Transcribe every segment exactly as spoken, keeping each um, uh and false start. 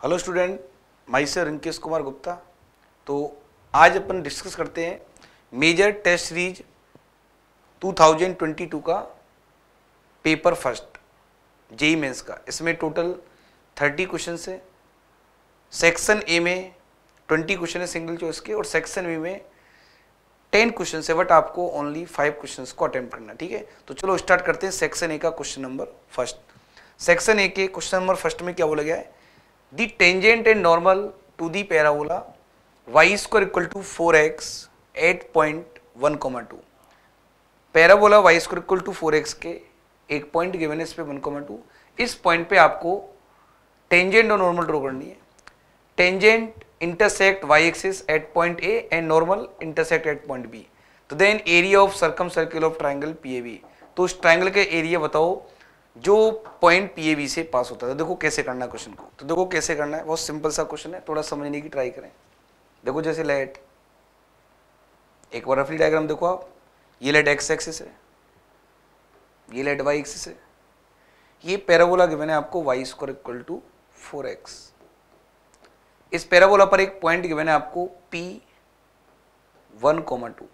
Hello student, my sir Rinkesh Kumar Gupta. तो आज अपन discuss करते हैं मेजर टेस्ट सीरीज दो हज़ार बाईस का पेपर फर्स्ट जेई मेंस का। इसमें टोटल तीस क्वेश्चन है। सेक्शन ए में बीस क्वेश्चन है सिंगल चॉइस के, और सेक्शन बी में दस क्वेश्चन है, बट आपको ओनली फाइव क्वेश्चंस को अटेम्प्ट करना है। ठीक है, तो चलो स्टार्ट करते हैं सेक्शन ए का question number first. Section A के क्वेश्चन नंबर फर्स्ट में क्या बोला गया है? The tangent and normal to the parabola Y square equal to four x at point one comma two. Parabola Y square equal to four x के एक point given है, इस पे वन कॉमा टू। इस पॉइंट पे आपको tangent और normal draw करनी है। Tangent intersect y axis at point A and normal intersect at point B. तो then area of circumcircle of triangle PAB. तो उस ट्राइंगल के एरिया बताओ जो पॉइंट पीएबी से पास होता है। देखो कैसे करना है क्वेश्चन को। तो देखो कैसे करना है, बहुत सिंपल सा क्वेश्चन है, थोड़ा समझने की ट्राई करें। देखो जैसे लेट, एक बार रफली डायग्राम देखो आप। ये लेट एक्स एक्सिस है, ये लेट वाई एक्सिस है। ये पैराबोला गिवन है आपको y square equal to four x. इस पैराबोला पर एक पॉइंट गिवन है आपको P one comma two.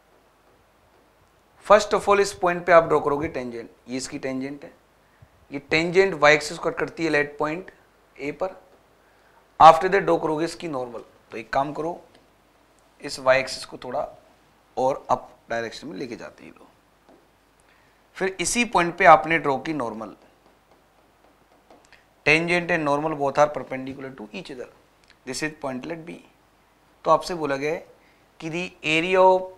First of all इस पॉइंट पे आप ड्रॉ करोगे टेंजेंट। ये इसकी टेंजेंट है। ये टेंजेंट वाई एक्सिस को कट करती है लेट पॉइंट ए पर। आफ्टर दैट ड्रॉ करोगे इसकी नॉर्मल। तो एक काम करो, इस वाई एक्सिस को थोड़ा और अप डायरेक्शन में लेके जाते हैं लोग। फिर इसी पॉइंट पे आपने ड्रॉ की normal. Tangent and normal both are perpendicular to each other. This is point let B. तो आपसे बोला गया है कि the area of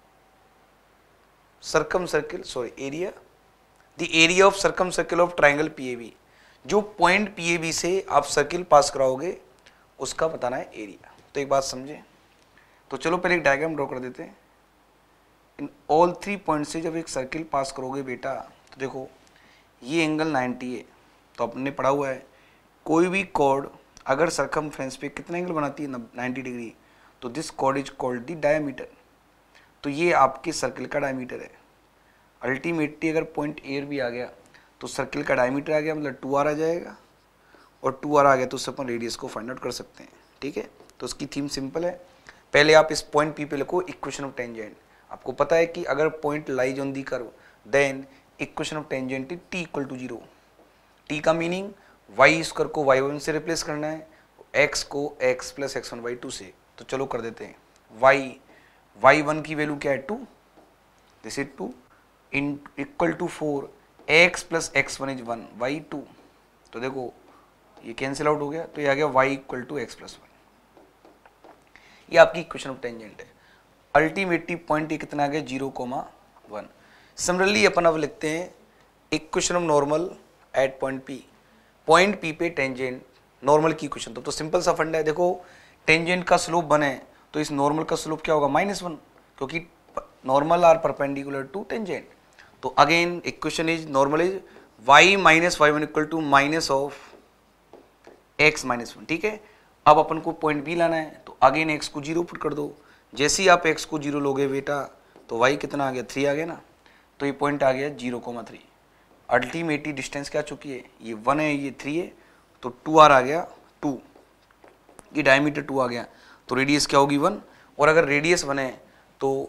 circumcircle sorry area the area of circumcircle of triangle PAB. जो point PAB से आप circle पास कराओगे उसका बताना है एरिया। तो एक बात समझे, तो चलो पहले एक डायग्राम ड्रॉ कर देते हैं। इन ऑल थ्री पॉइंट से जब एक सर्किल पास करोगे बेटा, तो देखो ये एंगल नाइन्टी है। तो आपने पढ़ा हुआ है कोई भी कॉर्ड अगर सर्कमफ्रेंस पे कितना एंगल बनाती है, नाइन्टी डिग्री, तो this chord is called the diameter. तो ये आपके सर्किल का डायमीटर है। अल्टीमेटली अगर पॉइंट ए भी आ गया तो सर्किल का डायमीटर आ गया, मतलब टू आर आ जाएगा, और टू आर आ गया तो उससे अपन रेडियस को फाइंड आउट कर सकते हैं। ठीक है, तो उसकी थीम सिंपल है। पहले आप इस पॉइंट पी पे लिखो इक्वेशन ऑफ टेंजेंट। आपको पता है कि अगर point lies on the curve then equation of tangent is T equal to zero. T का मीनिंग वाई स्क्वायर को वाई वन से रिप्लेस करना है, एक्स को x plus x one y two से। तो चलो कर देते हैं। वाई वाई वन की वैल्यू क्या है? Two. This is two in equal to four x plus x one is one y two. तो देखो ये कैंसिल आउट हो गया, तो ये आ गया Y equal to x plus one. ये आपकी इक्वेशन ऑफ टेंजेंट है। अल्टीमेटली पॉइंट ये कितना आ गया? Zero comma one. सिमिलरली अपन अब लिखते हैं equation of normal at point P. Point P पे टेंजेंट नॉर्मल की इक्वेशन। तो, तो सिंपल सा फंडा है। देखो टेंजेंट का स्लोप वन है तो इस नॉर्मल का स्लोप क्या होगा? माइनस वन, क्योंकि normal are perpendicular to tangent. तो again equation is normal is y minus y one equal to minus of x minus one. ठीक है, अब अपन को पॉइंट बी लाना है, तो अगेन एक्स को जीरो पुट कर दो। जैसे ही आप एक्स को जीरो लोगे बेटा तो वाई कितना आ गया? थ्री आ गया ना। तो ये पॉइंट आ गया zero comma three. Ultimately distance क्या चुकी है? ये वन है, ये थ्री है, तो टू आर आ गया टू। ये डायमीटर टू आ गया, तो रेडियस क्या होगी? वन। और अगर रेडियस वन है तो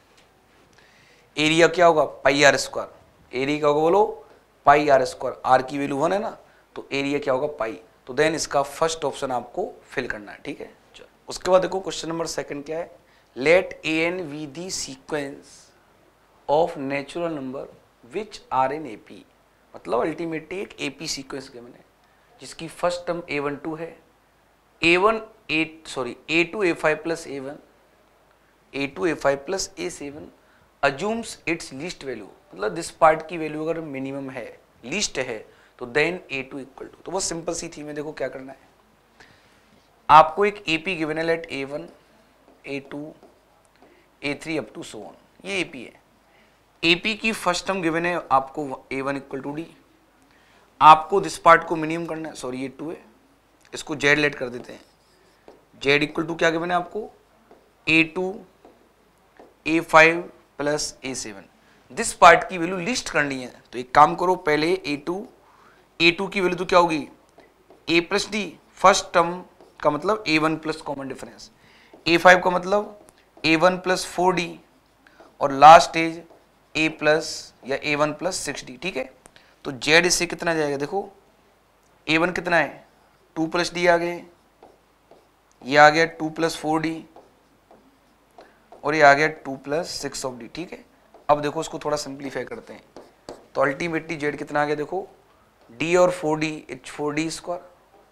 एरिया क्या होगा? पाई आर स्क्वायर। एरिया क्या होगा बोलो? Pi r square. आर की वैल्यू वन है ना, तो एरिया क्या होगा? पाई। तो देन इसका फर्स्ट ऑप्शन आपको फिल करना है। ठीक है, चलो उसके बाद देखो क्वेश्चन नंबर सेकंड क्या है? Let a n be the sequence of natural number which are in AP. मतलब अल्टीमेटली एक एपी सीक्वेंस गिवन है जिसकी first term a one two है, a one a sorry a two a five plus a one, a two a five plus a seven assumes its least value. मतलब this part की value अगर minimum है, least है, तो then a two equal to. तो वो simple सी थी में देखो क्या करना है। आपको एक एपी गिवन है let a one a two a three up to so on. ये एपी है। एपी की फर्स्ट टर्म गिवन है आपको a one equal to d. आपको दिस पार्ट को मिनिमम करना है, सॉरी ये टू है, इसको जेड लेट कर देते हैं। जेड इक्वल टू क्या गिवन है आपको? A two a five plus a seven. This part की वैल्यू लिस्ट करनी है, तो एक काम करो, पहले ए टू ए टू की वैल्यू तो क्या होगी? A plus d first term का मतलब a one plus common difference, a five का मतलब a one plus four d और लास्ट स्टेज ए प्लस या a one plus six D. ठीक है, तो जेड इससे कितना जाएगा, देखो ए वन कितना है टू प्लस डी आ गए, ये आ गया टू प्लस फोर डी और ये आ गया two plus six of d. ठीक है, अब देखो उसको थोड़ा सिंप्लीफाई करते हैं, तो अल्टीमेटली जेड कितना आ गया, देखो डी और four d it's four d square.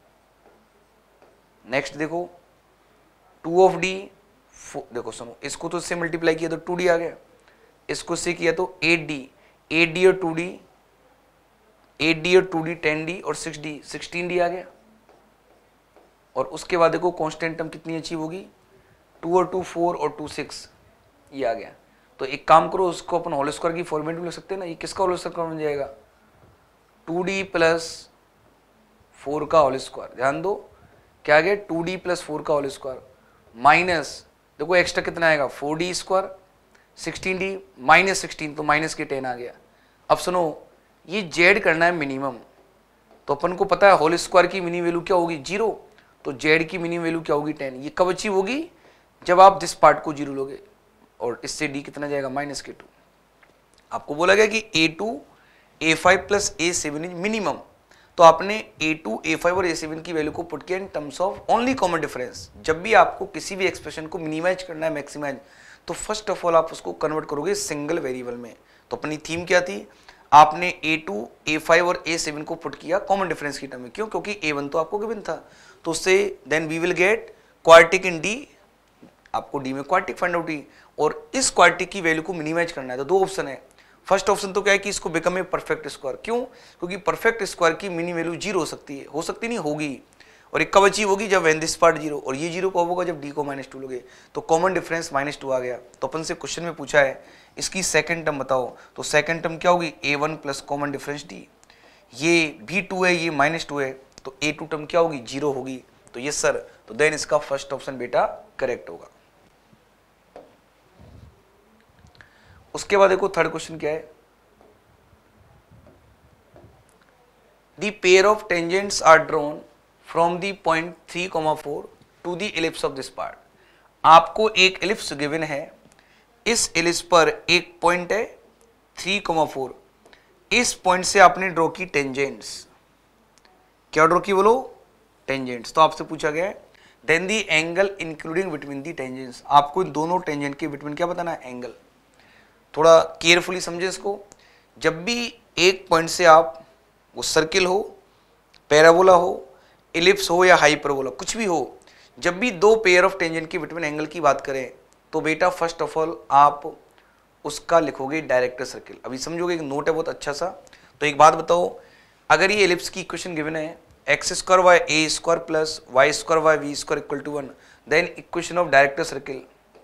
Next देखो टू ऑफ डी, देखो सुनो, इसको तो इससे मल्टीप्लाई किया तो टू डी आ गया, इसको इससे किया तो एट डी, एट डी और टू डी, एट डी और टू डी टेन डी और सिक्स डी सिक्सटीन डी आ गया। और उसके बाद देखो कांस्टेंट टर्म कितनी अचीव होगी, टू और टू फोर और टू सिक्स, ये आ गया। तो एक काम करो, उसको अपन होल स्क्वायर की फॉर्मेट में लिख सकते हैं ना, ये किसका होल स्क्वायर बन जाएगा, टू डी प्लस फोर का होल स्क्वायर। ध्यान दो क्या आ गया, टू डी प्लस फोर का होल स्क्वायर माइनस, देखो एक्स्ट्रा कितना आएगा four d square, sixteen d minus sixteen, तो माइनस के टेन आ गया। अब सुनो, ये जेड करना है मिनिमम, तो अपन को पता है होल स्क्वायर की मिनिमम वैल्यू क्या होगी, जीरो, तो जेड की मिनिमम वैल्यू क्या होगी, टेन। ये कब अचीव होगी, जब आप दिस पार्ट को जीरो लोगे, और इससे डी कितना जाएगा माइनस के टू। आपको बोला गया कि a two a five plus a seven is minimum, तो आपने ए टू ए फाइव और ए सेवन की वैल्यू को पुट किया in terms of only common difference. जब भी आपको किसी भी एक्सप्रेशन को मिनिमाइज करना है मैक्सिमाइज, तो फर्स्ट ऑफ ऑल आप उसको कन्वर्ट करोगे सिंगल वेरिएबल में। तो अपनी थीम क्या थी, आपने ए टू ए फाइव और ए सेवन को पुट किया कॉमन डिफरेंस की टर्म में, क्यों, क्योंकि ए वन तो आपको गिवन था, तो उससे then we will get quadratic in d, आपको डी में क्वाड्रेटिक फाइंड आउट ही, और इस क्वाड्रेटिक की वैल्यू को मिनिमाइज करना है। तो दो ऑप्शन है, फर्स्ट ऑप्शन तो क्या है कि इसको बिकम ए परफेक्ट स्क्वायर, क्यों, क्योंकि परफेक्ट स्क्वायर की मिनी वैल्यू जीरो हो सकती है, हो सकती नहीं होगी, और एक कब अचीव होगी, जब वेन दिस पार्ट जीरो, और ये जीरो कब होगा, जब डी को माइनस टू लोगे, तो कॉमन डिफरेंस माइनस टू आ गया। तो अपन से क्वेश्चन में पूछा है इसकी सेकंड टर्म बताओ, तो सेकंड टर्म क्या होगी, a one plus common difference d, ये भी टू है ये माइनस टू है, तो ए टू टर्म क्या होगी, जीरो होगी। तो ये सर, तो देन इसका फर्स्ट ऑप्शन बेटा करेक्ट होगा। उसके बाद देखो थर्ड क्वेश्चन क्या है, the pair of tangents are drawn from the point three comma four to the ellipse of this part. आपको एक एलिप्स गिवन है, इस एलिप्स पर एक पॉइंट है थ्री कॉमा फोर, इस पॉइंट से आपने ड्रॉ की टेंजेंट्स, क्या ड्रॉ की बोलो, टेंजेंट्स। तो आपसे पूछा गया है then the angle including between the tangents, आपको इन दोनों टेंजेंट के बिटवीन क्या बताना है, एंगल। थोड़ा केयरफुली समझे इसको, जब भी एक पॉइंट से आप, वो सर्किल हो, पैराबोला हो, इलिप्स हो या हाइपरबोला, कुछ भी हो, जब भी दो पेयर ऑफ टेंजेंट के बिटवीन एंगल की बात करें, तो बेटा फर्स्ट ऑफ ऑल आप उसका लिखोगे डायरेक्टर सर्किल। अभी समझोगे, एक नोट है बहुत अच्छा सा। तो एक बात बताओ, अगर ये एलिप्स की इक्वेशन गिवन है x square by a square plus y square by b square equal to one, then equation of director circle,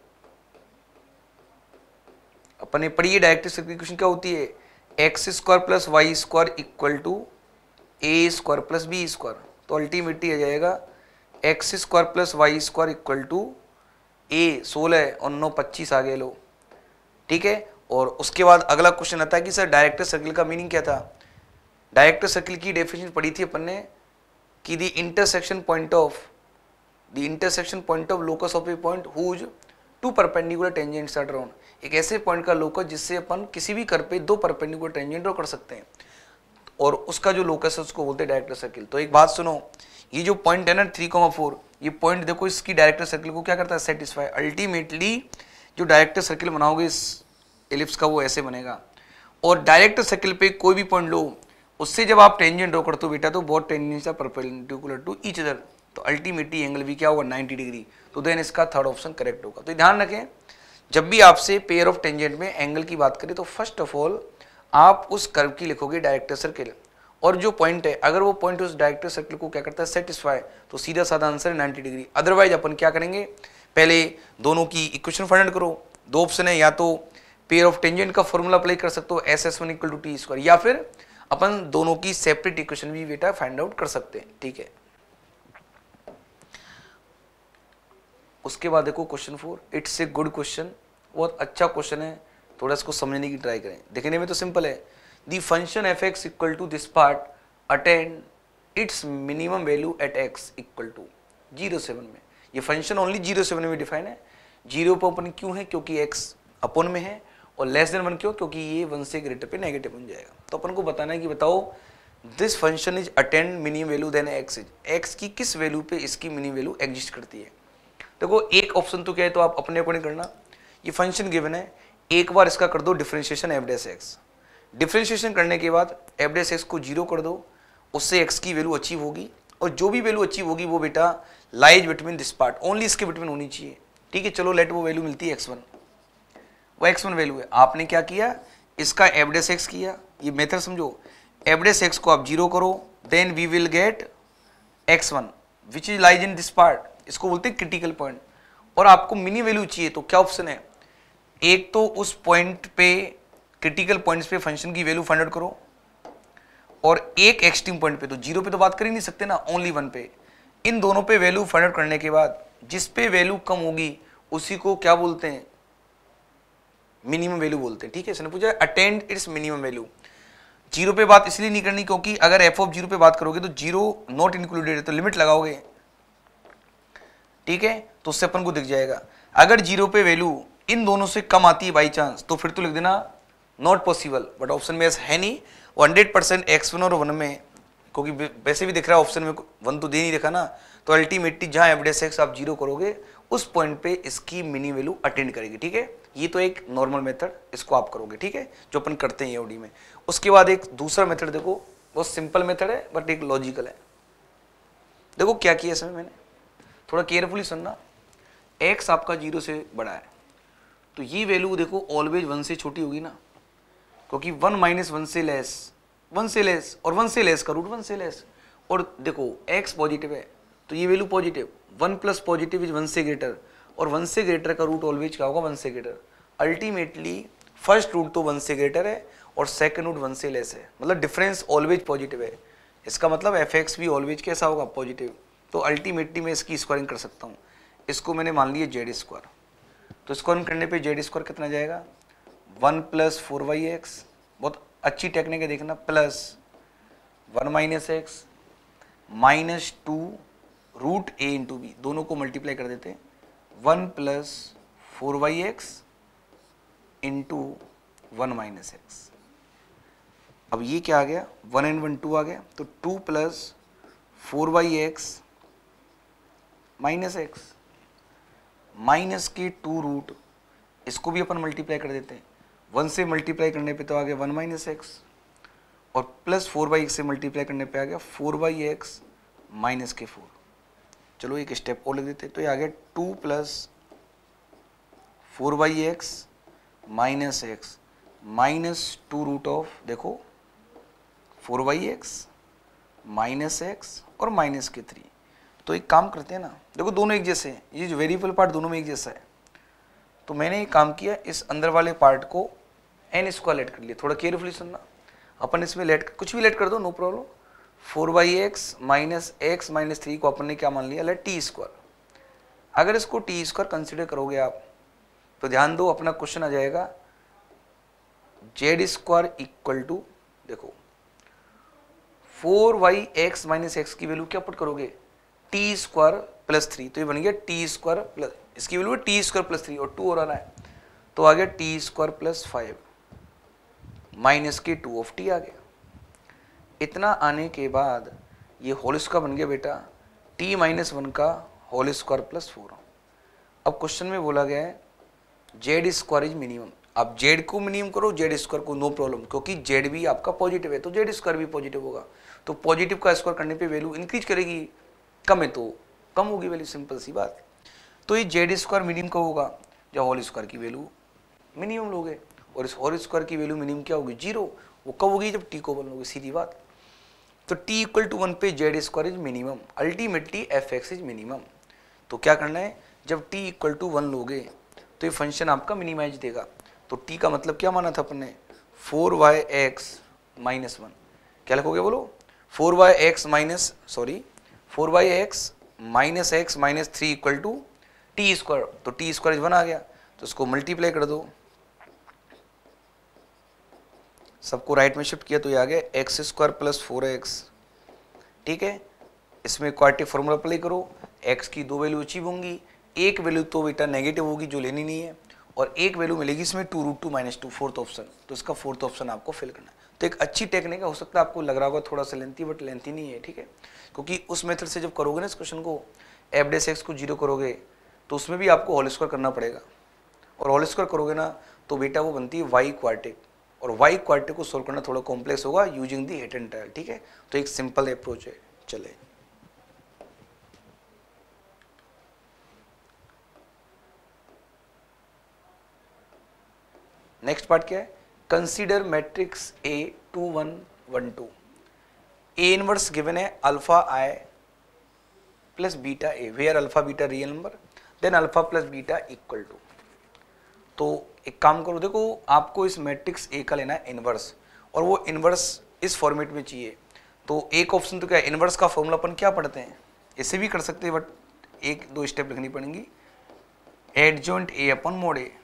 अपन ने पढ़ी है डायरेक्टर सर्किल इक्वेशन क्या होती है, x square plus y square equal to a square plus b square. तो ultimately आ जाएगा x square plus y square equal to a सोलह और नौ पच्चीस आ गए लो, ठीक है। और उसके बाद अगला क्वेश्चन आता है कि सर डायरेक्टर सर्किल का मीनिंग क्या था। डायरेक्टर सर्किल की डेफिनेशन पढ़ी थी अपन ने कि the intersection point of the intersection point of locus of a point whose two perpendicular tangents are drawn, एक ऐसे पॉइंट का लोकस जिससे अपन किसी भी कर्व पे दो परपेंडिकुलर टेंजेंट ड्रॉ कर सकते हैं, और उसका जो लोकस है उसको बोलते हैं डायरेक्टर सर्किल। तो एक बात सुनो, ये जो पॉइंट है ना थ्री कॉमा फोर, ये पॉइंट देखो इसकी डायरेक्टर सर्किल को क्या करता है, सेटिस्फाई। अल्टीमेटली जो डायरेक्टर सर्किल बनाओगे इस एलिप्स का, वो ऐसे बनेगा। और डायरेक्टर सर्किल पे कोई भी पॉइंट लो, उससे जब आप टेंजेंट ड्रॉ करते हो बेटा, तो बहुत tangents are perpendicular to each other, तो अल्टीमेटली एंगल भी क्या होगा, नाइंटी डिग्री। तो देन इसका थर्ड ऑप्शन करेक्ट होगा। तो ध्यान रखें, जब भी आपसे पेयर ऑफ टेंजेंट में एंगल की बात करें, तो फर्स्ट ऑफ ऑल आप उस कर्व की लिखोगे डायरेक्टर सर्किल, और जो पॉइंट है अगर वो पॉइंट उस डायरेक्टर सर्किल को क्या करता है, सेटिस्फाई, तो सीधा साधा आंसर है नाइंटी डिग्री। अदरवाइज अपन क्या करेंगे, पहले दोनों की इक्वेशन फाइंड आउट करो। दो ऑप्शन है, या तो पेयर ऑफ टेंजेंट का फॉर्मूला अप्लाई कर सकते हो S S one equal to T square, या फिर अपन दोनों की सेपरेट इक्वेशन भी बेटा फाइंड आउट कर सकते हैं, ठीक है। उसके बाद देखो question four, it's a good question, बहुत अच्छा क्वेश्चन है, थोड़ा इसको समझने की ट्राई करें। देखने में तो सिंपल है, the function F x equal to this part attend its minimum value at X equal to zero seven में। ये फंक्शन ओनली जीरो सेवन में डिफाइन है। जीरो पर अपन क्यों है? क्योंकि एक्स अपोन में है, और लेस देन वन क्यों? क्योंकि ये वन से ग्रेटर पे नेगेटिव बन जाएगा। तो अपन को बताना है कि बताओ this function is attend minimum value then X is, X की किस वैल्यू पे इसकी मिनिमम वैल्यू एग्जिस्ट करती है। देखो एक ऑप्शन तो क्या है, तो आप अपने अकॉर्डिंग करना। ये फंक्शन गिवन है, एक बार इसका कर दो differentiation F dash X. Differentiation करने के बाद एफ डैश एक्स को जीरो कर दो, उससे एक्स की वैल्यू अचीव होगी, और जो भी वैल्यू अचीव होगी वो बेटा lies between this part, only इसके बिटवीन होनी चाहिए। ठीक है, चलो लेट वो वैल्यू मिलती है एक्स वन, वो एक्स वन वैल्यू है। आपने क्या किया, इसका एफ डैश एक्स किया, ये मेथड समझो। एफ डैश एक्स को आप जीरो करो, then we will get X one which is lies in this part, इसको बोलते हैं क्रिटिकल पॉइंट। और आपको मिनी वैल्यू चाहिए, तो क्या ऑप्शन है, एक तो उस पॉइंट पे क्रिटिकल पॉइंट्स पे फंक्शन की वैल्यू फाइंड आउट करो, और एक एक्सट्रीम पॉइंट पे, तो जीरो पे तो बात कर ही नहीं सकते ना, ओनली वन पे। इन दोनों पे वैल्यू फाइंड आउट करने के बाद जिस पे वैल्यू कम होगी उसी को क्या बोलते हैं, मिनिमम वैल्यू बोलते हैं। ठीक है, इसने पूछा attend its minimum value. Zero पे बात इसलिए नहीं करनी क्योंकि अगर एफ ऑफ जीरो पे बात करोगे तो जीरो नॉट इंक्लूडेड है, तो लिमिट लगाओगे। ठीक है, तो उससे अपन को दिख जाएगा। अगर जीरो पे वैल्यू इन दोनों से कम आती है बाई चांस, तो फिर तो लिख देना नॉट पॉसिबल, बट ऑप्शन में ऐसा है नहीं। हंड्रेड परसेंट एक्स वन और वन में, क्योंकि वैसे भी दिख रहा है ऑप्शन में वन तो दे नहीं रखा ना, तो अल्टीमेटली जहां एफ डैश एक्स आप जीरो करोगे उस पॉइंट पे इसकी मिनी वैल्यू अटेंड करेगी। ठीक है, ये तो एक नॉर्मल मेथड, इसको आप करोगे। ठीक है, जो अपन करते हैं एओडी में। उसके बाद एक दूसरा मेथड देखो, बहुत सिंपल मेथड है बट एक लॉजिकल है। देखो क्या किया इसमें मैंने, थोड़ा केयरफुली सुनना। एक्स आपका जीरो से बड़ा है, तो ये वैल्यू देखो ऑलवेज वन से छोटी होगी ना, क्योंकि वन माइनस वन से लेस, वन से लेस, और वन से लेस का रूट वन से लेस। और देखो एक्स पॉजिटिव है तो ये value positive, one plus positive is one से ग्रेटर, और वन से ग्रेटर का रूट ऑलवेज क्या होगा, वन से ग्रेटर। अल्टीमेटली फर्स्ट रूट तो वन से ग्रेटर है और सेकंड रूट वन से लेस है, मतलब डिफरेंस ऑलवेज पॉजिटिव है। इसका मतलब एफ एक्स भी ऑलवेज कैसा होगा, पॉजिटिव। तो अल्टीमेटली मैं इसकी स्क्वायरिंग कर सकता हूँ। इसको मैंने मान लिया जेड स्क्वायर, तो स्क्वायरिंग करने पे जेड स्क्वायर कितना जाएगा, one plus four by X, बहुत अच्छी टेक्निक है देखना, plus one minus x minus two root A into B, दोनों को मल्टीप्लाई कर देते हैं, one plus four by x into one minus X. अब ये क्या आ गया, वन एंड वन टू आ गया, तो two plus four by X minus x, minus के टू रूट, इसको भी अपन मल्टीप्लाई कर देते हैं, वन से मल्टीप्लाई करने पे तो आ गया वन माइनस एक्स, और प्लस फोर बाई एक्स से मल्टीप्लाई करने पे आ गया फोर बाई एक्स माइनस के फोर। चलो एक स्टेप और लिख देते, तो ये आ गया two plus four by X minus x minus two root of, देखो four by X minus X और माइनस के थ्री। तो एक काम करते हैं ना, देखो दोनों एक जैसे हैं, ये जो वेरिएबल पार्ट दोनों में एक जैसा है, तो मैंने एक काम किया, इस अंदर वाले पार्ट को एन स्क्वायर लेट कर लिया। थोड़ा केयरफुली सुनना, अपन इसमें लेट कुछ भी लेट कर दो, no problem. Four by X minus x minus three को अपन ने क्या मान लिया, लेट टी स्क्वायर। अगर इसको टी स्क्वायर कंसिडर करोगे आप, तो ध्यान दो अपना क्वेश्चन आ जाएगा जेड स्क्वायर इक्वल टू, देखो four by X minus X की वैल्यू क्या पुट करोगे, टी स्क्वायर प्लस थ्री, तो ये बन गया टी स्क्वायर प्लस, इसकी value T square plus three, और टू हो रहा है, तो आ गया T square plus five minus के टू ऑफ टी आ गया। इतना आने के बाद ये होल स्क्वायर बन गया बेटा टी माइनस वन का होल स्क्वायर प्लस फोर। अब क्वेश्चन में बोला गया है जेड स्क्वायर इज मिनिमम। अब जेड को मिनिमम करो, जेड स्क्वायर को नो प्रॉब्लम, क्योंकि जेड भी आपका पॉजिटिव है तो जेड स्क्वायर भी पॉजिटिव होगा, तो पॉजिटिव का स्क्वायर करने पे वैल्यू इंक्रीज करेगी, कम है तो कम होगी वैल्यू, सिंपल सी बात। तो ये जेड स्क्वायर मिनिमम कब होगा, जब होल स्क्वायर की वैल्यू मिनिमम लोगे, और इस होल स्क्वायर की वैल्यू मिनिमम क्या होगी, जीरो। वो कब होगी, जब टी को वन लोगे, सीधी बात। तो टी इक्वल टू वन पे Z square is minimum, ultimately F x is minimum. तो क्या करना है, जब टी इक्वल टू वन लोगे तो ये फंक्शन आपका मिनिमाइज देगा। तो टी का मतलब क्या माना था अपन ने, four by X minus one, क्या लिखोगे बोलो, four by X minus sorry four by X minus x minus three equal to T square, तो टी स्क्वायर वन आ गया, तो इसको मल्टीप्लाई कर दो, सबको राइट में शिफ्ट किया तो ये आ गया x square plus four X ठीक है। इसमें क्वाड्रेटिक फॉर्मूला अप्लाई करो, एक्स की दो वैल्यू अचीव होंगी, एक वैल्यू तो बेटा नेगेटिव होगी जो लेनी नहीं है, और एक वैल्यू मिलेगी इसमें two root two minus two, fourth option. तो इसका फोर्थ ऑप्शन आपको फिल करना है। तो एक अच्छी टेक्निक है, हो सकता है आपको लग रहा होगा थोड़ा सा लेंथी, बट लेंथी नहीं है, ठीक है। क्योंकि उस मेथड से जब करोगे ना इस क्वेश्चन को, एफ डेस एक्स को जीरो करोगे तो उसमें भी आपको होल स्क्वायर करना पड़ेगा, और होल स्क्वायर करोगे ना तो बेटा वो बनती है वाई क्वाड्रेटिक, और वाई क्वाड्रेटिक को सोल्व करना थोड़ा कॉम्प्लेक्स होगा using the hit and trial, ठीक है। तो एक सिंपल अप्रोच है। चले नेक्स्ट पार्ट क्या है, consider matrix A two one one two, A inverse given है alpha I plus beta A, where alpha beta real number, then alpha plus beta equal to. तो एक काम करो, देखो आपको इस मैट्रिक्स ए का लेना है इनवर्स, और वो इनवर्स इस फॉर्मेट में चाहिए। तो एक ऑप्शन तो क्या है, इनवर्स का फॉर्मूला अपन क्या पढ़ते हैं, इसे भी कर सकते हैं, बट एक दो स्टेप लिखनी पड़ेंगी, एडजॉइंट ए अपन मोड ए,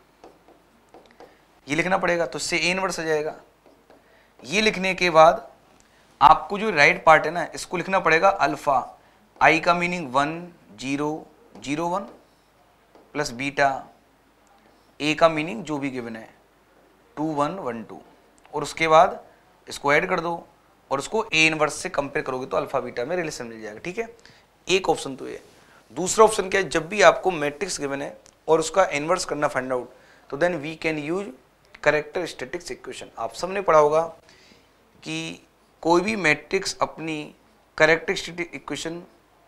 ये लिखना पड़ेगा, तो इससे ए इनवर्स आ जाएगा। ये लिखने के बाद आपको जो राइट पार्ट है ना, इसको लिखना पड़ेगा अल्फा, आई का meaning one zero zero one plus beta, A का मीनिंग जो भी गिवन है टू वन वन टू, और उसके बाद इसको ऐड कर दो और उसको ए इनवर्स से कंपेयर करोगे तो अल्फा बीटा में रिलेशन मिल जाएगा, ठीक है। एक ऑप्शन तो ये। दूसरा ऑप्शन क्या है, जब भी आपको मैट्रिक्स गिवन है और उसका इनवर्स करना फाइंड आउट, तो then we can use characteristics equation. आप सबने पढ़ा होगा कि कोई भी मैट्रिक्स अपनी characteristic equation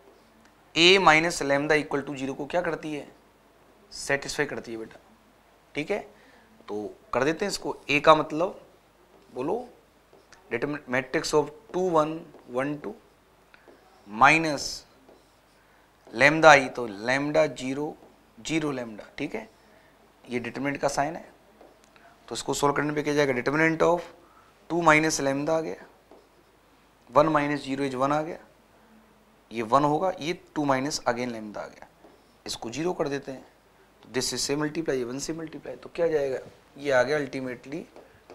A minus lambda equal to zero को क्या करती है, सेटिस्फाई करती है बेटा, ठीक है। तो कर देते हैं इसको, ए का मतलब बोलो matrix of two one one two minus lambda I, तो लैम्डा जीरो जीरो लैम्डा, ठीक है। ये डिटरमिनेंट का साइन है, तो इसको सोल्व करने पे क्या जाएगा, determinant of two minus lambda आ गया, one minus zero is one आ गया, ये वन होगा, ये टू माइनस अगेन लैम्डा आ गया, इसको जीरो कर देते हैं, तो दिस से मल्टीप्लाई, ये वन से मल्टीप्लाई, तो क्या जाएगा, ये आ गया अल्टीमेटली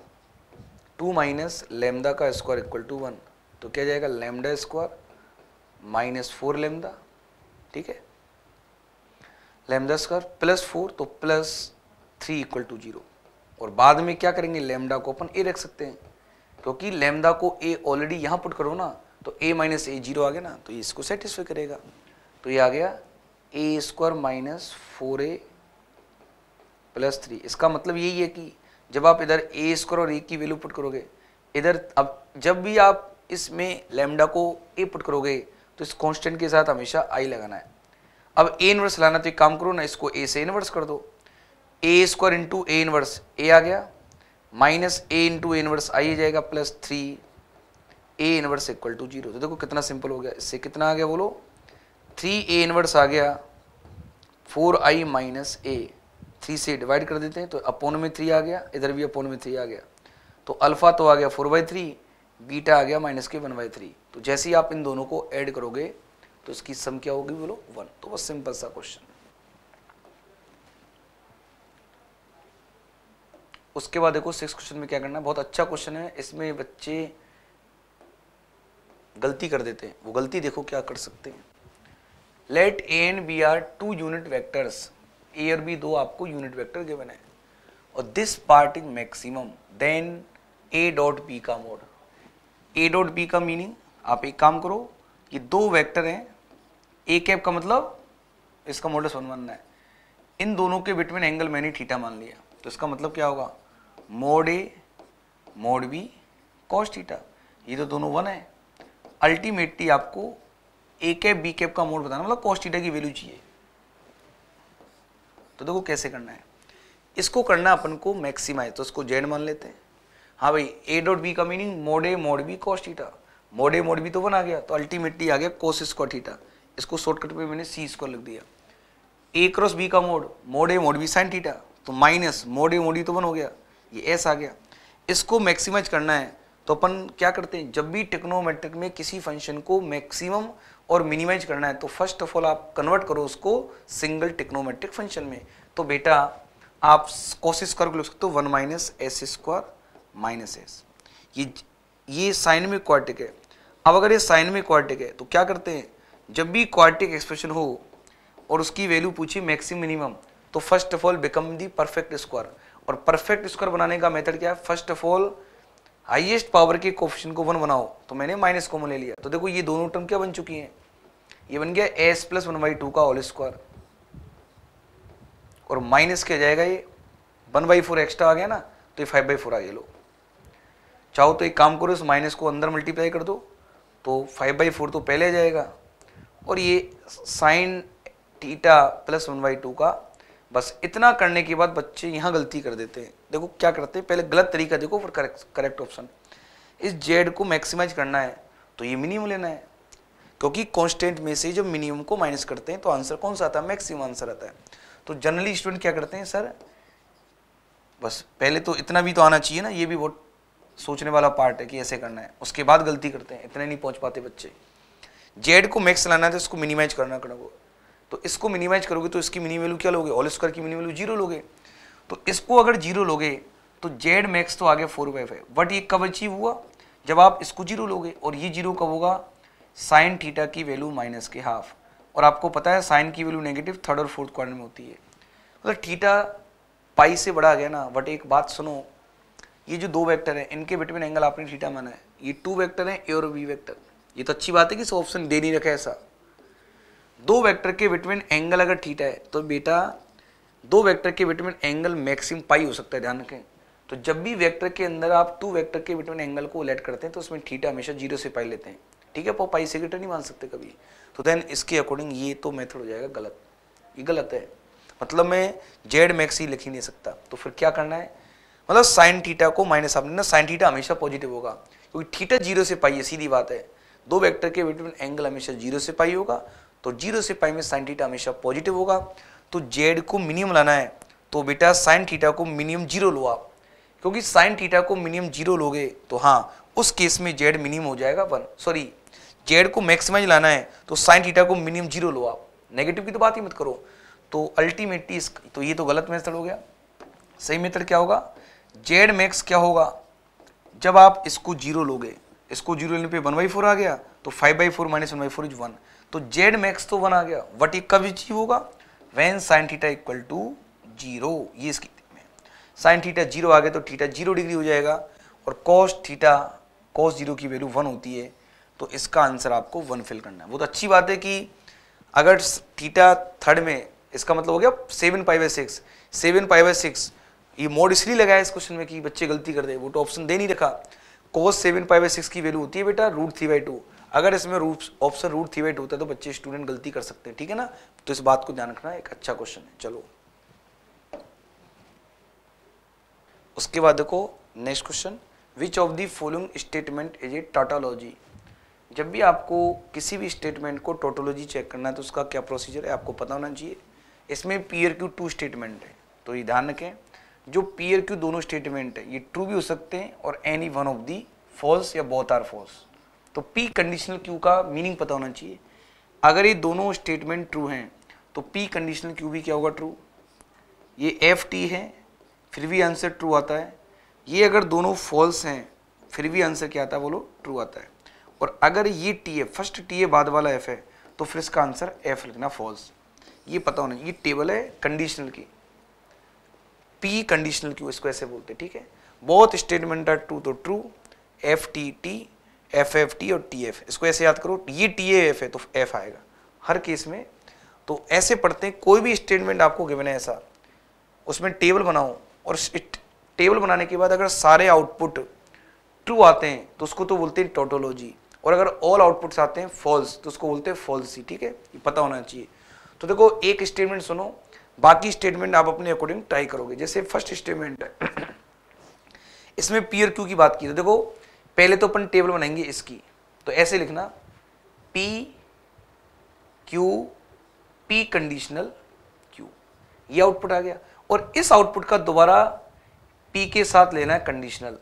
टू माइनस लैम्डा का स्क्वायर इक्वल टू वन, तो क्या जाएगा lambda square minus four lambda, ठीक है, लैम्डा स्क्वायर प्लस फोर, तो plus three equal to zero. और बाद में क्या करेंगे, लैम्डा को अपन ए रख सकते हैं, क्योंकि लैम्डा को ए ऑलरेडी यहाँ पुट करो ना, तो ए माइनस ए जीरो आ गया ना, तो ये इसको सेटिस्फाई करेगा, तो ये आ गया A square minus four A plus three. इसका मतलब यही है कि जब आप इधर ए स्क्वायर और ए की वैल्यू पुट करोगे इधर, अब जब भी आप इसमें लैम्डा को ए पुट करोगे तो इस कांस्टेंट के साथ हमेशा आई लगाना है। अब ए इनवर्स लाना, तो एक काम करो ना, इसको ए से इनवर्स कर दो, A square into A inverse A आ गया, minus A into A inverse I जाएगा, plus three A inverse equal to zero. तो देखो कितना सिंपल हो गया, इससे कितना आ गया बोलो, थ्री ए इनवर्स आ गया, four I minus A, three से डिवाइड कर देते हैं तो अपोन में थ्री आ गया, इधर भी अपोन में थ्री आ गया, तो अल्फा तो आ गया फोर बाई थ्री, बीटा आ गया माइनस के वन बाई थ्री। तो जैसे ही आप इन दोनों को ऐड करोगे तो इसकी सम क्या होगी बोलो, वन। तो बस सिंपल सा क्वेश्चन। उसके बाद देखो सिक्स क्वेश्चन में क्या करना है, बहुत अच्छा क्वेश्चन है, इसमें बच्चे गलती कर देते हैं, वो गलती देखो क्या कर सकते हैं। Let A and B are two unit vectors, A और बी दो आपको यूनिट वेक्टर गिवन है, और this part is maximum, then A dot B का मोड। ए डॉट बी का मीनिंग, आप एक काम करो, ये दो वेक्टर हैं, ए कैप का मतलब इसका मॉडल्स वन वन है, इन दोनों के बिटवीन एंगल मैंने थीटा मान लिया, तो इसका मतलब क्या होगा, mod A mod B cos theta, ये तो दोनों वन है। अल्टीमेटली आपको ए कैप बी कैप का मोड बताना, मतलब कॉस थीटा की वैल्यू चाहिए। तो देखो कैसे करना है, इसको करना अपन को मैक्सिमाइज, तो इसको जेड मान लेते हैं। हाँ भाई, ए डॉट बी का meaning mod A mod B cos theta, mod A mod B तो वन आ गया, तो अल्टीमेटली आ गया कोस स्क्वायर थीटा, इसको शॉर्टकट पे मैंने सी स्क्वायर लिख दिया। ए क्रॉस बी का mod, mod A mod B sine theta, तो minus mod A mod B तो वन हो गया, ये एस आ गया। इसको मैक्सिमाइज करना है तो अपन क्या करते हैं, जब भी ट्रिग्नोमेट्रिक में किसी फंक्शन को मैक्सिमम और मिनिमाइज करना है तो फर्स्ट ऑफ ऑल आप कन्वर्ट करो उसको सिंगल ट्रिग्नोमेट्रिक फंक्शन में। तो बेटा आप कोस स्क्वायर को लिख सकते हो one minus S square minus S, ये ये साइन में क्वाड्रेटिक है। अब अगर ये साइन में क्वाड्रेटिक है तो क्या करते हैं, जब भी क्वाड्रेटिक एक्सप्रेशन हो और उसकी वैल्यू पूछी मैक्सिमम मिनिमम, तो first of all become the perfect square. और परफेक्ट स्क्वायर बनाने का मेथड क्या है, first of all highest power के कोफिशिएंट को वन बनाओ। तो मैंने माइनस कॉमन ले लिया, तो देखो ये दोनों टर्म क्या बन चुकी हैं, ये बन गया S plus one by two का होल स्क्वायर, और माइनस क्या जाएगा, ये वन बाई फोर एक्स्ट्रा आ गया ना, तो ये फाइव बाई फोर आ गया। लो चाहो तो एक काम करो, इस माइनस को अंदर मल्टीप्लाई कर दो, तो फाइव बाई फोर तो पहले आ जाएगा, और ये sine theta plus one by two का। बस इतना करने के बाद बच्चे यहाँ गलती कर देते हैं। देखो क्या करते हैं, पहले गलत तरीका देखो फिर करेक्ट करेक्ट ऑप्शन। इस जेड को मैक्सिमाइज करना है तो ये मिनिमम लेना है, क्योंकि कांस्टेंट में से जब मिनिमम को माइनस करते हैं तो आंसर कौन सा आता है, मैक्सिमम आंसर आता है। तो जनरली स्टूडेंट क्या करते हैं, सर बस पहले तो इतना भी तो आना चाहिए ना, ये भी बहुत सोचने वाला पार्ट है कि ऐसे करना है, उसके बाद गलती करते हैं, इतने नहीं पहुंच पाते बच्चे। जेड को मैक्स लाना है तो इसको मिनिमाइज करना करोगे, तो इसको मिनिमाइज करोगे तो इसकी मिनिमम वैल्यू क्या लोगे, होल स्क्वायर की मिनिमम वैल्यू जीरो लोगे। तो इसको अगर जीरो लोगे तो जेड मैक्स तो आ गया फोर बाई फाइव, बट ये कब अचीव हुआ, जब आप इसको जीरो लोगे, और ये जीरो कब होगा, साइन थीटा की वैल्यू माइनस के हाफ। और आपको पता है साइन की वैल्यू नेगेटिव थर्ड और फोर्थ क्वाड्रेंट में होती है, मतलब थीटा पाई से बड़ा गया ना। बट एक बात सुनो, ये जो दो वेक्टर है इनके बिटवीन एंगल आपने थीटा माना है, ये टू वेक्टर है ए और बी वेक्टर। ये तो अच्छी बात है कि इस ऑप्शन दे नहीं रखा है ऐसा। दो वेक्टर के बिटवीन एंगल अगर थीटा है तो बेटा दो वेक्टर के बिटवीन एंगल मैक्सिमम पाई हो सकता है, ध्यान रखें। तो जब भी वेक्टर के अंदर आप टू वेक्टर के बिटवीन एंगल को लेट करते हैं तो उसमें थीटा हमेशा जीरो से पाई लेते हैं, ठीक है। पाई से ग्रेटर नहीं मान सकते कभी। तो देन इसके अकॉर्डिंग ये तो मेथड हो जाएगा गलत, ये गलत है। मतलब मैं जेड मैक्स ही लिख ही नहीं सकता, तो फिर क्या करना है, मतलब साइन थीटा को माइनस आपने ना, साइन थीटा हमेशा पॉजिटिव होगा क्योंकि थीटा जीरो से पाई है, सीधी बात है। दो वेक्टर के बिटवीन एंगल हमेशा जीरो से पाई होगा, तो जीरो से पाई में साइन थीटा हमेशा पॉजिटिव होगा। तो जेड को मिनिमम लाना है तो बेटा साइन थीटा को मिनिमम जीरो लो आप, क्योंकि साइन थीटा को मिनिमम जीरो लोगे तो हाँ उस केस में जेड मिनिमम हो जाएगा वन। सॉरी, जेड को मैक्सिमाइज लाना है तो साइन थीटा को मिनिमम जीरो लो आप, नेगेटिव की तो बात ही मत करो। तो अल्टीमेटली इस तो ये तो गलत मेथड हो गया। सही मेथड क्या होगा, जेड मैक्स क्या होगा, जब आप इसको जीरो लोगे, इसको जीरो लेने पे वन बाई फोर आ गया, तो five by four minus one by four is one, तो जेड मैक्स तो वन आ गया। बट ये कब अचीव होगा, when sine theta equal to zero. ये इसकी में साइन थीटा जीरो आ गया तो थीटा जीरो डिग्री हो जाएगा, और कॉस थीटा कॉस जीरो की वैल्यू वन होती है, तो इसका आंसर आपको वन फिल करना है। बहुत अच्छी बात है कि अगर थीटा थर्ड में, इसका मतलब हो गया seven pi by six, seven pi by six ये मोड इसलिए लगाया इस क्वेश्चन में कि बच्चे गलती कर दे, वो तो ऑप्शन दे नहीं रखा। Cos seven pi by six की वैल्यू होती है बेटा रूट थ्री बाई टू, अगर इसमें root option root three by two होता है तो बच्चे स्टूडेंट गलती कर सकते हैं, ठीक है ना। तो इस बात को ध्यान रखना, एक अच्छा क्वेश्चन है। चलो उसके बाद देखो next question, which of the following statement is a tautology. जब भी आपको किसी भी स्टेटमेंट को टोटोलॉजी चेक करना है तो उसका क्या प्रोसीजर है आपको पता होना चाहिए। इसमें P or Q two statement है, तो ये ध्यान रखें, जो पी आर क्यू दोनों स्टेटमेंट है ये ट्रू भी हो सकते हैं और any one of the false या बोथ आर फॉल्स। तो पी कंडीशनल क्यू का मीनिंग पता होना चाहिए। अगर ये दोनों स्टेटमेंट ट्रू हैं तो पी कंडीशनल क्यू भी क्या होगा, ट्रू। ये एफ टी है फिर भी आंसर ट्रू आता है, ये अगर दोनों फॉल्स हैं फिर भी आंसर क्या आता है, बोलो ट्रू आता है। और अगर ये टी है, फर्स्ट टी है बाद वाला एफ है, तो फिर इसका आंसर एफ लिखना फॉल्स। ये पता होना, ये टेबल है कंडीशनल की, पी कंडीशनल क्यू इसको ऐसे बोलते हैं, ठीक है। बोथ स्टेटमेंट आर ट्रू तो true, F T T, F F T और टी एफ, इसको ऐसे याद करो, ये टी ए एफ है तो एफ आएगा हर केस में। तो ऐसे पढ़ते हैं, कोई भी स्टेटमेंट आपको गिवन है ऐसा, उसमें टेबल बनाओ, और टेबल बनाने के बाद अगर सारे आउटपुट ट्रू आते हैं तो उसको तो बोलते हैं टोटोलॉजी, और अगर ऑल आउटपुट्स आते हैं फॉल्स तो उसको बोलते हैं फॉल्सी, ठीक है। ये पता होना चाहिए। तो देखो एक स्टेटमेंट सुनो, बाकी स्टेटमेंट आप अपने अकॉर्डिंग ट्राई करोगे। जैसे फर्स्ट स्टेटमेंट है, इसमें पी और क्यू की बात की, तो देखो पहले तो अपन टेबल बनाएंगे इसकी, तो ऐसे लिखना P Q P conditional Q, ये आउटपुट आ गया। और इस आउटपुट का दोबारा पी के साथ लेना है कंडीशनल,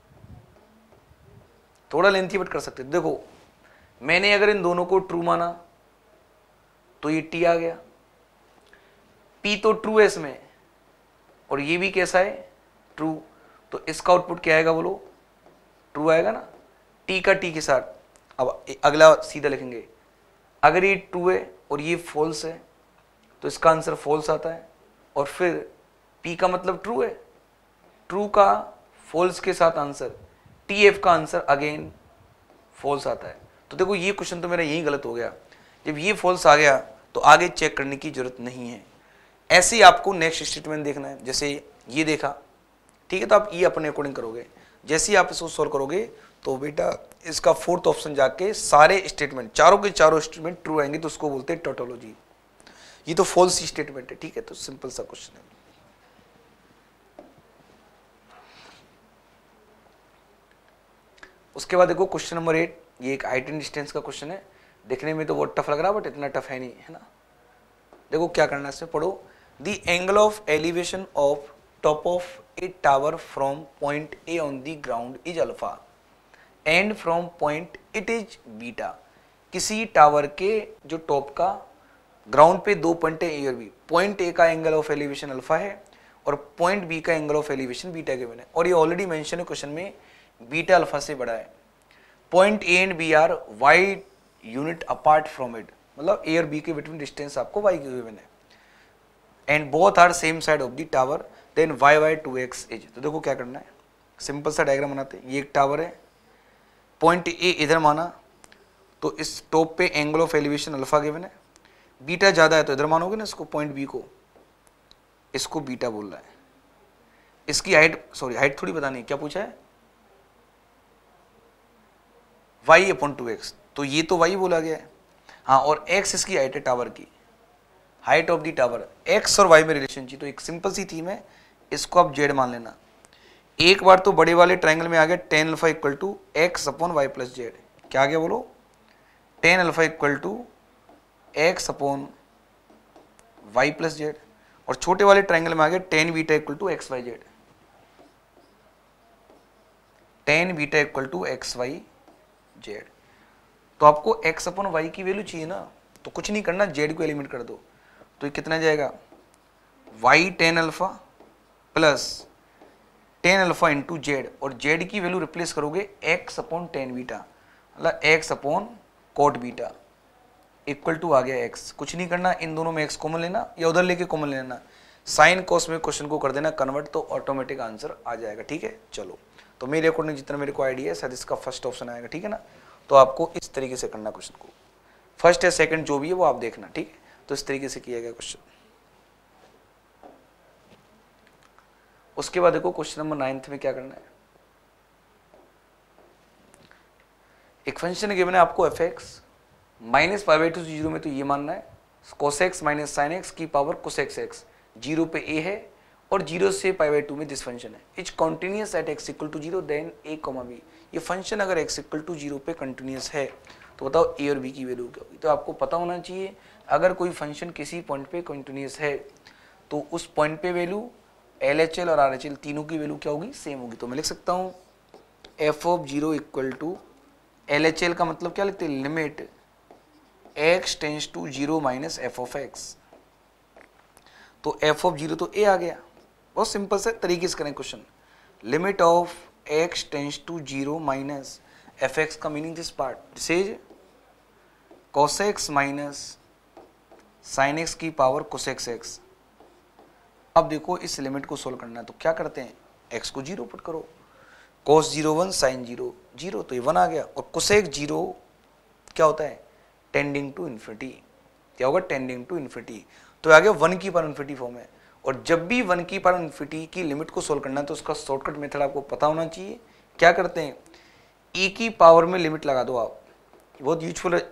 थोड़ा लेंथी बट कर सकते। देखो मैंने अगर इन दोनों को ट्रू माना तो ये टी आ गया, पी तो ट्रू है इसमें, और ये भी कैसा है, ट्रू, तो इसका आउटपुट क्या आएगा बोलो, ट्रू आएगा ना, टी का टी के साथ। अब अगला सीधा लिखेंगे, अगर ये ट्रू है और ये फॉल्स है तो इसका आंसर फॉल्स आता है, और फिर P का मतलब ट्रू है, ट्रू का फॉल्स के साथ आंसर, टी एफ का आंसर अगेन फॉल्स आता है। तो देखो ये क्वेश्चन तो मेरा यही गलत हो गया, जब ये फॉल्स आ गया तो आगे चेक करने की जरूरत नहीं है। ऐसे ही आपको नेक्स्ट स्टेटमेंट देखना है, जैसे ये देखा, ठीक है, तो आप ये अपने अकॉर्डिंग करोगे। जैसे ही आप इसको सॉल्व करोगे तो बेटा इसका फोर्थ ऑप्शन जाके सारे स्टेटमेंट, चारों के चारों स्टेटमेंट ट्रू आएंगे, तो उसको बोलते हैं टोटोलॉजी। ये तो फॉल्स स्टेटमेंट है, ठीक है, तो सिंपल सा क्वेश्चन है। उसके बाद देखो क्वेश्चन नंबर एट, ये एक हाइट एंड डिस्टेंस का क्वेश्चन है, देखने में तो बहुत टफ लग रहा है बट इतना टफ है नहीं, है ना। देखो क्या करना है इसमें, पढ़ो, the angle of elevation of top of a tower from point A on the ground is alpha and from point it is beta. किसी टावर के जो टॉप का ग्राउंड पे दो पॉइंट है ए और बी, पॉइंट ए का एंगल ऑफ एलिवेशन अल्फा है और पॉइंट बी का एंगल ऑफ एलिवेशन बीटा के बने, और ये ऑलरेडी मेंशन है क्वेश्चन में, बीटा अल्फा से बड़ा है। Point A and B are Y unit apart from it, मतलब ए और बी के बिटवीन डिस्टेंस आपको वाई के गिवन है, and both are same side of the tower, then Y Y to x is. तो देखो क्या करना है, सिंपल सा डायग्राम बनाते हैं। ये एक टावर है, पॉइंट ए इधर माना, तो इस टॉप पे angle of elevation alpha given है, बीटा ज्यादा है तो इधर मानोगे ना इसको, पॉइंट बी को, इसको बीटा बोल रहा है। इसकी हाइट, सॉरी हाइट थोड़ी बतानी है, क्या पूछा है, y अपॉन टू एक्स, तो ये तो y बोला गया है, हाँ, और x इसकी हाइट है टावर की, height of the tower, x और y में रिलेशन चाहिए, तो एक सिंपल सी थीम है, इसको आप z मान लेना। एक बार तो बड़े वाले ट्रायंगल में आ गया tan alpha equal to X upon Y plus Z, क्या आ गया बोलो, tan alpha equal to X upon Y plus Z, और छोटे वाले ट्रायंगल में आ गया tan beta equal to X Y Z, tan beta equal to X Y Z. तो आपको x अपॉन वाई की वैल्यू चाहिए ना, तो कुछ नहीं करना, z को एलिमिनेट कर दो, तो ये कितना जाएगा, y tan alpha plus tan alpha into Z, और z की वैल्यू रिप्लेस करोगे x अपॉन टेन बीटा, मतलब x upon cot beta equal to आ गया x। कुछ नहीं करना, इन दोनों में x कॉमन लेना या उधर लेके कॉमन लेना, साइन कॉस में क्वेश्चन को कर देना कन्वर्ट, तो ऑटोमेटिक आंसर आ जाएगा, ठीक है। चलो, तो मेरे अकॉर्डिंग जितना मेरे को आइडिया है शायद इसका फर्स्ट ऑप्शन आएगा, ठीक है ना। तो आपको इस तरीके से करना क्वेश्चन को, फर्स्ट या सेकंड जो भी है वो आप देखना, ठीक है। तो इस तरीके से किया गया क्वेश्चन। उसके बाद देखो क्वेश्चन नंबर नाइन्थ में क्या करना है, एक फंक्शन गिवन है आपको F X minus pi by two से जीरो में, तो ये मानना है cos x minus sine X की power cos X X, zero पे ए है और जीरो से पाई बाई टू में दिस फंक्शन है, is continuous at X equal to zero then A comma B. ये फंक्शन अगर एक्स इक्वल टू जीरो पे कंटिन्यूस है तो बताओ ए और बी की वैल्यू क्या होगी। तो आपको पता होना चाहिए अगर कोई फंक्शन किसी पॉइंट पे कंटिन्यूस है तो उस पॉइंट पे वैल्यू एल एच एल और आर एच एल तीनों की वैल्यू क्या होगी, सेम होगी। तो मैं लिख सकता हूँ F of zero equal to L H L का मतलब क्या लिखते हैं, limit X tends to zero minus F of X, तो एफ ऑफ जीरो तो ए आ गया, बहुत सिंपल से तरीके से करें question, limit of X tends to zero minus F X का meaning this part, this is cos x minus sine X की पावर cos x x। अब देखो इस लिमिट को सोल्व करना है तो क्या करते हैं, x को जीरो पुट करो, cos zero one sine zero zero, तो ये वन आ गया, और cos x जीरो क्या होता है, टेंडिंग टू इन्फिनिटी, क्या होगा, टेंडिंग टू इन्फिनिटी, तो आ गया वन की पावर इन्फिनिटी फॉर्म है। और जब भी वन की पावर इन्फिनिटी की लिमिट को सोल्व करना है तो उसका शॉर्टकट मेथड आपको पता होना चाहिए। क्या करते हैं, e की पावर में लिमिट लगा दो आप, बहुत यूजफुल है,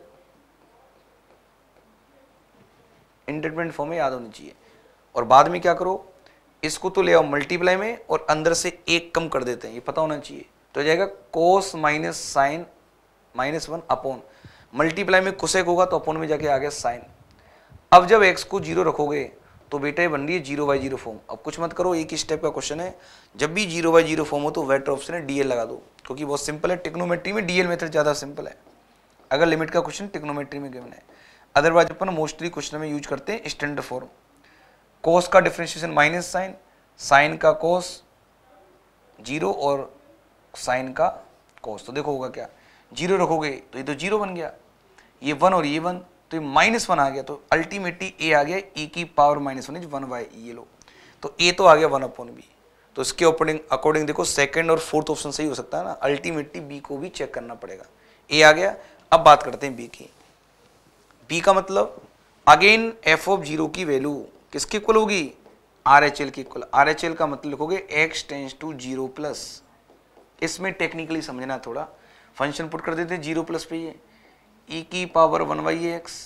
इंटरमीडिएट फॉर्म में याद होनी चाहिए। और बाद में क्या करो, इसको तो ले आओ मल्टीप्लाई में और अंदर से एक कम कर देते हैं, ये पता होना चाहिए। तो जाएगा cos minus sine minus one upon, multiply में कोसेक होगा तो अपॉन में जाके आ गया साइन। अब जब x को जीरो रखोगे तो बेटा ये बन रही है जीरो बाई जीरो फॉर्म। अब कुछ मत करो, एक ही स्टेप का क्वेश्चन है, जब भी जीरो बाई जीरो फॉर्म हो तो वेक्टर ऑप्शन है डीएल लगा दो, क्योंकि बहुत सिंपल है, टिग्नोमेट्री में डीएल मेथड ज़्यादा सिंपल है अगर लिमिट का क्वेश्चन टिग्नोमेट्री में गिवन है। अदरवाइज अपन मोस्टली क्वेश्चन में यूज करते हैं स्टैंडर्ड फॉर्म, कोस का डिफरेंशिएशन माइनस साइन, साइन का कोस जीरो और साइन का कोस। तो देखो होगा क्या, जीरो रखोगे तो ये तो जीरो बन गया, ये वन और ये वन, तो ये माइनस वन आ गया, तो अल्टीमेटली ए आ गया ई की power minus one is one by ये लो, तो ए तो आ गया वन अपॉन बी। तो इसके अकॉर्डिंग अकॉर्डिंग देखो सेकंड और फोर्थ ऑप्शन सही हो सकता है ना, अल्टीमेटली बी को भी चेक करना पड़ेगा। ए आ गया। अब बात करते हैं बी की। बी का मतलब अगेन एफ ऑफ जीरो की वैल्यू किसकी इक्वल होगी, आर एच एल की इक्वल। आर एच एल का मतलब लिखोगे X tends to zero plus, इसमें टेक्निकली समझना थोड़ा, फंक्शन पुट कर देते हैं जीरो प्लस पे, ये ई की power one by X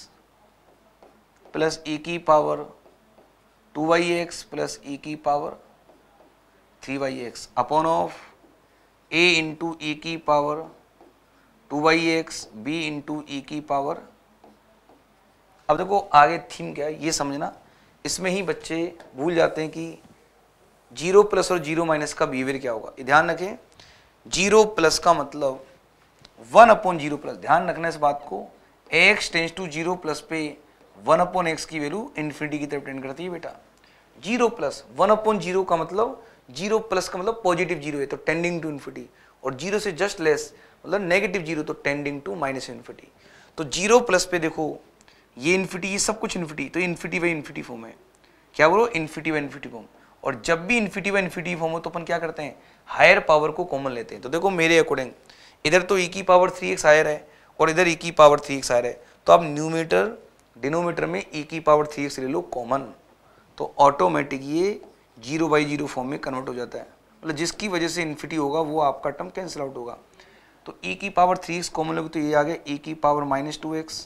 plus E की power two by X plus E की power three by X upon of A into E की power two by X B into E की power. अब देखो आगे थीम क्या है ये समझना, इसमें ही बच्चे भूल जाते हैं कि जीरो प्लस और जीरो माइनस का बिहेवियर क्या होगा। ध्यान रखें, जीरो प्लस का मतलब वन अपॉन जीरो प्लस, ध्यान रखना इस बात को, X tends to zero plus पे वन अपॉन एक्स की वैल्यू इन्फिनिटी की तरफ टेंड करती है बेटा। Zero plus one upon zero का मतलब जीरो प्लस का मतलब पॉजिटिव जीरो है तो टेंडिंग टू इन्फिनिटी, और जीरो से जस्ट लेस मतलब नेगेटिव जीरो तो टेंडिंग टू माइनस इन्फिनिटी। तो जीरो प्लस पे देखो ये इन्फिनिटी, ये सब कुछ इन्फिनिटी, तो इन्फिनिटी बाई इन्फिनिटी फॉर्म है, क्या बोलो इन्फिनिटी बाई इन्फिनिटी फॉर्म। और जब भी इन्फिनिटी बाई इन्फिनिटी फॉर्म हो तो अपन क्या करते हैं, हायर पावर को कॉमन लेते हैं। तो देखो मेरे अकॉर्डिंग इधर तो ई की पावर थ्री एक्स हायर है और इधर ई की पावर थ्री एक्स हायर है, तो आप न्यूमेटर डिनोमीटर में ई की पावर थ्री एक्स ले लो कॉमन, तो ऑटोमेटिक ये जीरो बाई जीरो फॉर्म में कन्वर्ट हो जाता है, मतलब जिसकी वजह से इन्फिनिटी होगा वो आपका टर्म कैंसिल आउट होगा। तो ई की पावर थ्री एक्स कॉमन लोगे तो ये आ गया ई की power minus two X,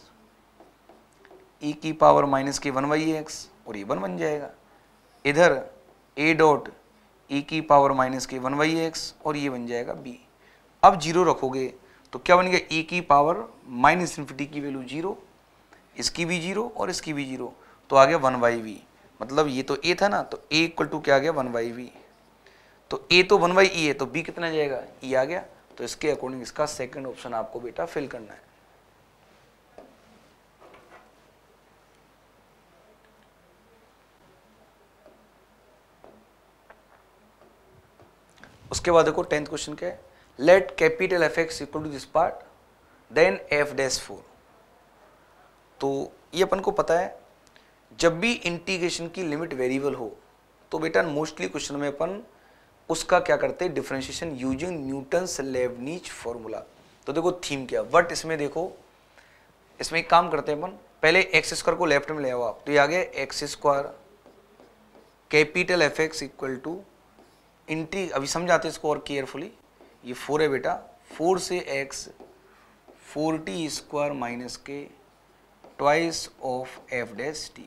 E की पावर माइनस के वन बाई एक्स, और ये वन बन जाएगा। इधर ए डॉट ई की पावर माइनस के वन बाई एक्स, और ये बन जाएगा बी। अब जीरो रखोगे तो क्या बन गया, ई की पावर माइनस इन्फिनिटी की वैल्यू जीरो, इसकी भी जीरो और इसकी भी जीरो, तो आ गया वन बाई वी। मतलब ये तो ए था ना, तो ए इक्वल टू क्या आ गया वन बाई वी, तो ए तो वन बाई ई है तो बी कितना जाएगा, ई आ गया। तो इसके अकॉर्डिंग इसका सेकंड ऑप्शन आपको बेटा फिल करना है। उसके बाद देखो टेंथ क्वेश्चन क्या है, let capital F x equal to this part then F dash four. तो ये अपन को पता है जब भी इंटीग्रेशन की लिमिट वेरिएबल हो तो बेटा मोस्टली क्वेश्चन में अपन उसका क्या करते हैं, differentiation using Newton's Leibniz formula. तो देखो थीम क्या, बट इसमें देखो इसमें एक काम करते हैं अपन, पहले एक्स स्क्वायर को लेफ्ट में ले आओ आप, तो ये आ गया x square capital F x equal to into, अभी समझाते हैं इसको और केयरफुली। ये फोर है बेटा, फोर से एक्स फोर्टी स्क्वायर माइनस के twice of F dash T.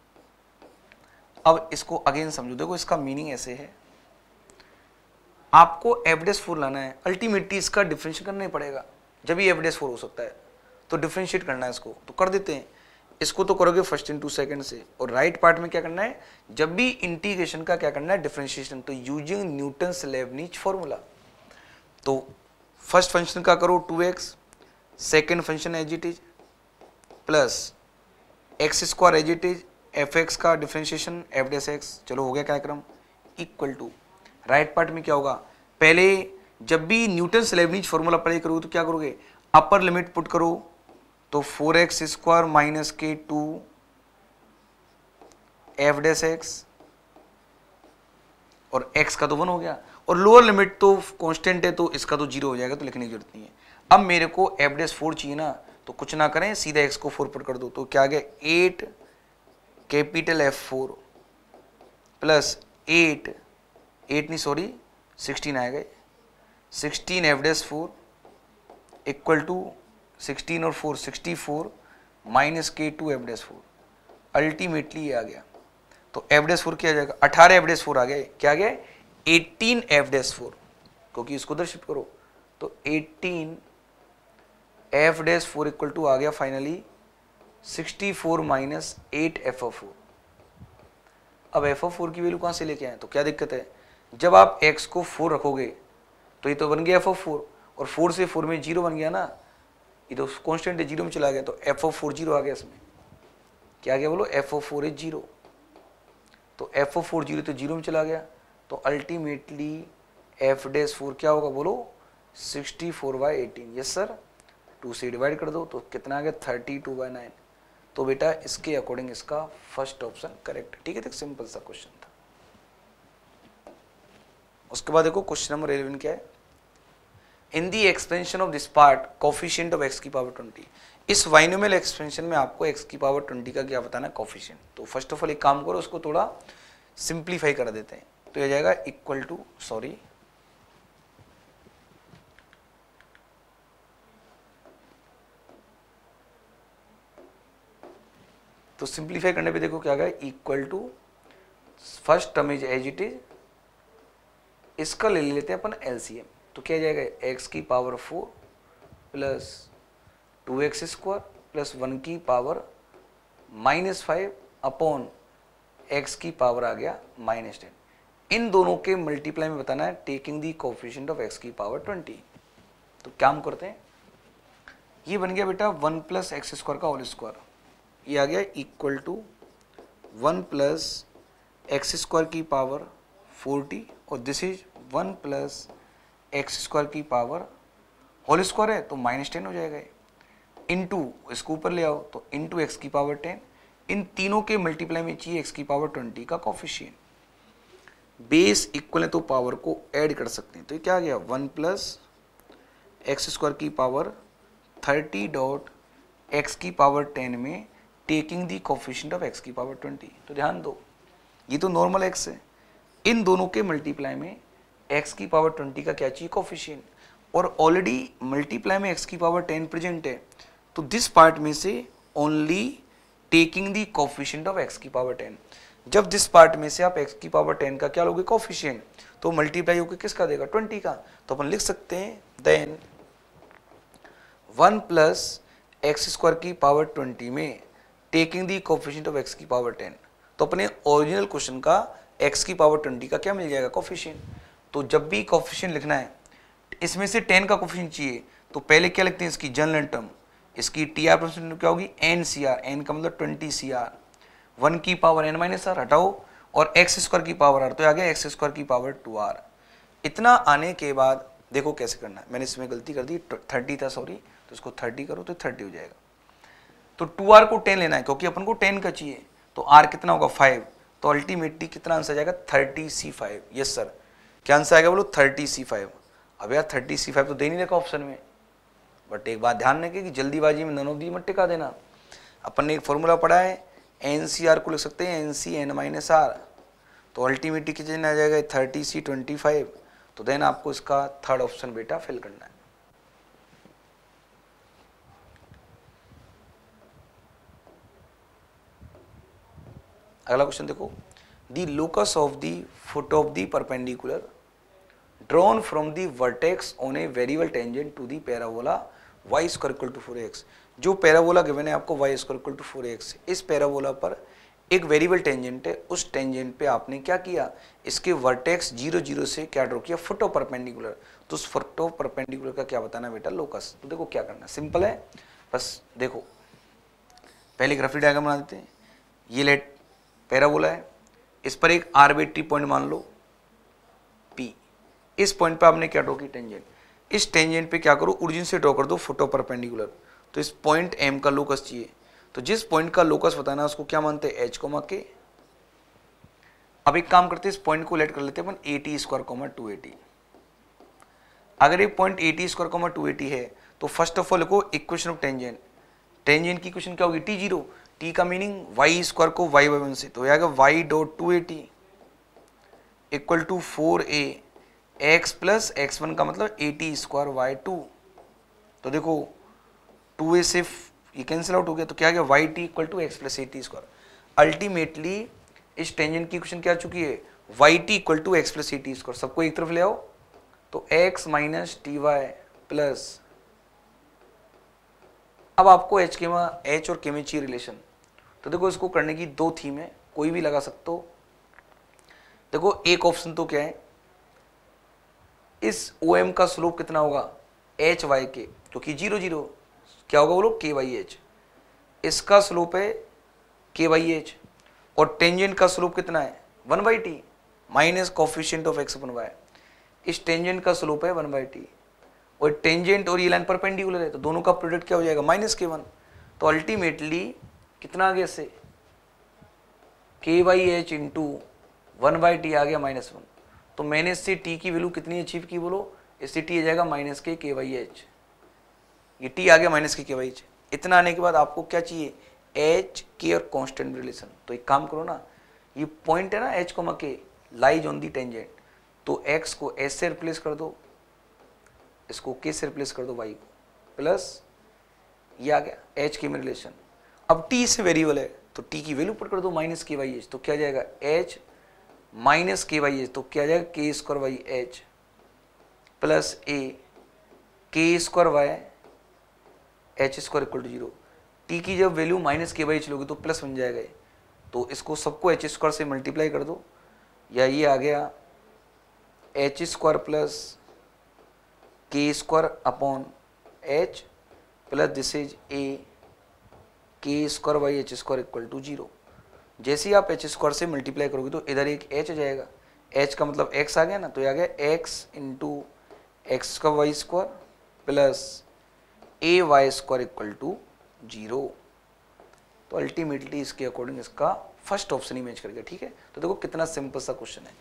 अब इसको अगेन समझो, देखो इसका मीनिंग ऐसे है, आपको एफ डैश फोर लाना है, अल्टीमेटली इसका डिफरेंशिएट करना ही पड़ेगा, जब ही एफ डैश फोर हो सकता है, तो डिफरेंशिएट करना है इसको, तो कर देते हैं। इसको तो करोगे फर्स्ट इंटू सेकंड से, और राइट पार्ट में क्या करना है, जब भी इंटीग्रेशन का क्या करना है, डिफरेंशिएशन, तो यूजिंग न्यूटन्स लेबनीज फॉर्मूला। तो फर्स्ट फंक्शन का करो two X, second function as it is plus x square as it is, F X का डिफरेंशिएशन एफ डैश एक्स, चलो हो गया क्या क्रम, इक्वल टू राइट पार्ट में क्या होगा, पहले जब भी न्यूटन्स लेबनीज फॉर्मूला अप्लाई करोगे तो क्या करोगे, अपर लिमिट पुट करो, तो फोर एक्स स्क्वायर माइनस के टू एफ डैश एक्स, और x का तो वन हो गया, और लोअर लिमिट तो कांस्टेंट है तो इसका तो जीरो हो जाएगा, तो लिखने की जरूरत नहीं है। अब मेरे को एफ डैश फोर चाहिए ना, तो कुछ ना करें सीधा x को फोर पुट कर दो, तो क्या आ गया eight capital F four plus eight eight नहीं सॉरी सिक्सटीन आएगा, sixteen F dash four equal to sixteen और फोर सिक्सटी फोर माइनस के two F dash four, ultimately ये आ गया। तो एफ डैश फोर क्या आ जाएगा, अठारह एफ डैश फोर आ गया, क्या आ गया एटीन एफ डैश फोर, क्योंकि इसको उधर शिफ्ट करो, तो eighteen F dash four equal to आ गया finally sixty four minus eight F of four. अब एफ ऑफ फोर की वैल्यू कहाँ से लेके आए, तो क्या दिक्कत है, जब आप x को फोर रखोगे तो ये तो बन गया एफ ऑफ फोर, और फोर से फोर में जीरो बन गया ना, ये तो कॉन्स्टेंट है जीरो में चला गया, तो एफ ऑफ फोर जीरो आ गया इसमें, क्या आ गया बोलो, f of four is zero, तो एफ ऑफ फोर जीरो तो जीरो में चला गया, तो अल्टीमेटली एफ डैश फोर क्या होगा बोलो sixty four by eighteen. Yes sir, two से डिवाइड कर दो तो कितना आ गया थर्टी टू बाई नाइन। तो बेटा इसके अकॉर्डिंग इसका फर्स्ट ऑप्शन करेक्ट। ठीक है, तो सिंपल सा क्वेश्चन था। उसके बाद देखो क्वेश्चन नंबर इलेवन क्या है, in the expansion of this part coefficient of x की पावर ट्वेंटी। इस बाइनोमियल एक्सपेंशन में आपको एक्स की पावर ट्वेंटी का क्या बताना है, कोफिशिएंट। तो फर्स्ट ऑफ ऑल एक काम करो, उसको थोड़ा सिंप्लीफाई कर देते हैं। तो ये जाएगा इक्वल टू, सॉरी तो सिंप्लीफाई करने पे देखो क्या गया, equal to first term is as it is, इसका ले लेते हैं अपन एलसीएम। तो क्या जाएगा, एक्स की power four plus two x square plus one की power minus five upon x की पावर आ गया माइनस टेन। इन दोनों के मल्टीप्लाई में बताना है taking the coefficient of x की पावर ट्वेंटी। तो क्या हम करते हैं, ये बन गया बेटा वन प्लस एक्स स्क्वायर का होल स्क्वायर, ये आ गया equal to one plus x square की पावर फोर्टी और this is one plus x square की पावर होल स्क्वायर है तो माइनस टेन हो जाएगा, इनटू इसको ऊपर ले आओ तो इनटू एक्स की पावर टेन। इन तीनों के मल्टीप्लाई में चाहिए एक्स की पावर ट्वेंटी का कोफिशिएंट। बेस इक्वल है तो पावर को ऐड कर सकते हैं। तो ये क्या आ गया, वन प्लस एक्स स्क्वायर की पावर थर्टी डॉट एक्स की पावर टेन में taking the coefficient of x की पावर ट्वेंटी। तो ध्यान दो, ये तो नॉर्मल एक्स है, इन दोनों के मल्टीप्लाई में एक्स की पावर ट्वेंटी का क्या चाहिए, कोफिशिएंट। और ऑलरेडी मल्टीप्लाई में एक्स की पावर टेन प्रेजेंट है, तो दिस पार्ट में से only taking the coefficient of x की पावर टेन। जब दिस पार्ट में से आप एक्स की पावर टेन का क्या लोगे, कोफिशिएंट, तो मल्टीप्लाई होकर किसका देगा, ट्वेंटी का। तो अपन लिख सकते हैं then one plus x square की पावर ट्वेंटी में taking the coefficient of x की पावर टेन। तो अपने ओरिजिनल क्वेश्चन का एक्स की पावर ट्वेंटी का क्या मिल जाएगा, कोफिशिएंट। तो जब भी कोफिशिएंट लिखना है, इसमें से टेन का कोफिशिएंट चाहिए तो पहले क्या लिखते हैं, इसकी जनरल टर्म, इसकी टी आर परसेंट क्या होगी, एन सी आर, एन का मतलब ट्वेंटी सी आर, वन की पावर एन माइनस आर हटाओ और एक्स स्क्वायर की पावर आर, तो आ गया एक्स स्क्वायर की पावर टू आर। इतना आने के बाद देखो कैसे करना है, मैंने इसमें गलती कर दी, थर्टी था सॉरी, तो इसको थर्टी करो तो थर्टी हो जाएगा। तो टू आर को टेन लेना है क्योंकि अपन को टेन का चाहिए, तो आर कितना होगा फाइव, तो अल्टीमेटली कितना आंसर जाएगा, thirty C five. Yes sir, क्या आंसर आएगा बोलो, थर्टी सी फाइव। अब यार थर्टी सी फाइव तो दे नहीं रखा ऑप्शन में, बट एक बात ध्यान रखें कि जल्दीबाजी में नन ऑफ दी मत टिका देना। अपन ने एक फॉर्मूला पढ़ा है, एन सी आर को लिख सकते हैं n C n minus r, तो अल्टीमेटली कितना आ जाएगा, थर्टी सी ट्वेंटी फाइव। तो देन आपको इसका थर्ड ऑप्शन बेटा फिल करना है। अगला क्वेश्चन देखो, the locus of the foot of the perpendicular drawn from the vertex on a variable tangent to the parabola y square equal to four x. जो parabola given है आपको y square equal to four x, इस parabola पर एक variable tangent है, उस tangent पे आपने क्या किया, इसके वर्टेक्स जीरो जीरो से क्या ड्रॉ किया, फुट ऑफ परपेंडिकुलर। तो उस फुट ऑफ परपेंडिकुलर का क्या बताना है बेटा, लोकस। तो देखो क्या करना है, सिंपल है, बस देखो पहले ग्राफिक डायग्राम बना देते हैं। ये लेट पैराबोला है, इस पर एक आर्बिट्री पॉइंट मान लो P, इस पॉइंट पे आपने क्या ड्रॉ की, टेंजेंट। इस टेंजेंट पे क्या करो, ओरिजिन से ड्रॉ कर दो फुट ऑफ परपेंडिकुलर। तो इस पॉइंट M का लोकस चाहिए, तो जिस पॉइंट का लोकस बताना है उसको क्या मानते हैं, H कोमा के। अब एक काम करते हैं, इस पॉइंट को लेट कर लेते हैं अपन at square comma two at. अगर एक point at square comma two at है तो फर्स्ट ऑफ ऑल लिखो इक्वेशन ऑफ टेंजेंट। टेंजेंट की इक्वेशन क्या होगी, टी जीरो। टी का मीनिंग वाई स्क्वायर को वाई बाई वन से, तो आएगा y dot two at equal to four a x plus x one का मतलब एटी स्क्वायर वाई टू। तो देखो टू ए से ये कैंसिल आउट हो गया, तो क्या आ गया, y t equal to x plus at square. Ultimately इस टेंजेंट की इक्वेशन क्या आ चुकी है, y t equal to x plus at square. सबको एक तरफ ले आओ, तो x minus t y plus, अब आपको एच के में एच और के में चाहिए रिलेशन। तो देखो इसको करने की दो थीम है, कोई भी लगा सकते हो। देखो एक ऑप्शन तो क्या है, इस ओ एम का स्लोप कितना होगा, एच वाई के, क्योंकि जीरो जीरो क्या होगा बोलो, के वाई एच। इसका स्लोप है के वाई एच, और टेंजेंट का स्लोप कितना है, one by t minus coefficient of x अपन वाई। इस टेंजेंट का स्लोप है वन बाई टी, और टेंजेंट और ये लाइन परपेंडिकुलर है, तो दोनों का प्रोडक्ट क्या हो जाएगा, माइनस के वन। तो अल्टीमेटली कितना आ गया इससे, k by h into one by t आ गया माइनस वन। तो मैंने इससे टी की वैल्यू कितनी अचीव की बोलो, इससे टी आ जाएगा minus k k by h, ये टी आ गया minus k k by H. इतना आने के बाद आपको क्या चाहिए, एच के और कांस्टेंट रिलेशन। तो एक काम करो ना, ये पॉइंट है ना h comma k lies on the tangent, तो एक्स को एच से रिप्लेस कर दो, इसको के से रिप्लेस कर दो वाई को, प्लस ये आ गया एच के में रिलेशन। अब टी से वेरिएबल है तो टी की वैल्यू पुट कर दो माइनस के बाई एच, तो क्या जाएगा h minus k by h, तो क्या जाएगा k square by h plus a k square y h square equal to zero. T की जब value minus k by h लोगे तो प्लस बन जाएगा, तो इसको सबको एच स्क्वायर से मल्टीप्लाई कर दो, या ये आ गया h square plus k square upon h plus this is a k square by h square equal to zero. जैसे ही आप एच स्क्वायर से मल्टीप्लाई करोगे तो इधर एक एच आ जाएगा, एच का मतलब एक्स आ गया ना, तो ये आ गया एक्स इंटू एक्स का y square plus a y square equal to zero. तो अल्टीमेटली इसके अकॉर्डिंग इसका फर्स्ट ऑप्शन ही मैच कर गया। ठीक है, तो देखो कितना सिंपल सा क्वेश्चन है।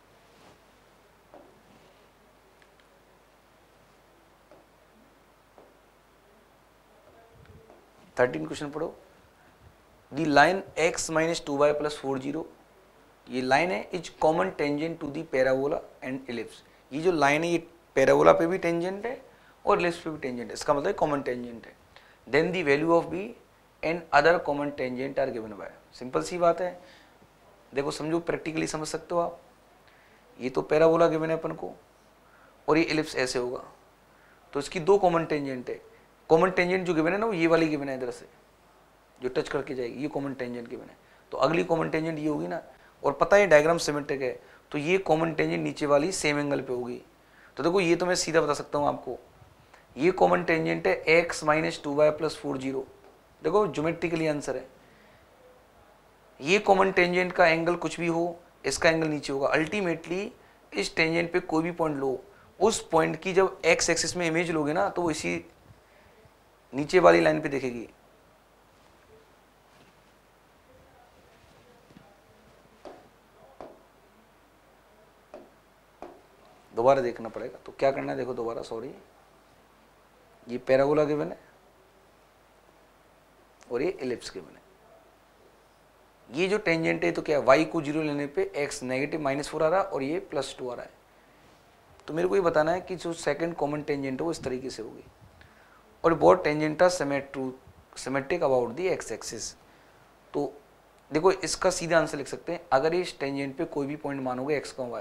थर्टीन क्वेश्चन पढ़ो। The line x minus two y plus four zero, ये लाइन है is common tangent to the parabola and ellipse. ये जो लाइन है ये पैराबोला पे भी टेंजेंट है और इलिप्स पे भी टेंजेंट है, इसका मतलब कॉमन टेंजेंट है। Then the value of b and other common tangent are given by. Simple सी बात है, देखो समझो, प्रैक्टिकली समझ सकते हो आप। ये तो पैराबोला गिवन है अपन को और ये इलिप्स ऐसे होगा, तो इसकी दो कॉमन टेंजेंट है। कॉमन टेंजेंट जो गिवन है ना वो ये वाली गिवन है, इधर से जो टच करके जाएगी, ये कॉमन टेंजेंट गिवन है। तो अगली कॉमन टेंजेंट ये होगी ना, और पता है डायग्राम सिमेट्रिक है, तो ये कॉमन टेंजेंट नीचे वाली सेम एंगल पे होगी। तो देखो ये तो मैं सीधा बता सकता हूँ आपको, ये कॉमन टेंजेंट है x minus two y plus four zero. देखो ज्योमेट्रिकली आंसर है, ये कॉमन टेंजेंट का एंगल कुछ भी हो, इसका एंगल नीचे होगा। अल्टीमेटली इस टेंजेंट पे कोई भी पॉइंट लो, उस पॉइंट की जब एक्स एक्सिस में इमेज लोगे ना तो वो इसी नीचे वाली लाइन पे दिखेगी। दोबारा देखना पड़ेगा, तो क्या करना है देखो दोबारा, सॉरी, ये पैराबोला गिवन है और ये इलिप्स गिवन है। ये जो टेंजेंट है तो क्या, y को जीरो लेने पे x नेगेटिव माइनस फोर आ रहा है और ये प्लस टू आ रहा है। तो मेरे को ये बताना है कि जो सेकंड कॉमन टेंजेंट है वो इस तरीके से होगी, और both tangent are symmetric about the x axis. तो देखो इसका सीधा आंसर लिख सकते हैं, अगर इस टेंजेंट पे कोई भी पॉइंट मानोगे x का y,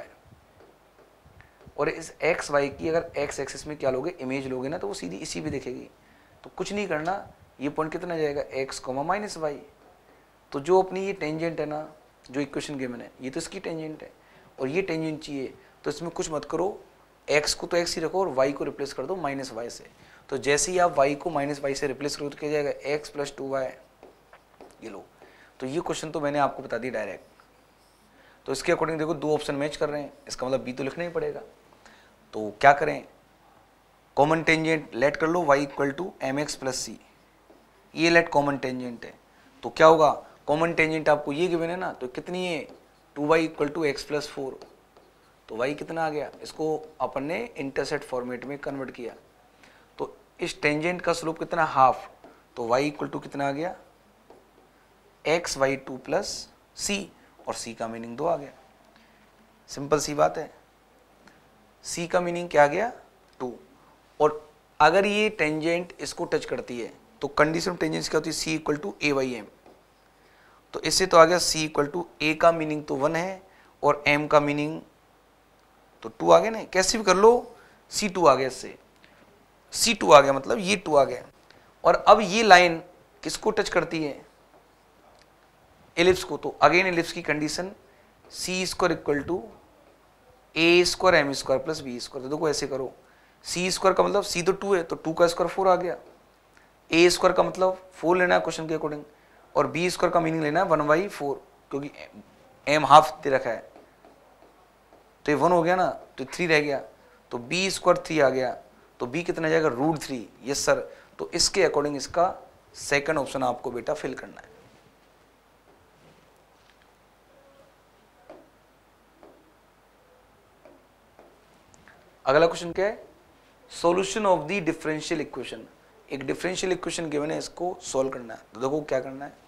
और इस एक्स वाई की अगर एक्स एक्सिस में क्या लोगे, इमेज लोगे ना, तो वो सीधी इसी पे दिखेगी। तो कुछ नहीं करना, ये पॉइंट कितना जाएगा, एक्स कॉमा माइनस वाई। तो जो अपनी ये टेंजेंट है ना, जो इक्वेशन गिवन है, ये तो इसकी टेंजेंट है और ये टेंजेंट चाहिए, तो इसमें कुछ मत करो, एक्स को तो एक्स ही रखो और वाई को रिप्लेस कर दो माइनस वाई से। तो जैसे ही आप वाई को माइनस वाई से रिप्लेस करो तो क्या जाएगा, एक्स प्लस टू वाई, ये लो। तो ये क्वेश्चन तो मैंने आपको बता दिया डायरेक्ट। तो इसके अकॉर्डिंग देखो दो ऑप्शन मैच कर रहे हैं, इसका मतलब बी तो लिखना ही पड़ेगा। तो क्या करें, कॉमन टेंजेंट लेट कर लो y equal to m x plus c, ये लेट कॉमन टेंजेंट है। तो क्या होगा, कॉमन टेंजेंट आपको ये गिवन है ना, तो कितनी है, two y equal to x plus four. तो y कितना आ गया, इसको अपन ने इंटरसेप्ट फॉर्मेट में कन्वर्ट किया। तो इस टेंजेंट का स्लोप कितना, हाफ। तो y इक्वल टू कितना आ गया, x y two plus c, और c का मीनिंग दो आ गया। सिंपल सी बात है, c का मीनिंग क्या आ गया, टू। और अगर ये टेंजेंट इसको टच करती है तो कंडीशन टेंजेंट क्या होती है, c equal to a by m. तो इससे तो आ गया c इक्वल टू ए का मीनिंग तो वन है और m का मीनिंग तो टू आ गया ना, कैसे भी कर लो, सी टू आ गया, इससे सी टू आ गया, मतलब ये टू आ गया। और अब ये लाइन किसको टच करती है, एलिप्स को। तो अगेन एलिप्स की condition c square equal to a square m square plus b square. तो देखो ऐसे करो, सी स्क्वायर का मतलब सी तो टू है, तो टू का स्क्वायर फोर आ गया। ए स्क्वायर का मतलब फोर लेना है क्वेश्चन के अकॉर्डिंग, और बी स्क्वायर का मीनिंग लेना है वन बाई फोर, क्योंकि एम हाफ दे रखा है। तो ये वन हो गया ना, तो थ्री रह गया, तो बी स्क्वायर थ्री आ गया। तो बी कितना जाएगा रूट थ्री, यस सर। तो इसके अकॉर्डिंग इसका सेकंड ऑप्शन आपको बेटा फिल करना है। अगला क्वेश्चन क्या है, solution of the differential equation. एक डिफरेंशियल इक्वेशन गिवन है, इसको सॉल्व करना है। तो देखो क्या करना है,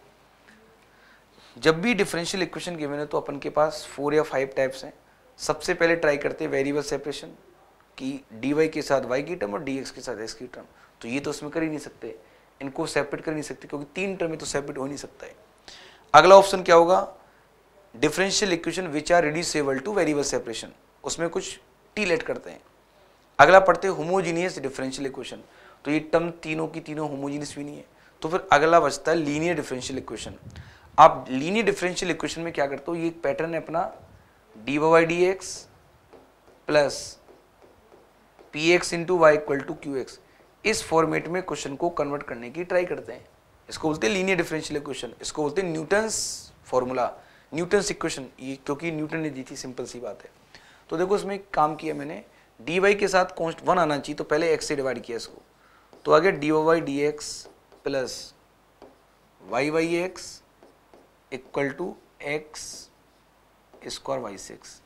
जब भी डिफरेंशियल इक्वेशन गिवन है तो अपन के पास फोर या फाइव टाइप्स हैं। सबसे पहले ट्राई करते हैं वेरिएबल सेपरेशन कि डी वाई के साथ वाई की टर्म और डी एक्स के साथ एक्स की टर्म। तो ये तो उसमें कर ही नहीं सकते, इनको सेपरेट कर नहीं सकते क्योंकि तीन टर्म में तो सेपरेट हो नहीं सकता है। अगला ऑप्शन क्या होगा, differential equation which are reducible to variable separation, उसमें कुछ टी लेट करते हैं। अगला पढ़ते हैं होमोजीनियस डिफरेंशियल इक्वेशन, तो ये टर्म तीनों की तीनों होमोजीनियस भी नहीं है। तो फिर अगला बचता है लीनियर डिफरेंशियल इक्वेशन। आप लीनियर डिफरेंशियल इक्वेशन में क्या करते हो, ये एक पैटर्न है अपना d y d x plus p x into y equal to q x, इस फॉर्मेट में क्वेश्चन को कन्वर्ट करने की ट्राई करते हैं। इसको बोलते हैं लीनियर डिफरेंशियल इक्वेशन, इसको बोलते हैं न्यूटन्स फॉर्मूला, न्यूटन्स इक्वेशन, ये क्योंकि न्यूटन ने दी थी, सिंपल सी बात है। तो देखो इसमें काम किया मैंने, डी वाई के साथ कॉन्स्ट वन आना चाहिए, तो पहले एक्स से डिवाइड किया इसको, तो आ गया d y d x plus y y x equal to x square y six.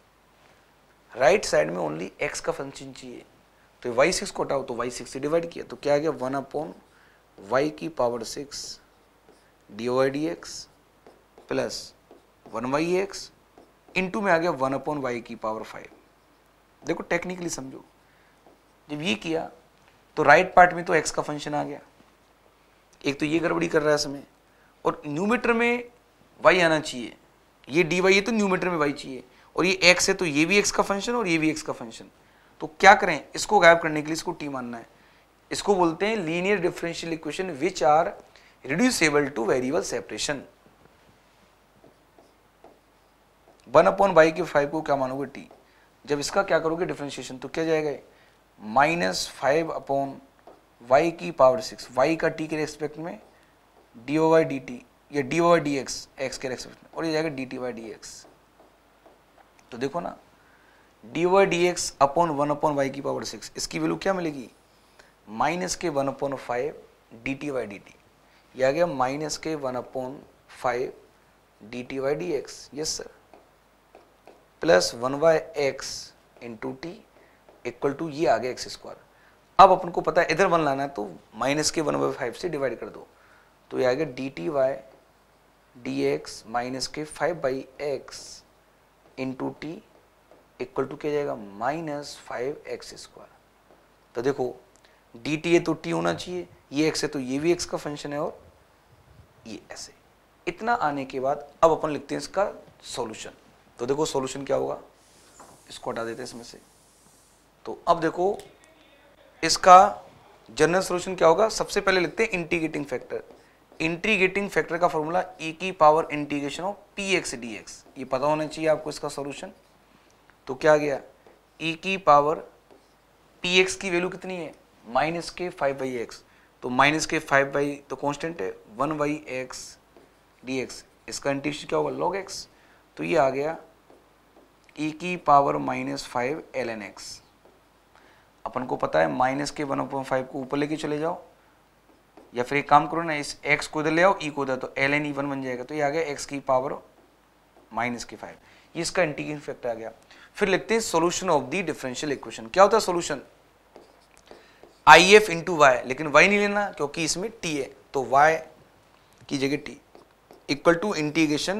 Right side में ओनली एक्स का फंक्शन चाहिए, तो वाई सिक्स को हटाओ तो वाई सिक्स से डिवाइड किया, तो क्या आ गया वन अपॉन वाई की power six d y d x plus one y x into में आ गया वन अपॉन वाई की पावर फाइव। देखो टेक्निकली समझो, जब ये किया तो राइट पार्ट में तो एक्स का फंक्शन आ गया, एक तो ये गड़बड़ी कर रहा है इसमें, और न्यूमीटर में वाई आना चाहिए, ये डी वाई है तो न्यूमीटर में वाई चाहिए, और ये एक्स है तो ये भी एक्स का फंक्शन और ये भी एक्स का फंक्शन। तो क्या करें, इसको गायब करने के लिए इसको टी मानना है। इसको बोलते हैं linear differential equation which are reducible to variable separation. One upon y के फाइव को क्या मानोगे टी, जब इसका क्या करोगे डिफरेंशिएशन तो क्या जाएगा माइनस फाइव अपॉन वाई की पावर सिक्स, वाई का टी के रेस्पेक्ट में d o y d t या d o y d x x के रेस्पेक्ट में, और ये जाएगा d t y d x. तो देखो ना d y d x upon one upon Y की पावर सिक्स, इसकी वैल्यू क्या मिलेगी माइनस के one upon five d t y d t, यह आ गया माइनस के one upon five d t y d x, yes sir, plus one y x into t equal to ये आ गया एक्स स्क्वायर। अब अपन को पता है इधर वन लाना है तो माइनस के वन बाई फाइव से डिवाइड कर दो, तो ये आ गया d t y d x minus के five by x into t equal to क्या जाएगा माइनस फाइव एक्स स्क्वायर। तो देखो डी टी है तो टी होना चाहिए, ये एक्स है तो ये भी एक्स का फंक्शन है, और ये ऐसे। इतना आने के बाद अब अपन लिखते हैं इसका सॉल्यूशन। तो देखो सॉल्यूशन क्या होगा, इसको हटा देते हैं इसमें से। तो अब देखो इसका जनरल सॉल्यूशन क्या होगा, सबसे पहले लिखते हैं इंटीग्रेटिंग फैक्टर। इंटीग्रेटिंग फैक्टर का फॉर्मूला ई की power integration of p x d x, ये पता होना चाहिए आपको इसका सॉल्यूशन। तो क्या आ गया ई की पावर पी एक्स की वैल्यू कितनी है माइनस के फाइव बाई एक्स, तो माइनस के फाइव बाई तो कांस्टेंट है one by x d x, इसका इंटीग्रेशन क्या होगा लॉग एक्स, तो ये आ गया ई की power minus five l n x. अपन को पता है माइनस के वन अपॉइंट फाइव को ऊपर लेके चले जाओ, या फिर एक काम करो ना, इस x को इधर ले आओ, e को इधर, तो एल एन ई वन बन जाएगा, तो ये आ गया x की पावर माइनस के फाइव, ये इसका इंटीग्रेटिंग फैक्टर आ गया। फिर लिखते हैं solution of the differential equation. क्या होता है solution, I F into y, लेकिन y नहीं लेना क्योंकि इसमें t है, तो y की जगह t equal to integration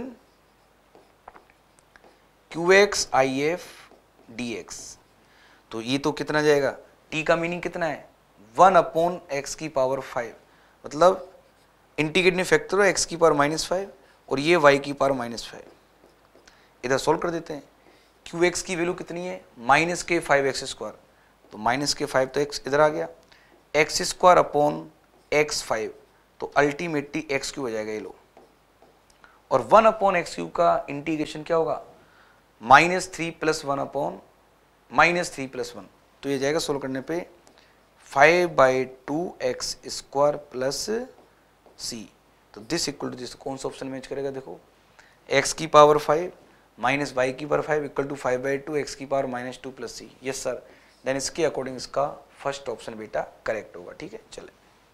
q x I F d x. तो ये तो कितना जाएगा, t का मीनिंग कितना है वन अपॉन एक्स की पावर फाइव, मतलब इंटीग्रेटिंग फैक्टर है एक्स की पावर माइनस फाइव और ये y की पावर माइनस फाइव। इधर सोल्व कर देते हैं, क्यू एक्स की वैल्यू कितनी है माइनस के फाइव एक्स स्क्वायर, तो माइनस के फाइव तो एक्स इधर आ गया, x square upon x five, तो अल्टीमेटली एक्स क्यू हो जाएगा ये लो, और वन अपॉन एक्स क्यू का इंटीग्रेशन क्या होगा minus three plus one upon minus three plus one, तो ये जाएगा सोल्व करने पे five by two x square plus c. तो दिस इक्वल टू दिस, कौन सा ऑप्शन मैच करेगा देखो, एक्स की पावर फाइव माइनस वाई की power five equal to five by two x की power minus two plus c. Yes sir, then इसके according इसका फर्स्ट ऑप्शन बेटा करेक्ट होगा। ठीक है, चले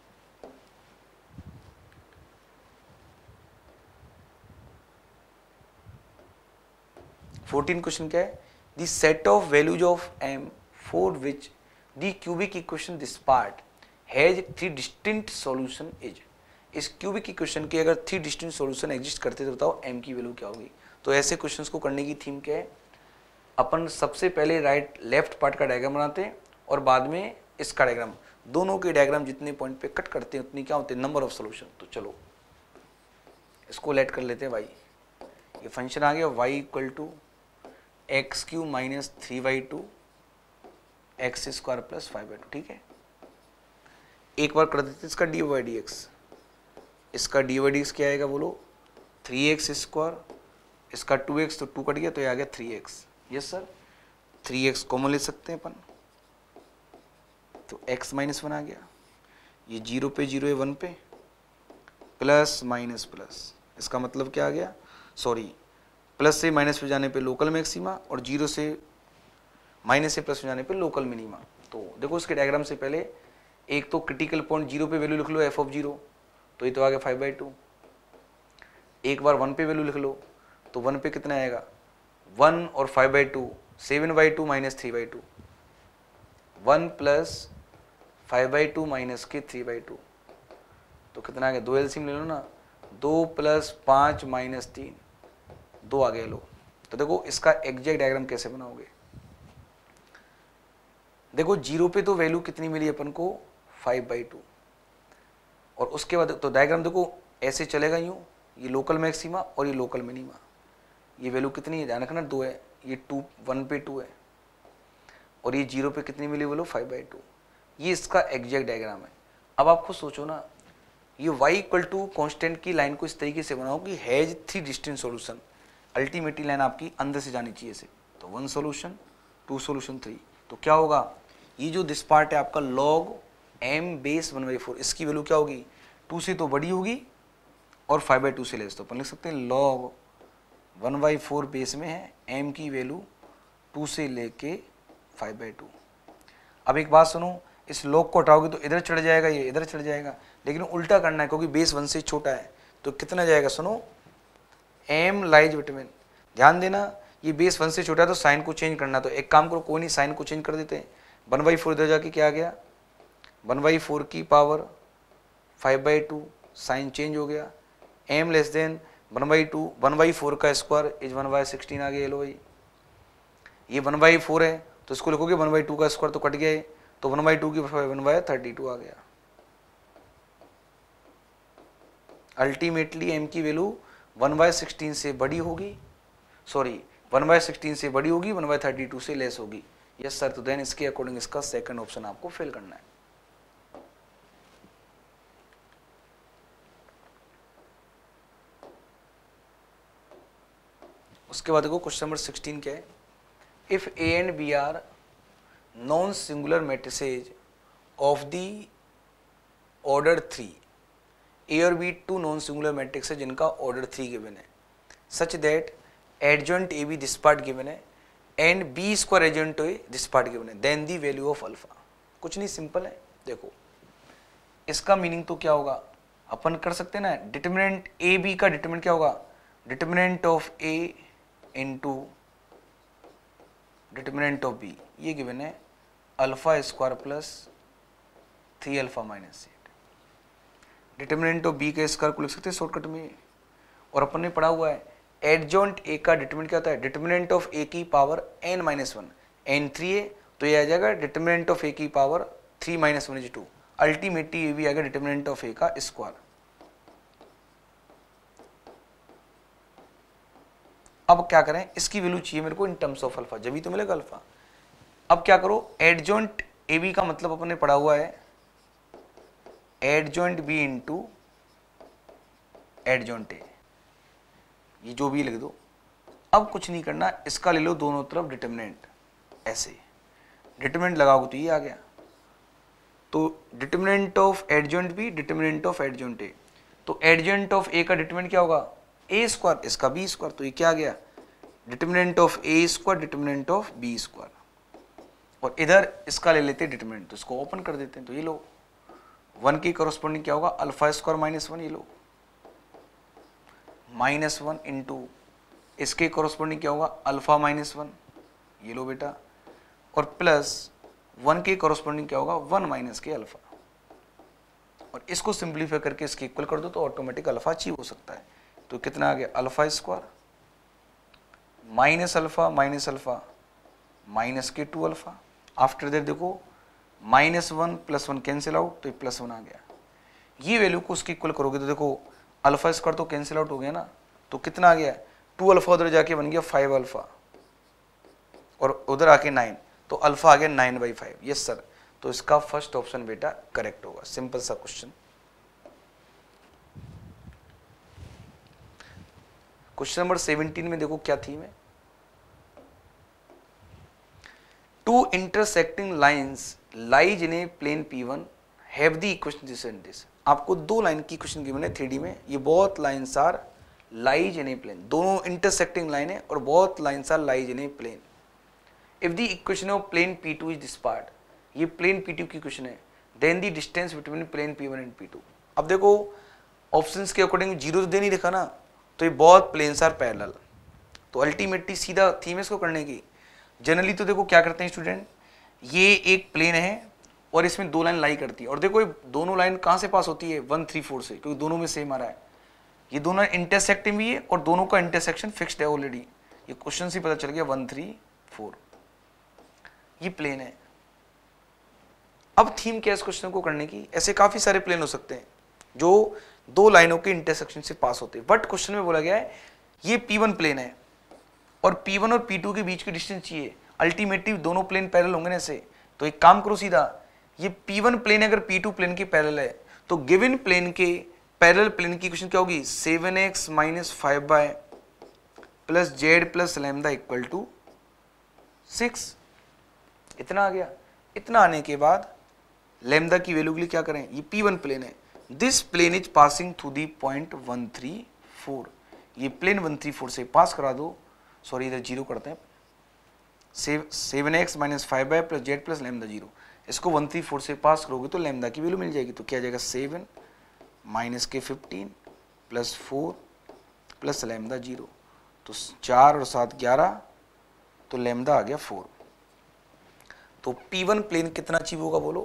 फोर्टीन क्वेश्चन क्या है, the set of values of m for which the cubic equation this part has three distinct solution is. इस क्यूबिक इक्वेशन के अगर थ्री डिस्टिंक्ट सॉल्यूशन एग्जिस्ट करते तो बताओ एम की वैल्यू क्या होगी। तो ऐसे क्वेश्चंस को करने की थीम क्या है, अपन सबसे पहले राइट लेफ्ट पार्ट का डायग्राम बनाते हैं और बाद में इसका डायग्राम, दोनों के डायग्राम जितने पॉइंट पे कट करते हैं उतनी क्या होते हैं नंबर ऑफ सॉल्यूशन। तो चलो इसको लेट कर लेते हैं वाई, ये फंक्शन आ गया Y equal to x cube minus three by two x square plus five by two. ठीक है, एक बार कर देते इसका डी वाई डी एक्स, इसका डी वाई डी एक्स क्या आएगा बोलो, थ्री एक्स स्क्वायर, इसका टू एक्स तो टू कट गया तो ये आ गया three x. Yes sir, three x common ले सकते हैं अपन, तो x माइनस वन आ गया, ये जीरो पे जीरो है वन पे, प्लस माइनस प्लस, इसका मतलब क्या आ गया, सॉरी प्लस से माइनस पे जाने पे लोकल मैक्सिमा और जीरो से माइनस से प्लस पे जाने पे लोकल मिनिमा। तो देखो इसके डायग्राम से पहले एक तो क्रिटिकल पॉइंट जीरो पे वैल्यू लिख लो एफ ऑफ जीरो, तो ये तो आ गया फाइव बाई टू। एक बार वन पे वैल्यू लिख लो तो वन पे कितना आएगा, वन और five by two, seven by two minus three by two, one plus five by two minus के थ्री बाई टू, तो कितना आ गया, दो एलसीएम ले लो ना, दो प्लस पाँच माइनस तीन, दो आ गया लो। तो देखो इसका एग्जैक्ट डायग्राम कैसे बनाओगे, देखो जीरो पे तो वैल्यू कितनी मिली अपन को, फाइव बाई टू, और उसके बाद तो डायग्राम देखो ऐसे चलेगा यूँ, ये लोकल मैक्सिमा और ये लोकल मिनिमा, ये वैल्यू कितनी है ध्यान रखना दो है, ये टू वन पे टू है, और ये जीरो पे कितनी मिली बोलो फाइव बाई टू, ये इसका एग्जैक्ट डायग्राम है। अब आपको सोचो ना, ये y इक्वल टू कॉन्स्टेंट की लाइन को इस तरीके से बनाओ कि has three distinct solution, ultimately line आपकी अंदर से जानी चाहिए से, तो one solution two solution three, तो क्या होगा, ये जो दिस पार्ट है आपका log m base one by four, इसकी वैल्यू क्या होगी, टू से तो बड़ी होगी और फाइव बाई टू से लेस, तो अपन लिख सकते हैं log one by four base में है, एम की वैल्यू टू से लेके फाइव बाई टू। अब एक बात सुनो, इस लॉग को हटाओगे तो इधर चढ़ जाएगा, ये इधर चढ़ जाएगा, लेकिन उल्टा करना है क्योंकि बेस वन से छोटा है, तो कितना जाएगा सुनो, एम लाइज बिटवीन, ध्यान देना ये बेस वन से छोटा है तो साइन को चेंज करना, तो एक काम करो कोई नहीं साइन को चेंज कर देते हैं, वन बाई फोर इधर जाके क्या आ गया, वन बाई फोर की power five by two, sign change हो गया, m less than one by two, one by four का square is one by sixteen आ गया। लो भाई ये वन बाई फोर है तो इसको लिखोगे वन बाई टू का स्क्वायर तो कट गया है, तो वन बाई टू की वन बाई थर्टी टू आ गया। अल्टीमेटली एम की वैल्यू वन बाई सिक्सटीन से बड़ी होगी, सॉरी वन बाई सिक्सटीन से बड़ी होगी, वन बाई थर्टी टू से लेस होगी। यस सर, तो देन इसके अकॉर्डिंग इसका सेकंड ऑप्शन आपको फिल करना है। उसके बाद देखो क्वेश्चन नंबर सिक्सटीन क्या है, if A and B are non singular matrices of the order three, A और B two non singular matrix है जिनका ऑर्डर थ्री गिवन है, such that adjoint A B this part given है and B square adjoint A this part given है, then the value of alpha. कुछ नहीं, simple है। देखो इसका मीनिंग तो क्या होगा, अपन कर सकते हैं ना, डिटरमिनेंट ए बी का डिटरमिनेंट क्या होगा, determinant of A into determinant of B, ये गिवन है alpha square plus three alpha minus eight. Determinant of B के स्क्वायर को लिख सकते हैं शॉर्टकट में, और अपन ने पढ़ा हुआ है एडजॉइंट ए का डिटरमिनेंट क्या होता है, डिटरमिनेंट ऑफ ए की power n minus one, n three है तो ये आ जाएगा डिटरमिनेंट ऑफ ए की power three minus one is two, ultimately ये भी आएगा डिटरमिनेंट ऑफ ए का स्क्वायर। अब क्या करें, इसकी वैल्यू चाहिए मेरे को इन टर्म्स ऑफ अल्फा, जब ही तो मिलेगा अल्फा। अब क्या करो, एडजॉइंट ए बी का मतलब अपन ने पढ़ा हुआ है adjoint B into adjoint A, ये जो भी लिख दो। अब कुछ नहीं करना, इसका ले लो दोनों तरफ डिटरमिनेंट, ऐसे डिटरमिनेंट लगाओगे तो ये आ गया, तो determinant of adjoint B determinant of adjoint A, तो एडजॉइंट ऑफ ए का डिटरमिनेंट क्या होगा, ए स्क्वायर, इसका बी स्क्वायर, तो ये क्या आ गया determinant of A square determinant of B square. और इधर इसका ले लेते हैं डिटरमिनेंट, तो इसको ओपन कर देते हैं। तो ये लो वन के कॉरस्पॉन्डिंग क्या होगा, अल्फा स्क्वायर माइनस वन, ये लो माइनस वन इंटू इसके कॉरस्पॉन्डिंग क्या होगा, अल्फा माइनस वन, ये लो बेटा, और प्लस वन के कॉरस्पॉन्डिंग क्या होगा, वन माइनस के अल्फा, और इसको सिंप्लीफाई करके इसके इक्वल कर दो तो ऑटोमेटिक अल्फा अचीव हो सकता है। तो कितना आ गया, alpha square minus alpha minus alpha minus के टू अल्फा। आफ्टर दैट देखो minus one plus one cancel out, तो ये प्लस वन आ गया। ये वैल्यू को उसकी इक्वल करोगे तो देखो अल्फा स्क्वायर तो कैंसिल आउट हो गया ना, तो कितना आ गया, टू अल्फा उधर जाके बन गया फाइव अल्फा और उधर आके नाइन, तो अल्फा आ गया nine by five. Yes sir, तो इसका फर्स्ट ऑप्शन बेटा करेक्ट होगा। सिंपल सा क्वेश्चन। क्वेश्चन नंबर सेवनटीन में देखो क्या थीम है, two intersecting lines lies in a plane P one have the equation this and this. आपको दो लाइन की क्वेश्चन गिवन है थ्री डी में, ये बहुत lines are lies in a plane, दोनों इंटरसेक्टिंग लाइन है और बहुत lines are lies in a plane. If the equation of plane P two is this part, ये प्लेन पी टू की क्वेश्चन है, then the distance between plane P one and P two. अब देखो options के according zero तो दे नहीं रखा ना, तो ये बहुत प्लेन्स आर पैरेलल, तो अल्टीमेटली सीधा थीम इसको करने की। जनरली तो देखो क्या करते हैं स्टूडेंट, ये एक प्लेन है और इसमें दो लाइन लाई करती है, और देखो ये दोनों लाइन कहाँ से पास होती है, वन थ्री फोर से, क्योंकि दोनों में सेम आ रहा है। ये दोनों इंटरसेक्टिंग भी है और दोनों का इंटरसेक्शन फिक्स्ड है ऑलरेडी, ये क्वेश्चन से पता चल गया वन थ्री फोर, ये प्लेन है। अब थीम क्या है इस क्वेश्चन को करने की, ऐसे काफी सारे प्लेन हो सकते हैं जो दो लाइनों के इंटरसेक्शन से पास होते हैं, बट क्वेश्चन में बोला गया है ये पी वन प्लेन है और पी वन और पी टू के बीच की डिस्टेंस चाहिए, अल्टीमेटली दोनों प्लेन पैरेलल होंगे ना ऐसे। तो एक काम करो सीधा, ये पी वन प्लेन अगर पी टू प्लेन के पैरेलल है तो गिवन प्लेन के पैरेलल प्लेन की इक्वेशन क्या होगी, seven x minus five y plus z plus lambda equal to six. इतना आ गया। इतना आने के बाद लैम्डा की वैल्यू के लिए क्या करें, ये पी वन प्लेन है, this plane is passing through the point one three four, ये प्लेन वन थ्री फोर से पास करा दो, सॉरी इधर जीरो करते हैं, seven x minus five y plus z plus lambda zero, इसको वन थ्री फोर से पास करोगे तो लैम्डा की वैल्यू मिल जाएगी। तो क्या जाएगा, सेवन माइनस के fifteen plus four plus lambda zero, तो चार और सात ग्यारह, तो लैम्डा आ गया फोर। तो पी वन प्लेन कितना अचीव होगा बोलो,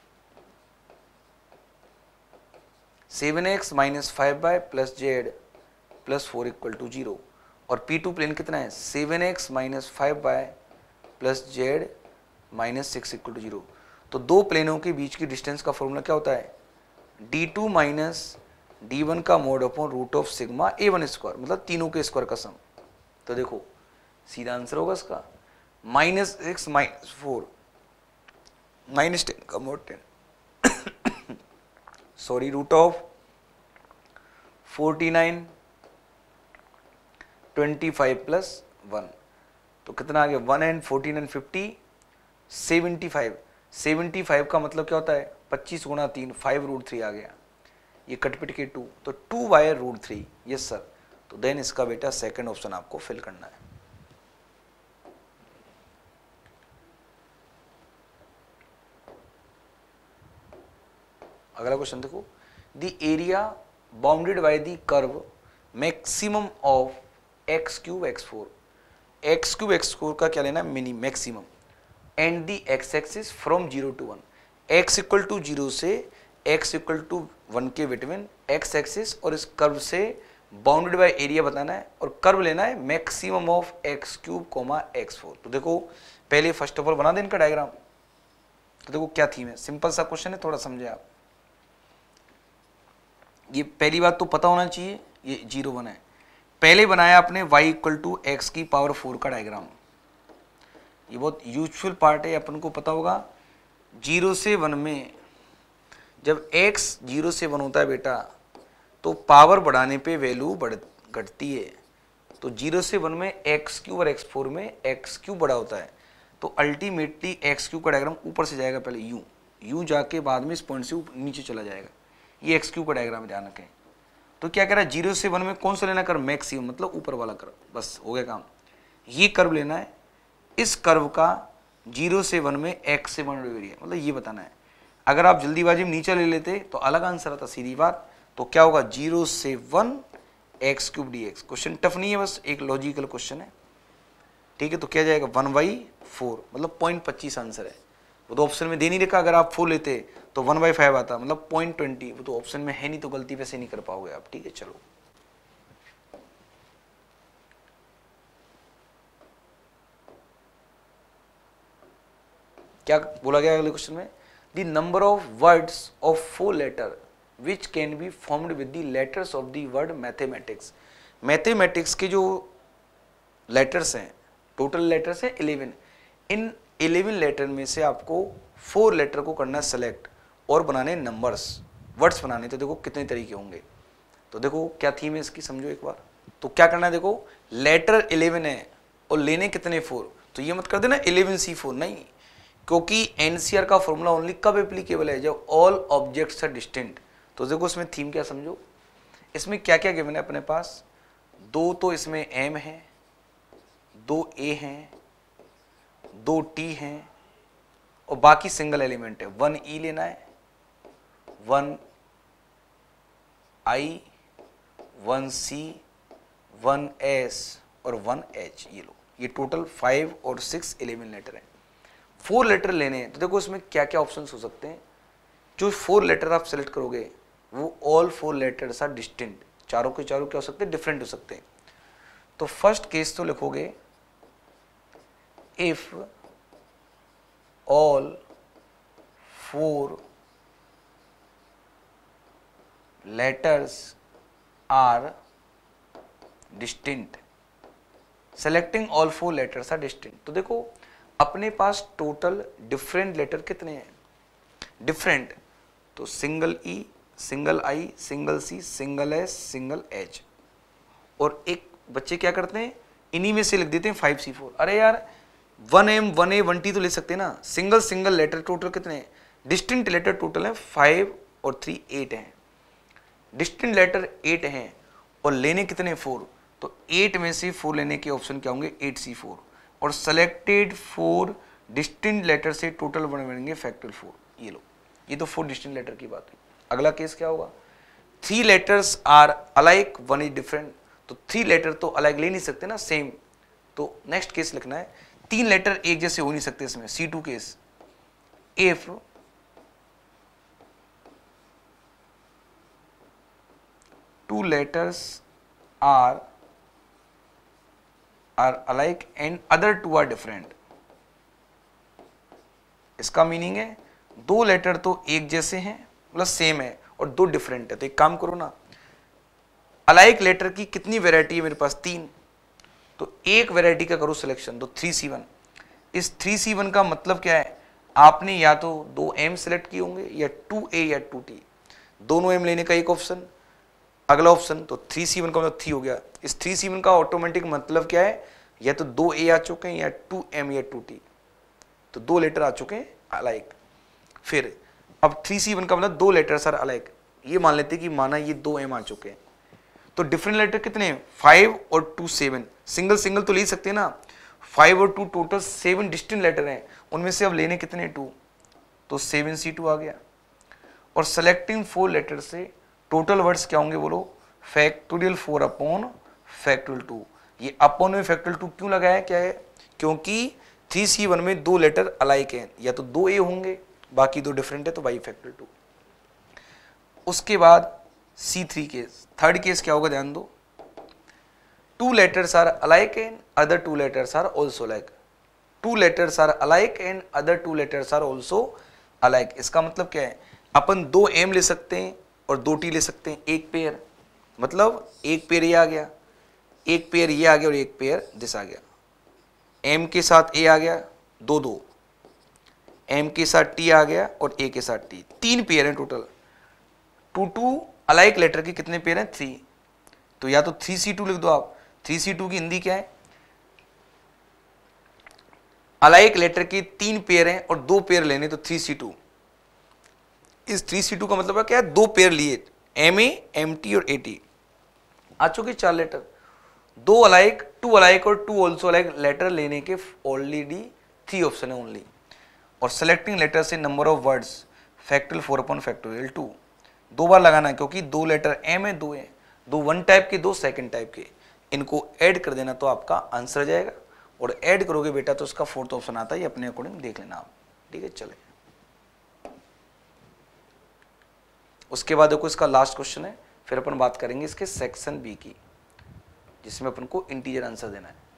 seven x minus five y plus z plus four equal to zero, और पी टू प्लेन कितना है, seven x minus five y plus z minus six equal to zero. तो दो प्लेनों के बीच की डिस्टेंस का फॉर्मूला क्या होता है, d two minus d one का mod upon root of sigma a one square, मतलब तीनों के स्क्वायर का सम। तो देखो सीधा आंसर होगा इसका minus six minus four minus ten का mod ten sorry root of forty nine twenty five plus one, तो कितना आ गया, one and forty nine fifty seventy five, seventy five का मतलब क्या होता है, पच्चीस गुणा तीन, फाइव रूट थ्री आ गया, ये कटपिट के टू, तो two by root three. Yes sir, तो देन इसका बेटा सेकंड ऑप्शन आपको फिल करना है। अगला क्वेश्चन देखो, the area bounded by the curve maximum of x cube x four, x cube x four का क्या लेना है, mini maximum, and the x axis from zero to one, x equal to zero से x equal to one के between x axis, और इस curve से bounded by area बताना है और कर्व लेना है maximum of x cube comma x four. तो देखो पहले फर्स्ट ऑफ ऑल बना दें इनका डायग्राम। तो देखो क्या थीम है, सिंपल सा क्वेश्चन है, थोड़ा समझे आप। ये पहली बात तो पता होना चाहिए ये जीरो वन है। पहले बनाया आपने y इक्वल टू एक्स की पावर फोर का डायग्राम, ये बहुत यूजफुल पार्ट है, अपन को पता होगा। जीरो से वन में जब x जीरो से वन होता है बेटा, तो पावर बढ़ाने पे वैल्यू बढ़ घटती है। तो जीरो से वन में एक्स क्यूब और एक्स फोर में एक्स क्यूब बड़ा होता है, तो अल्टीमेटली एक्स क्यूब का डायग्राम ऊपर से जाएगा, पहले यूं यूं जाके बाद में इस पॉइंट से नीचे चला जाएगा। ये एक्स क्यूब का डायग्राम है, ध्यान रखें। तो क्या कह रहा है, जीरो से वन में कौन सा लेना कर, मैक्सिमम, मतलब ऊपर वाला कर्व, बस हो गया काम। ये कर्व लेना है, इस कर्व का जीरो से वन में एक्स से वन डिवाइड एरिया, मतलब ये बताना है। अगर आप जल्दीबाजी में नीचे ले लेते तो अलग आंसर आता सीधी बात। तो क्या होगा, जीरो से one x cube d x. Question tough नहीं है, बस एक लॉजिकल क्वेश्चन है, ठीक है। तो क्या जाएगा, वन बाई फोर, मतलब पॉइंट पच्चीस आंसर है। वो तो ऑप्शन में दे नहीं रखा, अगर आप फोर लेते तो वन बाई फाइव आता, मतलब पॉइंट ट्वेंटी। वो तो ऑप्शन में है नहीं, तो गलती वैसे नहीं कर पाओगे आप, ठीक है। चलो क्या बोला गया अगले क्वेश्चन में, the number of words of four letter which can be formed with the letters of the word mathematics. Mathematics के जो लेटर्स हैं, टोटल लेटर्स हैं इलेवन। इन इलेवन लेटर में से आपको फोर लेटर को करना सेलेक्ट और बनाने नंबर्स, वर्ड्स बनाने। तो देखो कितने तरीके होंगे। तो देखो क्या थीम है इसकी, समझो एक बार। तो क्या करना है, देखो लेटर इलेवन है और लेने कितने, फोर। तो ये मत कर देना इलेवन सी फोर, नहीं, क्योंकि एनसीआर का फॉर्मूला ओनली कब एप्लीकेबल है, जब ऑल ऑब्जेक्ट्स आर डिस्टिंक्ट। तो देखो इसमें थीम क्या समझो, इसमें क्या क्या गिवन है अपने पास। दो तो इसमें एम है, दो ए हैं, दो टी हैं और बाकी सिंगल एलिमेंट है। वन ई लेना है, one I, one C, one S और वन एच। ये लो, ये टोटल फाइव और सिक्स इलेवन लेटर हैं। फोर लेटर लेने हैं, तो देखो इसमें क्या क्या ऑप्शंस हो सकते हैं। जो फोर लेटर आप सेलेक्ट करोगे वो all four letters are distinct, चारों के चारों क्या हो सकते हैं, डिफरेंट हो सकते हैं। तो फर्स्ट केस तो लिखोगे if all four letters are distinct, selecting all four letters are distinct. तो देखो अपने पास टोटल डिफरेंट लेटर कितने हैं, डिफरेंट। तो single E, single I, single C, single S, single H. और एक बच्चे क्या करते हैं, इन्हीं में से लिख देते हैं फाइव सी फोर। अरे यार one M, one A, one T तो ले सकते हैं ना। सिंगल सिंगल लेटर टोटल कितने हैं, डिस्टिंक्ट लेटर टोटल है फाइव और थ्री एट हैं। डिस्टिंक्ट लेटर एट हैं और लेने कितने, फोर। तो एट में से फोर लेने के ऑप्शन क्या होंगे, एट सी फोर। और सेलेक्टेड फोर डिस्टिंक्ट लेटर से टोटल वन बनेंगे फैक्टोरियल फोर। ये लो, ये तो फोर डिस्टिंक्ट लेटर की बात है। अगला केस क्या होगा, three letters are alike one is different. तो थ्री लेटर तो अलाइक ले नहीं सकते ना, सेम। तो नेक्स्ट केस लिखना है, तीन लेटर एक जैसे हो नहीं सकते इसमें, C two case. If two letters are are alike and other two are different. इसका मीनिंग है दो लेटर तो एक जैसे हैं, मतलब सेम है, और दो डिफरेंट है। तो एक काम करो ना, अलाइक लेटर की कितनी वैरायटी है मेरे पास, तीन। तो एक वैरायटी का करो सिलेक्शन, तो थ्री सी वन। इस थ्री सी वन का मतलब क्या है, आपने या तो दो एम सेलेक्ट किए होंगे या टू ए या टू टी। दोनों एम लेने का एक ऑप्शन, अगला ऑप्शन। तो थ्री सी वन का मतलब थ्री हो गया। इस थ्री सी वन का ऑटोमेटिक मतलब क्या है, या तो दो ए आ चुके हैं या टू एम या टू टी। तो दो लेटर आ चुके हैं अलाइक। फिर अब थ्री सी वन का मतलब दो लेटर्स आर अलाइक। ये मान लेते कि माना ये दो एम आ चुके हैं। तो डिफरेंट लेटर कितने हैं, फाइव और टू सेवन। सिंगल सिंगल तो ले सकते हैं ना, फाइव और two total seven distinct letter हैं, उनमें से अब लेने कितने, टू। तो सेवन सी टू आ गया। और सेलेक्टिंग फोर लेटर से टोटल वर्ड्स क्या होंगे बोलो, factorial four upon factorial two. ये अपॉन में फैक्टोरियल टू क्यों लगाया, क्या है, क्योंकि थ्री सी वन में दो लेटर अलाइक हैं, या तो दो ए होंगे बाकी दो डिफरेंट है, तो बाई फैक्टोरियल टू। उसके बाद C three case, third case क्या होगा, ध्यान दो। Two letters are alike and other two letters are also alike. Two letters are alike and other two letters are also alike. इसका मतलब क्या है, अपन दो एम ले सकते हैं और दो टी ले सकते हैं, एक पेयर। मतलब एक पेयर ये आ गया, एक पेयर ये आ गया और एक पेयर दिस आ गया। एम के साथ ए आ गया, दो दो। एम के साथ टी आ गया और ए के साथ टी, तीन पेयर हैं total. Two two alike letter के कितने पेयर हैं, थ्री। तो या तो थ्री सी टू लिख दो आप। थ्री सी टू की हिंदी क्या है, अलाइक लेटर के तीन पेयर हैं और दो पेयर लेने, तो थ्री सी टू। इस थ्री सी टू का मतलब क्या है, दो पेयर लिए, एम ए, एम टी और ए टी आ चुके चार लेटर। दो अलाइक, टू अलाइक और टू ऑल्सो अलाइक लेटर लेने के ऑलरेडी थ्री ऑप्शन है ओनली। और सेलेक्टिंग लेटर से number of words factorial four upon factorial two, दो बार लगाना है क्योंकि दो लेटर एम है, दो है, दो वन टाइप के, दो सेकंड टाइप के, इनको ऐड कर देना तो आपका आंसर आ जाएगा। और ऐड करोगे बेटा तो उसका फोर्थ ऑप्शन आता है, ये अपने अकॉर्डिंग देख लेना आप, ठीक है। चले उसके बाद देखो इसका लास्ट क्वेश्चन है, फिर अपन बात करेंगे इसके सेक्शन बी की, जिसमें अपन को इंटीजर आंसर देना है।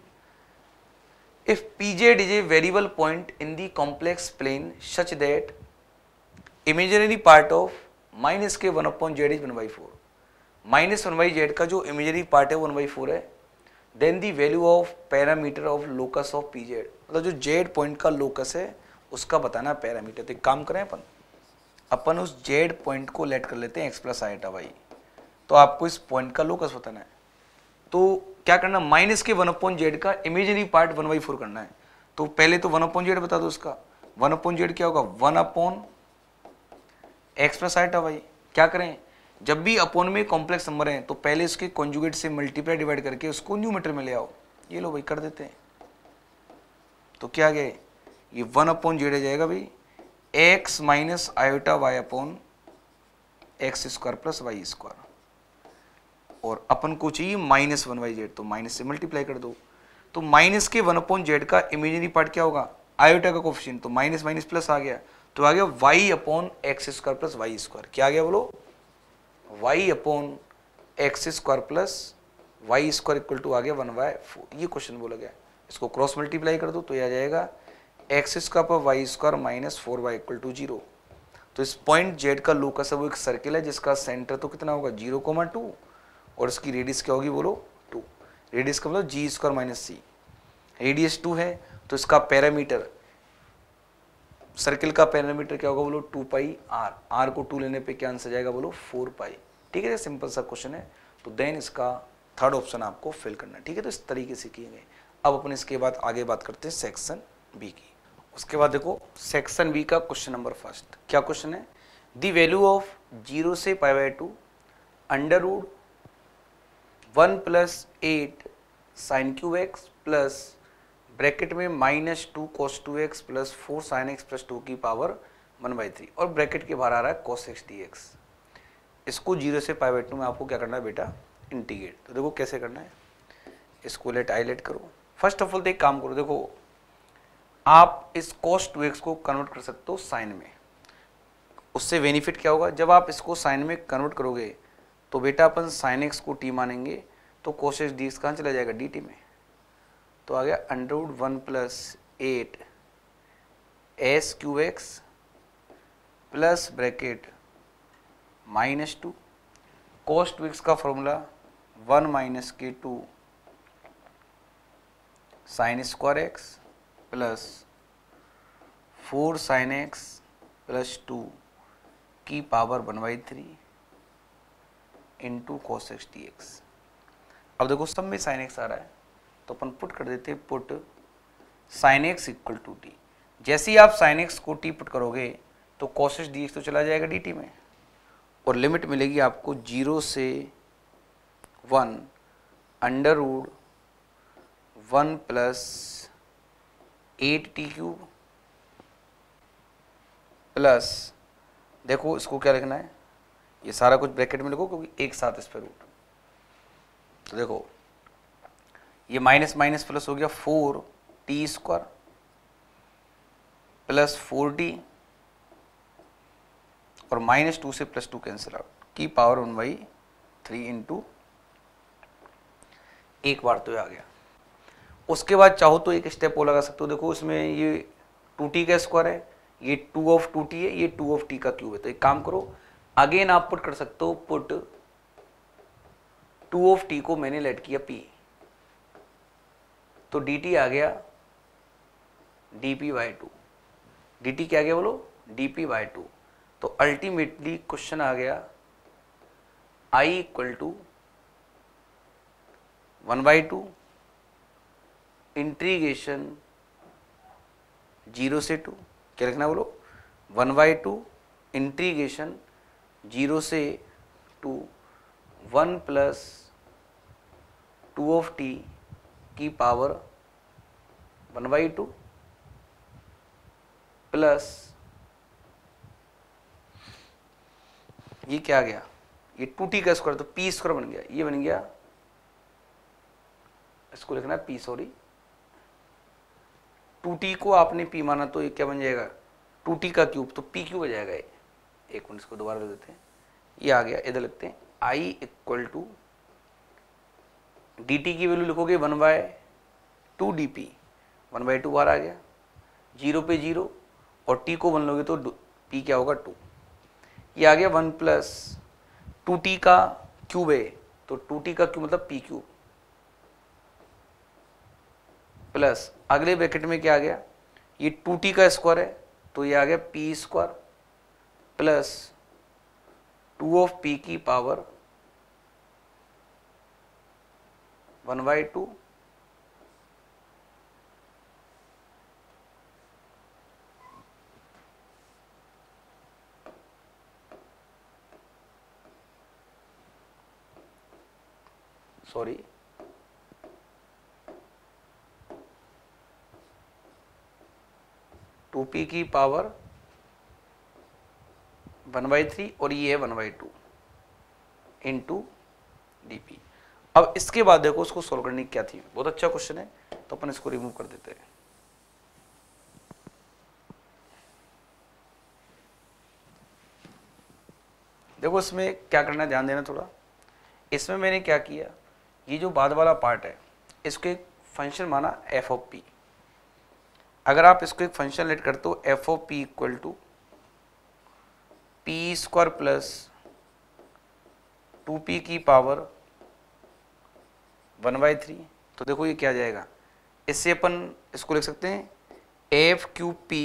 If pz is a variable point in the complex plane such that imaginary part of minus k one upon z is one by four, minus one by Z का जो imaginary part है one by four है, then the value of parameter of locus of P Z, मतलब जो Z point का locus है उसका बताना पैरामीटर। तो एक काम करें अपन अपन उस जेड पॉइंट को लेट कर लेते हैं एक्स प्लस आईटा वाई, तो आपको इस पॉइंट का लोकस बताना है। तो क्या करना, माइनस के वन अपॉन जेड का imaginary part one by four करना है। तो पहले तो वन अपॉन जेड बता दो उसका, वन अपॉन जेड क्या होगा, one upon x plus iota y. क्या करें, जब भी अपॉन में कॉम्प्लेक्स नंबर है तो पहले इसके कॉन्जुगेट से मल्टीप्लाई डिवाइड करके उसको न्यूमरेटर में ले आओ। ये लो भाई कर देते हैं, तो क्या गए, ये वन अपॉन जेड आ जाएगा भाई x minus iota y upon x square plus y square, और अपन को चाहिए माइनस वन बाई जेड, तो माइनस से मल्टीप्लाई कर दो। तो माइनस के वन अपॉन जेड का इमेजिनरी पार्ट क्या होगा, आयोटा का कोफिशिएंट, तो माइनस माइनस प्लस आ गया, तो आ गया y upon x square plus y square. क्या आ गया बोलो, y upon x square plus y square equal to आ गया वन बाय फोर। ये क्वेश्चन बोला गया, इसको क्रॉस मल्टीप्लाई कर दो तो ये आ जाएगा एक्स स्क्वायर पर y square minus four Y equal to zero. तो इस पॉइंट जेड का लोकस है वो एक सर्किल है जिसका सेंटर तो कितना होगा जीरो कोमा टू, और इसकी रेडियस क्या होगी बोलो टू। रेडियस का मतलब g square minus c, radius two है तो इसका पैरामीटर, सर्किल का पैरामीटर क्या होगा बोलो टू पाई आर, आर को टू लेने पे क्या आंसर जाएगा बोलो फोर पाई। ठीक है, सिंपल सा क्वेश्चन है। तो देन इसका थर्ड ऑप्शन आपको फिल करना है। ठीक है, तो इस तरीके से किए गए। अब अपन इसके बाद आगे बात करते हैं सेक्शन बी की। उसके बाद देखो सेक्शन बी का क्वेश्चन नंबर फर्स्ट, क्या क्वेश्चन है, दी वैल्यू ऑफ जीरो से pi by two under root one plus eight sine cube x plus bracket में minus two cos two x plus four sine x plus two की power one by three, और bracket के बाहर आ रहा है cos x d x. इसको zero से पाई बाई टू में आपको क्या करना है बेटा, इंटीग्रेट। तो देखो कैसे करना है, इसको लेट आईलेट करो। फर्स्ट ऑफ ऑल तो एक काम करो, देखो आप इस कॉस टू एक्स को कन्वर्ट कर सकते हो साइन में। उससे बेनिफिट क्या होगा, जब आप इसको साइन में कन्वर्ट करोगे तो बेटा अपन साइन एक्स को टी मानेंगे तो कॉस एक्स डी एक्स कहाँ चला जाएगा, डी टी में। तो आ गया under root one plus eight s cube x plus bracket minus two cos two x का फॉर्मूला वन माइनस के two sine square x plus four sine x plus two की power one by three into cos x d x. अब देखो सब में sine x आ रहा है तो अपन पुट कर देते हैं, put sine x equal to t. जैसे ही आप साइन एक्स को टी पुट करोगे तो कॉस एक्स डी एक्स तो चला जाएगा डी टी में, और लिमिट मिलेगी आपको जीरो से one under root one plus eight t cube plus, देखो इसको क्या लिखना है, ये सारा कुछ ब्रैकेट में लिखो क्योंकि एक साथ इस पर रूट। तो देखो ये माइनस माइनस प्लस हो गया four t square plus four t, और माइनस टू से प्लस टू कैंसिल आउट की power one by three into, एक बार तो ये आ गया। उसके बाद चाहो तो एक स्टेप और लगा सकते हो, देखो इसमें ये टू टी का स्क्वायर है, ये टू ऑफ टू टी है, ये टू ऑफ टी का क्यूब है। तो एक काम करो अगेन आप पुट कर सकते हो, पुट टू ऑफ टी को मैंने लेट किया पी, तो डी टी आ गया d p by two, d t क्या गया बोलो डी पी बाई टू। तो अल्टीमेटली क्वेश्चन आ गया I equal to one by two integration zero से टू, क्या लिखना बोलो one by two integration zero से two one plus two of t की power one by two plus ये क्या आ गया, ये टू टी का स्क्वायर, तो पी स्क्वायर बन गया, ये बन गया, इसको लिखना है पी, सॉरी टू टी को आपने पी माना तो ये क्या बन जाएगा, टू टी का क्यूब, तो पी क्यूब हो जाएगा ये। एक मिनट इसको दोबारा लिख देते हैं, ये आ गया, इधर लिखते हैं I equal to d t की वैल्यू लिखोगे one by two d p, one by two बार आ गया, जीरो पे जीरो, और टी को वन लोगे तो पी क्या होगा टू, ये आ गया वन प्लस टू टी का क्यूब है, तो टू टी का क्यूब मतलब पी क्यूब, प्लस अगले ब्रैकेट में क्या आ गया, ये टू टी का स्क्वायर है तो ये आ गया p square plus two of p की power one by two sorry two p की पावर वन बाई थ्री और ये है one by two into d p. अब इसके बाद देखो उसको सोल्व करने की क्या थी, बहुत अच्छा क्वेश्चन है, तो अपन इसको रिमूव कर देते हैं। देखो इसमें क्या करना है, ध्यान देना थोड़ा। इसमें मैंने क्या किया, ये जो बाद वाला पार्ट है इसको एक फंक्शन माना एफ ऑफ पी। अगर आप इसको एक फंक्शन लेट करते हो f of p equal to p square plus two p की पावर वन बाई थ्री, तो देखो ये क्या जाएगा, इससे अपन इसको लिख सकते हैं f q p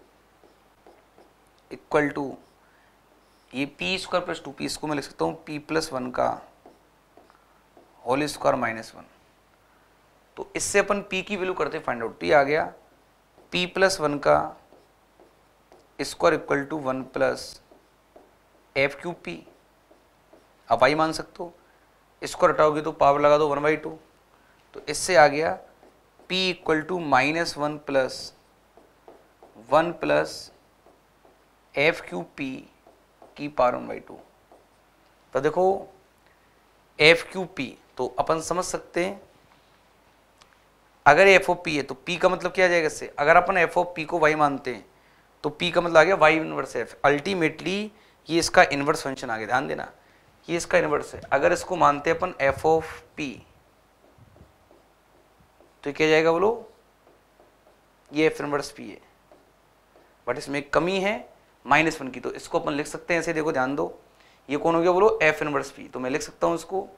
equal to ये p square plus two p, इसको मैं लिख सकता हूँ पी प्लस वन का होल स्क्वायर माइनस वन। तो इससे अपन p की वैल्यू करते फाइंड आउट, तो ये आ गया p प्लस वन का square equal to one plus f q p. अब y मान सकते हो, स्क्वायर हटाओगे तो पावर लगा दो वन बाई टू, तो इससे आ गया p equal to minus one plus one plus f q p की पावर वन बाई टू। तो देखो एफ क्यू पी तो अपन समझ सकते हैं, अगर एफ ओ पी है तो p का मतलब क्या आ जाएगा इससे, अगर अपन एफ ओ पी को y मानते हैं तो p का मतलब आ गया y इनवर्स एफ। अल्टीमेटली ये इसका इनवर्स फंक्शन आ गया, ध्यान देना ये इसका इनवर्स है। अगर इसको मानते हैं अपन एफ ऑफ पी तो क्या जाएगा बोलो, ये एफ इनवर्स पी है, बट इसमें एक कमी है माइनस वन की, तो इसको अपन लिख सकते हैं ऐसे, देखो ध्यान दो, ये कौन हो गया बोलो एफ इनवर्स पी, तो मैं लिख सकता हूं इसको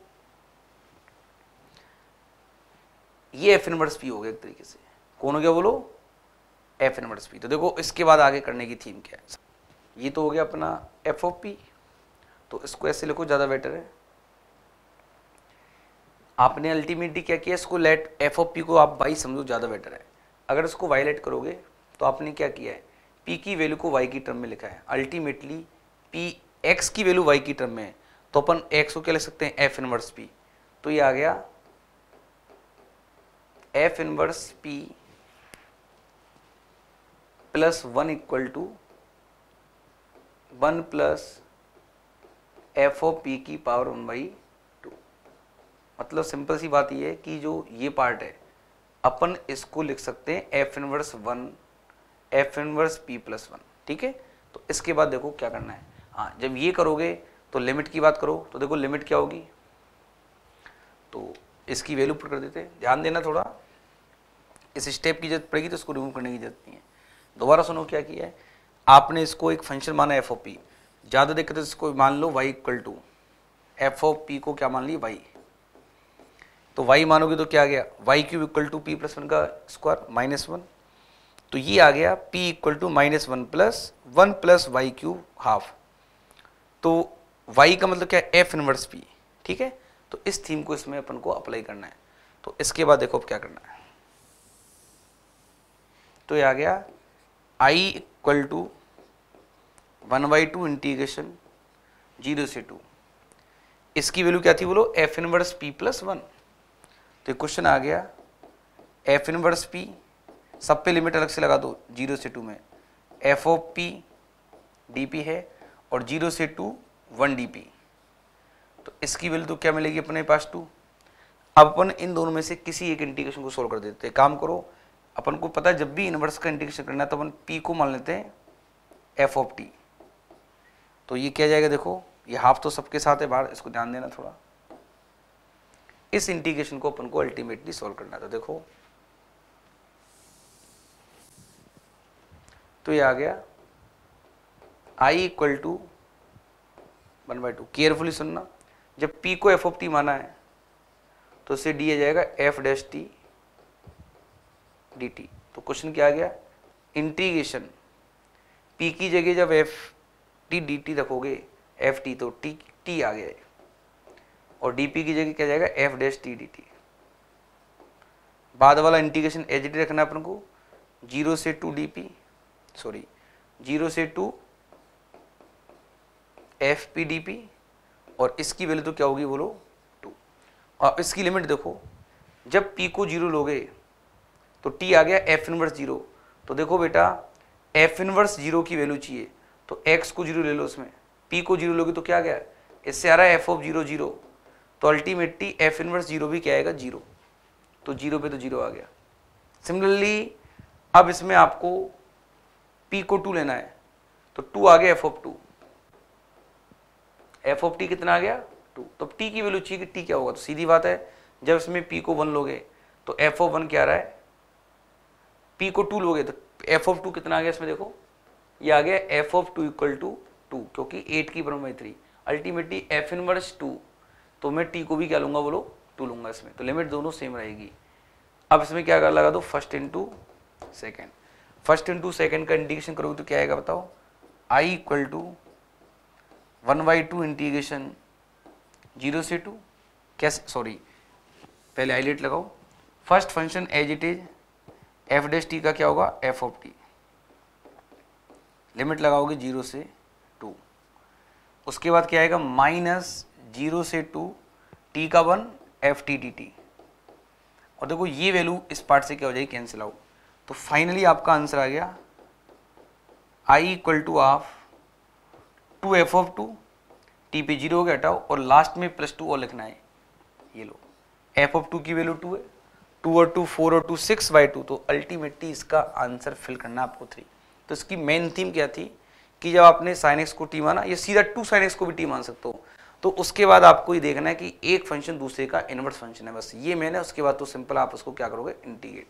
ये एफ इनवर्स पी हो गया एक तरीके से, कौन हो गया बोलो एफ इनवर्स पी। तो देखो इसके बाद आगे करने की थीम क्या है, ये तो हो गया अपना एफ ऑफ पी, तो इसको ऐसे लिखो ज़्यादा बेटर है। आपने अल्टीमेटली क्या किया, इसको लेट एफ ऑफ पी को आप वाई समझो ज़्यादा बेटर है। अगर इसको वाई लेट करोगे तो आपने क्या किया है, पी की वैल्यू को वाई की टर्म में लिखा है, अल्टीमेटली पी एक्स की वैल्यू वाई की टर्म में है, तो अपन एक्स को क्या लिख सकते हैं एफ इनवर्स पी, तो ये आ गया f inverse p plus one equal to one plus f of p की पावर वन बाई टू। मतलब सिंपल सी बात ये है कि जो ये पार्ट है अपन इसको लिख सकते हैं f inverse one f inverse p plus one, ठीक है। तो इसके बाद देखो क्या करना है, हाँ जब ये करोगे तो लिमिट की बात करो, तो देखो लिमिट क्या होगी, तो इसकी वैल्यू पुट कर देते हैं। ध्यान देना थोड़ा, इस स्टेप की जरूरत पड़ेगी तो इसको रिमूव करने की जरूरत नहीं है। दोबारा सुनो क्या किया है, आपने इसको एक फंक्शन माना एफ ओ पी, ज़्यादा दिक्कत है इसको मान लो y equal to f of p को क्या मान ली वाई, तो वाई मानोगे तो क्या आ गया y cube equal to p plus one का स्क्वायर माइनस वन, तो ये आ गया p equal to minus one plus one plus y cube half, तो y का मतलब क्या है एफ इनवर्स p, ठीक है। तो इस थीम को इसमें अपन को अप्लाई करना है। तो इसके बाद देखो अब क्या करना है, तो ये आ गया i equal to one by two integration zero से टू, इसकी वैल्यू क्या थी बोलो f inverse p plus one. तो क्वेश्चन आ गया एफ इनवर्स p, सब पे लिमिट अलग से लगा दो जीरो से टू में, f of p d p है और जीरो से टू वन डी पी, तो इसकी वैल्यू तो क्या मिलेगी अपने पास टू। अब अपन इन दोनों में से किसी एक इंटीग्रेशन को सोल्व कर देते हैं। काम करो, अपन को पता है जब भी इनवर्स का इंटीग्रेशन करना है तो अपन पी को मान लेते हैं एफ ऑफ टी। तो ये क्या जाएगा, देखो ये हाफ तो सबके साथ है बाहर, इसको ध्यान देना थोड़ा। इस इंटीग्रेशन को अपन को अल्टीमेटली सॉल्व करना है। तो देखो तो ये आ गया I equal to one by two. Carefully सुनना, जब पी को एफ ऑफ टी माना है तो इससे डी आ जाएगा f dash t d t. तो क्वेश्चन क्या आ गया, इंटीग्रेशन पी की जगह जब एफ टी डी टी रखोगे एफ टी तो टी टी आ गया है, और डी पी की जगह क्या जाएगा f dash t d t. बाद वाला इंटीग्रेशन एच डी रखना अपन को, जीरो से two d p sorry zero से two f p d p, और इसकी वैल्यू तो क्या होगी बोलो टू। और इसकी लिमिट देखो, जब पी को जीरो लोगे तो टी आ गया एफ इनवर्स जीरो। तो देखो बेटा एफ इनवर्स जीरो की वैल्यू चाहिए तो एक्स को जीरो ले लो, उसमें पी को जीरो लोगे तो क्या आ गया, इससे आ रहा है एफ ऑफ जीरो जीरो, तो अल्टीमेटली एफ इनवर्स जीरो भी क्या आएगा जीरो, तो जीरो पे तो जीरो आ गया। सिमिलरली अब इसमें आपको पी को टू लेना है तो टू आ गया f of two, f of t कितना आ गया टू। तो टी की वैल्यू चाहिए कि टी क्या होगा, तो सीधी बात है जब इसमें पी को वन लोगे तो एफ ऑफ वन क्या आ रहा है, पी को टू लोगे तो एफ ऑफ टू कितना आ गया, इसमें देखो ये आ गया f of two equal to two, क्योंकि एट की one by three ultimately f inverse two, तो मैं टी को भी क्या लूंगा बोलो टू लूंगा इसमें, तो लिमिट दोनों सेम रहेगी। अब इसमें क्या कर लगा दो first into second, first into second का इंटीग्रेशन करोगे तो क्या आएगा बताओ, I equal to one by two integration zero से टू कैसे सॉरी पहले हाईलाइट लगाओ, first function as it is f dash t का क्या होगा एफ ऑफ टी, लिमिट लगाओगे जीरो से टू, उसके बाद क्या आएगा माइनस जीरो से टू टी का one f t d t, और देखो ये वैल्यू इस पार्ट से क्या हो जाएगी कैंसिल आउट। तो फाइनली आपका आंसर आ गया I equal to of two f of two, t पे जीरो हो गया हटाओ, और लास्ट में प्लस टू और लिखना है, ये लो एफ ऑफ टू की वैल्यू टू है, टू और टू फोर और टू सिक्स बाई टू, तो अल्टीमेटली इसका आंसर फिल करना आपको थ्री। तो इसकी मेन थीम क्या थी कि जब आपने साइन एक्स को टी माना, ये सीधा टू साइन एक्स को भी टी मान सकते हो, तो उसके बाद आपको ये देखना है कि एक फंक्शन दूसरे का इनवर्स फंक्शन है, बस ये मैंने, उसके बाद तो सिंपल आप उसको क्या करोगे इंटीग्रेट।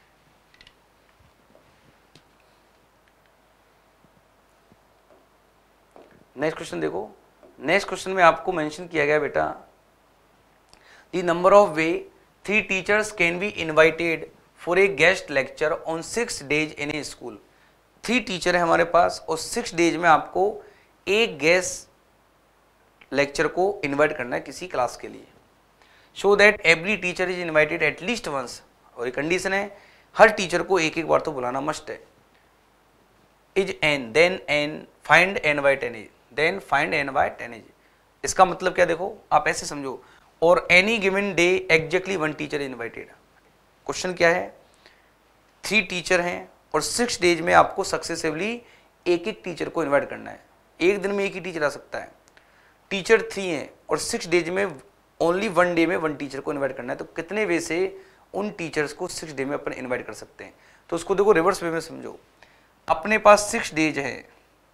नेक्स्ट क्वेश्चन देखो, नेक्स्ट क्वेश्चन में आपको मेंशन किया गया बेटा the number of way three teachers can be invited for a guest lecture on six days in a school. Three teacher है हमारे पास और सिक्स डेज में आपको एक गेस्ट लेक्चर को इनवाइट करना है किसी क्लास के लिए। Show that every teacher is invited at least once, और एक कंडीशन है हर टीचर को एक एक बार तो बुलाना मस्ट है। Is n then n find n by ten is then find n by ten is. इसका मतलब क्या देखो आप ऐसे समझो, और any given day exactly one teacher is invited. Question क्या है, थ्री टीचर हैं और सिक्स डेज में आपको सक्सेसिवली एक एक टीचर को इनवाइट करना है। एक दिन में एक ही टीचर आ सकता है, टीचर थ्री हैं और सिक्स डेज में ओनली वन डे में वन टीचर को इनवाइट करना है, तो कितने वे से उन टीचर्स को सिक्स डे में अपन इनवाइट कर सकते हैं। तो उसको देखो रिवर्स वे में समझो, अपने पास सिक्स डेज है,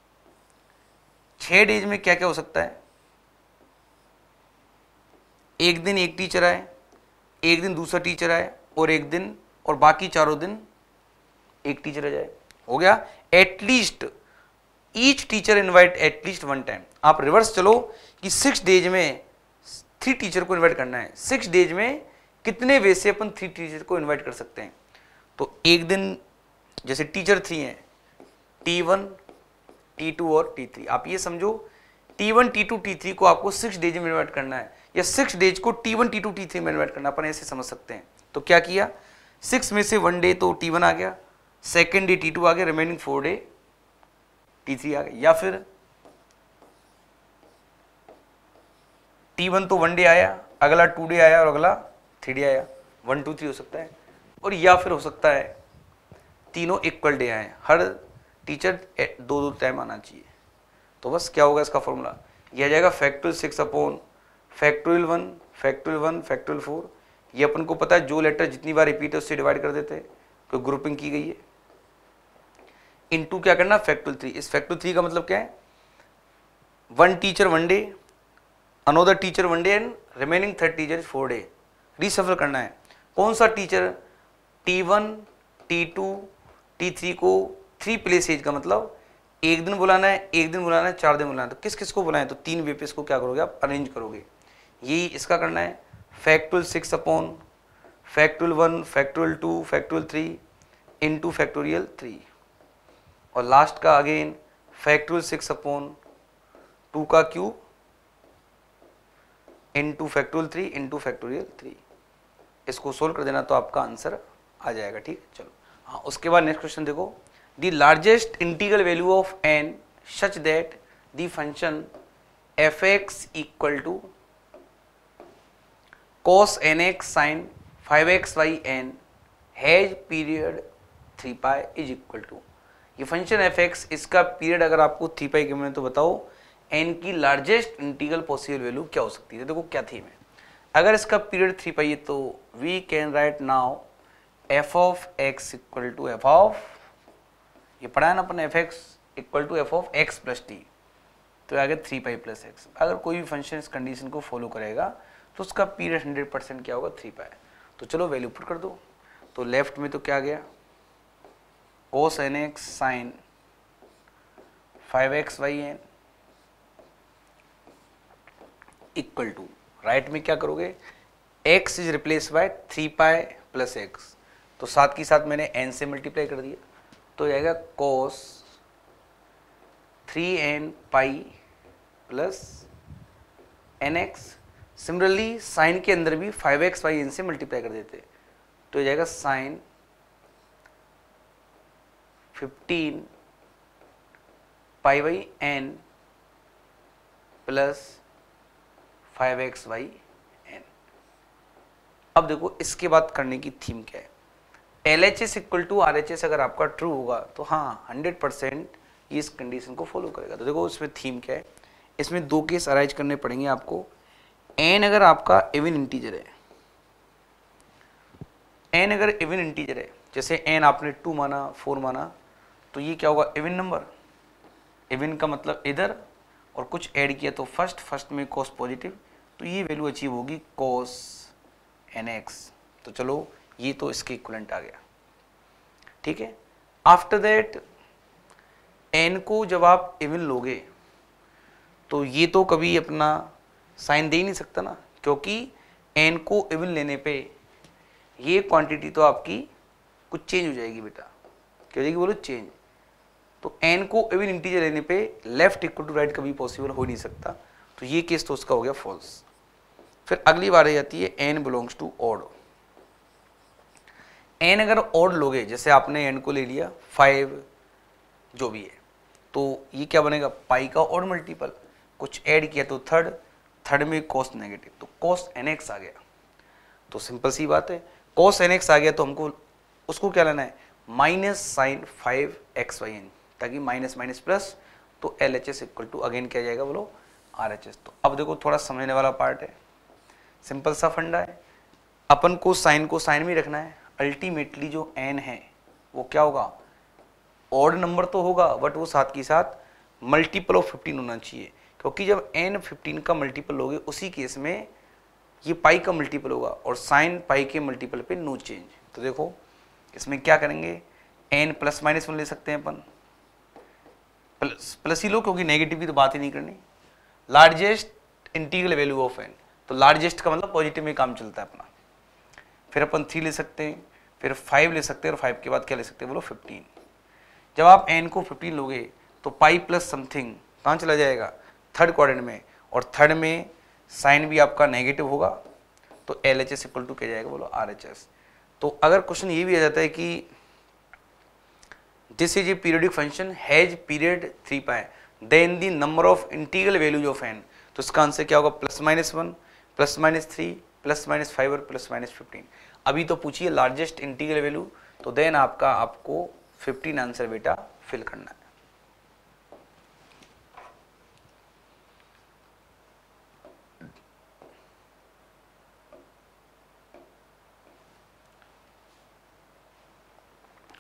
छह डेज में क्या क्या हो सकता है, एक दिन एक टीचर आए, एक दिन दूसरा टीचर आए, और एक दिन और बाकी चारों दिन एक टीचर आ जाए, हो गया। At least each teacher invite at least one time. आप रिवर्स चलो कि सिक्स डेज में थ्री टीचर को इनवाइट करना है, सिक्स डेज में कितने वे से अपन थ्री टीचर को इनवाइट कर सकते हैं। तो एक दिन जैसे टीचर थ्री हैं, टी वन टी टू और टी थ्री, आप ये समझो T one T two T three को आपको सिक्स डेज में इन्वाइट करना है, या सिक्स डेज को T T two T three में इन्वाइट करना, अपन ऐसे समझ सकते हैं। तो क्या किया, सिक्स में से वन डे तो टी वन आ गया, सेकेंड डे टी टू आ गया, remaining four day T three आ गया। या फिर टी वन तो वन डे आया, अगला टू डे आया और अगला थ्री डे आया, वन टू थ्री हो सकता है। और या फिर हो सकता है तीनों इक्वल डे आए, हर टीचर दो दो टाइम आना चाहिए। तो बस क्या होगा इसका फॉर्मूला, यह आ जाएगा factorial six upon factorial one factorial one factorial four. ये अपन को पता है जो लेटर जितनी बार रिपीट है उससे डिवाइड कर देते हैं, तो ग्रुपिंग की गई है। इनटू क्या करना, फैक्टोरियल थ्री। इस फैक्टोरियल थ्री का मतलब क्या है, one teacher one day, another teacher one day and remaining third teacher four day. Reshuffle करना है कौन सा टीचर, T one T two T three को थ्री प्लेस एज का मतलब एक दिन बुलाना है, एक दिन बुलाना है, चार दिन बुलाना है। तो किस किस को बुलाएं, तो तीन वे पे इसको क्या करोगे आप, अरेंज करोगे। यही इसका करना है factorial six upon factorial one factorial two factorial three into factorial three, और लास्ट का again factorial six upon two का cube into factorial three into factorial three. इसको सोल्व कर देना तो आपका आंसर आ जाएगा। ठीक है, चलो हाँ, उसके बाद नेक्स्ट क्वेश्चन देखो, the largest integral value of n such that the function F x equal to cos nx sin five x Y n has period three pi is equal to. ये फंक्शन एफ एक्स, इसका period अगर आपको three pi के में तो बताओ N की largest integral possible value क्या हो सकती है। देखो क्या थी में, अगर इसका पीरियड थ्री पाई है तो we can write now f of x equal to f of, ये पढ़ा है ना अपन, f x equal to f of x plus t, तो आ गया थ्री पाई प्लस एक्स। अगर कोई भी फंक्शन इस कंडीशन को फॉलो करेगा तो उसका पीरियड हंड्रेड परसेंट क्या होगा, थ्री पाई। तो चलो वैल्यू पुट कर दो, तो लेफ्ट में तो क्या आ गया, cos nx sin five x Y N equal to, right में क्या करोगे, x is replace by three pi plus X, तो साथ की साथ मैंने n से मल्टीप्लाई कर दिया, तो जाएगा cos three n pi plus n x. Similarly sine के अंदर भी फाइव एक्स वाई एन से मल्टीप्लाई कर देते, तो जाएगा sine fifteen pi by n plus five x Y n. अब देखो इसके बाद करने की थीम क्या है, L H S equal to R H S अगर आपका ट्रू होगा तो हाँ हंड्रेड परसेंट ये इस कंडीशन को फॉलो करेगा। तो देखो इसमें थीम क्या है, इसमें दो केस अराइज करने पड़ेंगे आपको। एन अगर आपका इवन इंटीजर है, एन अगर इवन इंटीजर है, जैसे एन आपने टू माना फोर माना, तो ये क्या होगा, इवन नंबर। इवन का मतलब इधर और कुछ ऐड किया तो फर्स्ट, फर्स्ट में कॉस पॉजिटिव, तो ये वैल्यू अचीव होगी कॉस एन एक्स। तो चलो ये तो इसके इक्विवेलेंट आ गया। ठीक है, आफ्टर दैट एन को जब आप इवन लोगे तो ये तो कभी अपना साइन दे ही नहीं सकता ना, क्योंकि एन को इवन लेने पे ये क्वांटिटी तो आपकी कुछ चेंज हो जाएगी बेटा, क्या हो जाएगी बोलो, चेंज। तो एन को इवन इंटीजर लेने पे लेफ्ट इक्वल टू राइट कभी पॉसिबल हो नहीं सकता, तो ये केस तो उसका हो गया फॉल्स। फिर अगली बार आ जाती है n belongs to odd. N अगर ऑड लोगे, जैसे आपने एन को ले लिया फाइव जो भी है, तो ये क्या बनेगा, पाई का ऑड मल्टीपल, कुछ ऐड किया तो थर्ड, थर्ड में कॉस नेगेटिव, तो कॉस एन एक्स आ गया। तो सिंपल सी बात है, कॉस एन एक्स आ गया तो हमको उसको क्या लेना है, minus sine five x Y n, ताकि माइनस माइनस प्लस, तो L H S equal to again क्या जाएगा बोलो, आर एच एस। तो अब देखो थोड़ा समझने वाला पार्ट है, सिंपल सा फंडा है, अपन को साइन को साइन में रखना है। अल्टीमेटली जो एन है वो क्या होगा, ऑड नंबर तो होगा बट वो साथ की साथ मल्टीपल ऑफ फिफ्टीन होना चाहिए, क्योंकि जब एन फिफ्टीन का मल्टीपल लोगे उसी केस में ये पाई का मल्टीपल होगा, और साइन पाई के मल्टीपल पे नो चेंज। तो देखो इसमें क्या करेंगे, एन प्लस माइनस वन ले सकते हैं अपन, प्लस प्लस ही लो क्योंकि नेगेटिव की तो बात ही नहीं करनी। Largest integral value of n, तो लार्जेस्ट का मतलब पॉजिटिव में काम चलता है अपना। फिर अपन थ्री ले सकते हैं, फिर फाइव ले सकते हैं, और फाइव के बाद क्या ले सकते हैं बोलो, फिफ्टीन। जब आप एन को फिफ्टीन लोगे तो पाई प्लस समथिंग कहाँ चला जाएगा, थर्ड क्वाड्रेंट में, और थर्ड में साइन भी आपका नेगेटिव होगा, तो L H S equal to क्या जाएगा बोलो, आर एच एस। तो अगर क्वेश्चन ये भी आ जाता है कि this is a periodic function has period three pi, then the number of integral values of n, तो इसका आंसर क्या होगा, plus minus one plus minus three plus minus five और प्लस माइनस फिफ्टीन। अभी तो पूछिए लार्जेस्ट इंटीग्रल वैल्यू, तो then आपका आपको फिफ्टीन आंसर बेटा फिल करना है।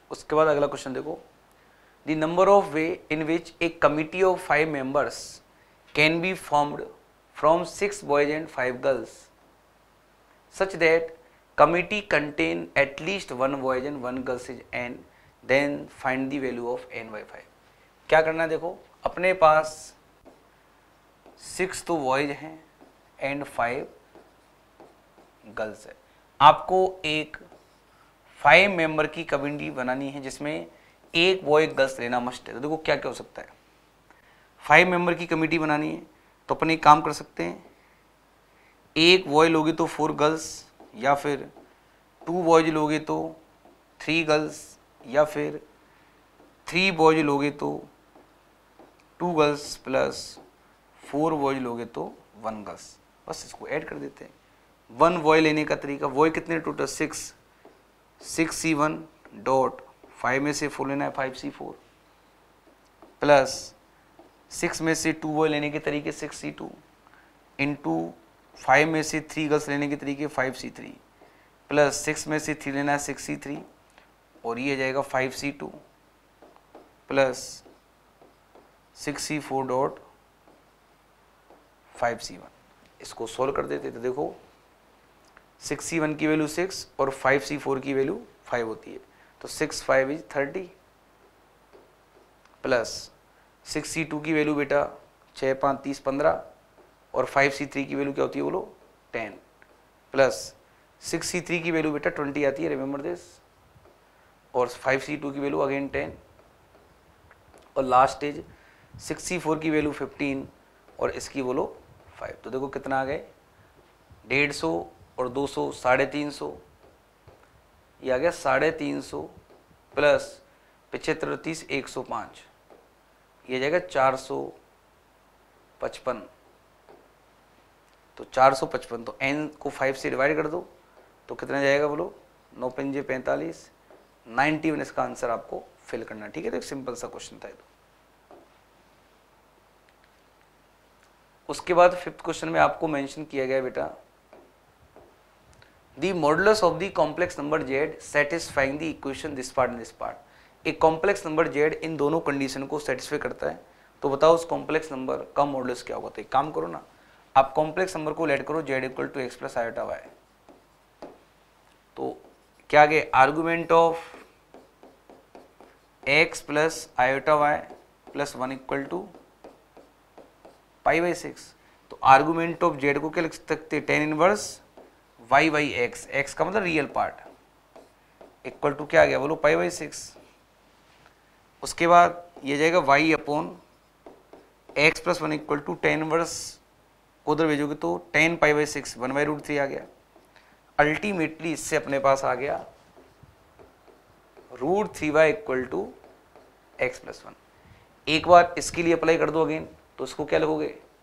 उसके बाद अगला क्वेश्चन देखो, the number of way in which a committee of five members can be formed from six boys and five girls such that committee contain at least one boys and one girls is n, then find the value of n by five. क्या करना है, देखो अपने पास six तो boys हैं and five girls है, आपको एक फाइव मेंबर की कमिटी बनानी है जिसमें एक बॉय एक गर्ल्स लेना मस्ट है। तो देखो क्या क्या हो सकता है, फाइव मेंबर की कमिटी बनानी है तो अपन एक काम कर सकते हैं, एक बॉय लोगे तो फोर गर्ल्स, या फिर टू बॉयज लोगे तो थ्री गर्ल्स, या फिर थ्री बॉयज लोगे तो two girls plus four boys लोगे तो वन गर्ल्स। बस इसको ऐड कर देते हैं। वन बॉय लेने का तरीका, बॉय कितने total six, six C one dot five में से फोर लेना है, five C four plus six में से टू बॉय लेने के तरीके six C two into five में से थ्री गर्ल्स लेने के तरीके five C three plus six में से थ्री लेना है सिक्स सी थ्री और ये जाएगा five C two plus six C four dot five C one. इसको सोल्व कर देते तो देखो सिक्स सी वन की वैल्यू सिक्स और फाइव सी फोर की वैल्यू फाइव होती है, तो six five is thirty plus six C two की वैल्यू बेटा छः पाँच तीस पंद्रह और फाइव सी थ्री की वैल्यू क्या होती है बोलो ten plus six C three की वैल्यू बेटा ट्वेंटी आती है, रिमेंबर दिस, और फाइव सी टू की वैल्यू अगेन टेन और last is six C four की वैल्यू फिफ्टीन और इसकी बोलो फाइव। तो देखो कितना आ गए, डेढ़ सौ और दो सौ साढ़े तीन सौ, ये आ गया साढ़े तीन सौ प्लस पचहत्तर तीस एक सौ पाँच, ये जाएगा चार सौ पचपन। तो चार सौ पचपन, तो एन को फाइव से डिवाइड कर दो तो कितना जाएगा बोलो, नौ पंजे पैंतालीस, नाइन्टी वन इसका आंसर आपको फिल करना है। ठीक है, तो एक सिंपल सा क्वेश्चन था ये। तो उसके बाद फिफ्थ क्वेश्चन में आपको मेंशन किया गया बेटा, the modulus of the complex number Z satisfying the equation this part and this part. एक कॉम्प्लेक्स नंबर जेड इन दोनों कंडीशन को सेटिस्फाई करता है, तो बताओ उस कॉम्प्लेक्स नंबर का मॉडुलस क्या होगा। तो एक काम करो ना, आप कॉम्प्लेक्स नंबर को लेट करो Z equal to x plus iota Y, तो क्या आगे argument of x plus iota Y plus one equal to pi by six. तो आर्गुमेंट ऑफ जेड को क्या लिख सकते, tan inverse Y by X, X का मतलब रियल पार्ट, इक्वल टू क्या आ गया बोलो पाई बाई सिक्स। उसके बाद ये जाएगा Y upon x plus one equal to tan inverse, उधर भेजोगे तो tan pi by six one by root three आ गया। अल्टीमेटली इससे अपने पास आ गया root three Y equal to x plus one. एक बार इसके लिए अप्लाई कर दो अगेन, तो उसको क्या लिखोगे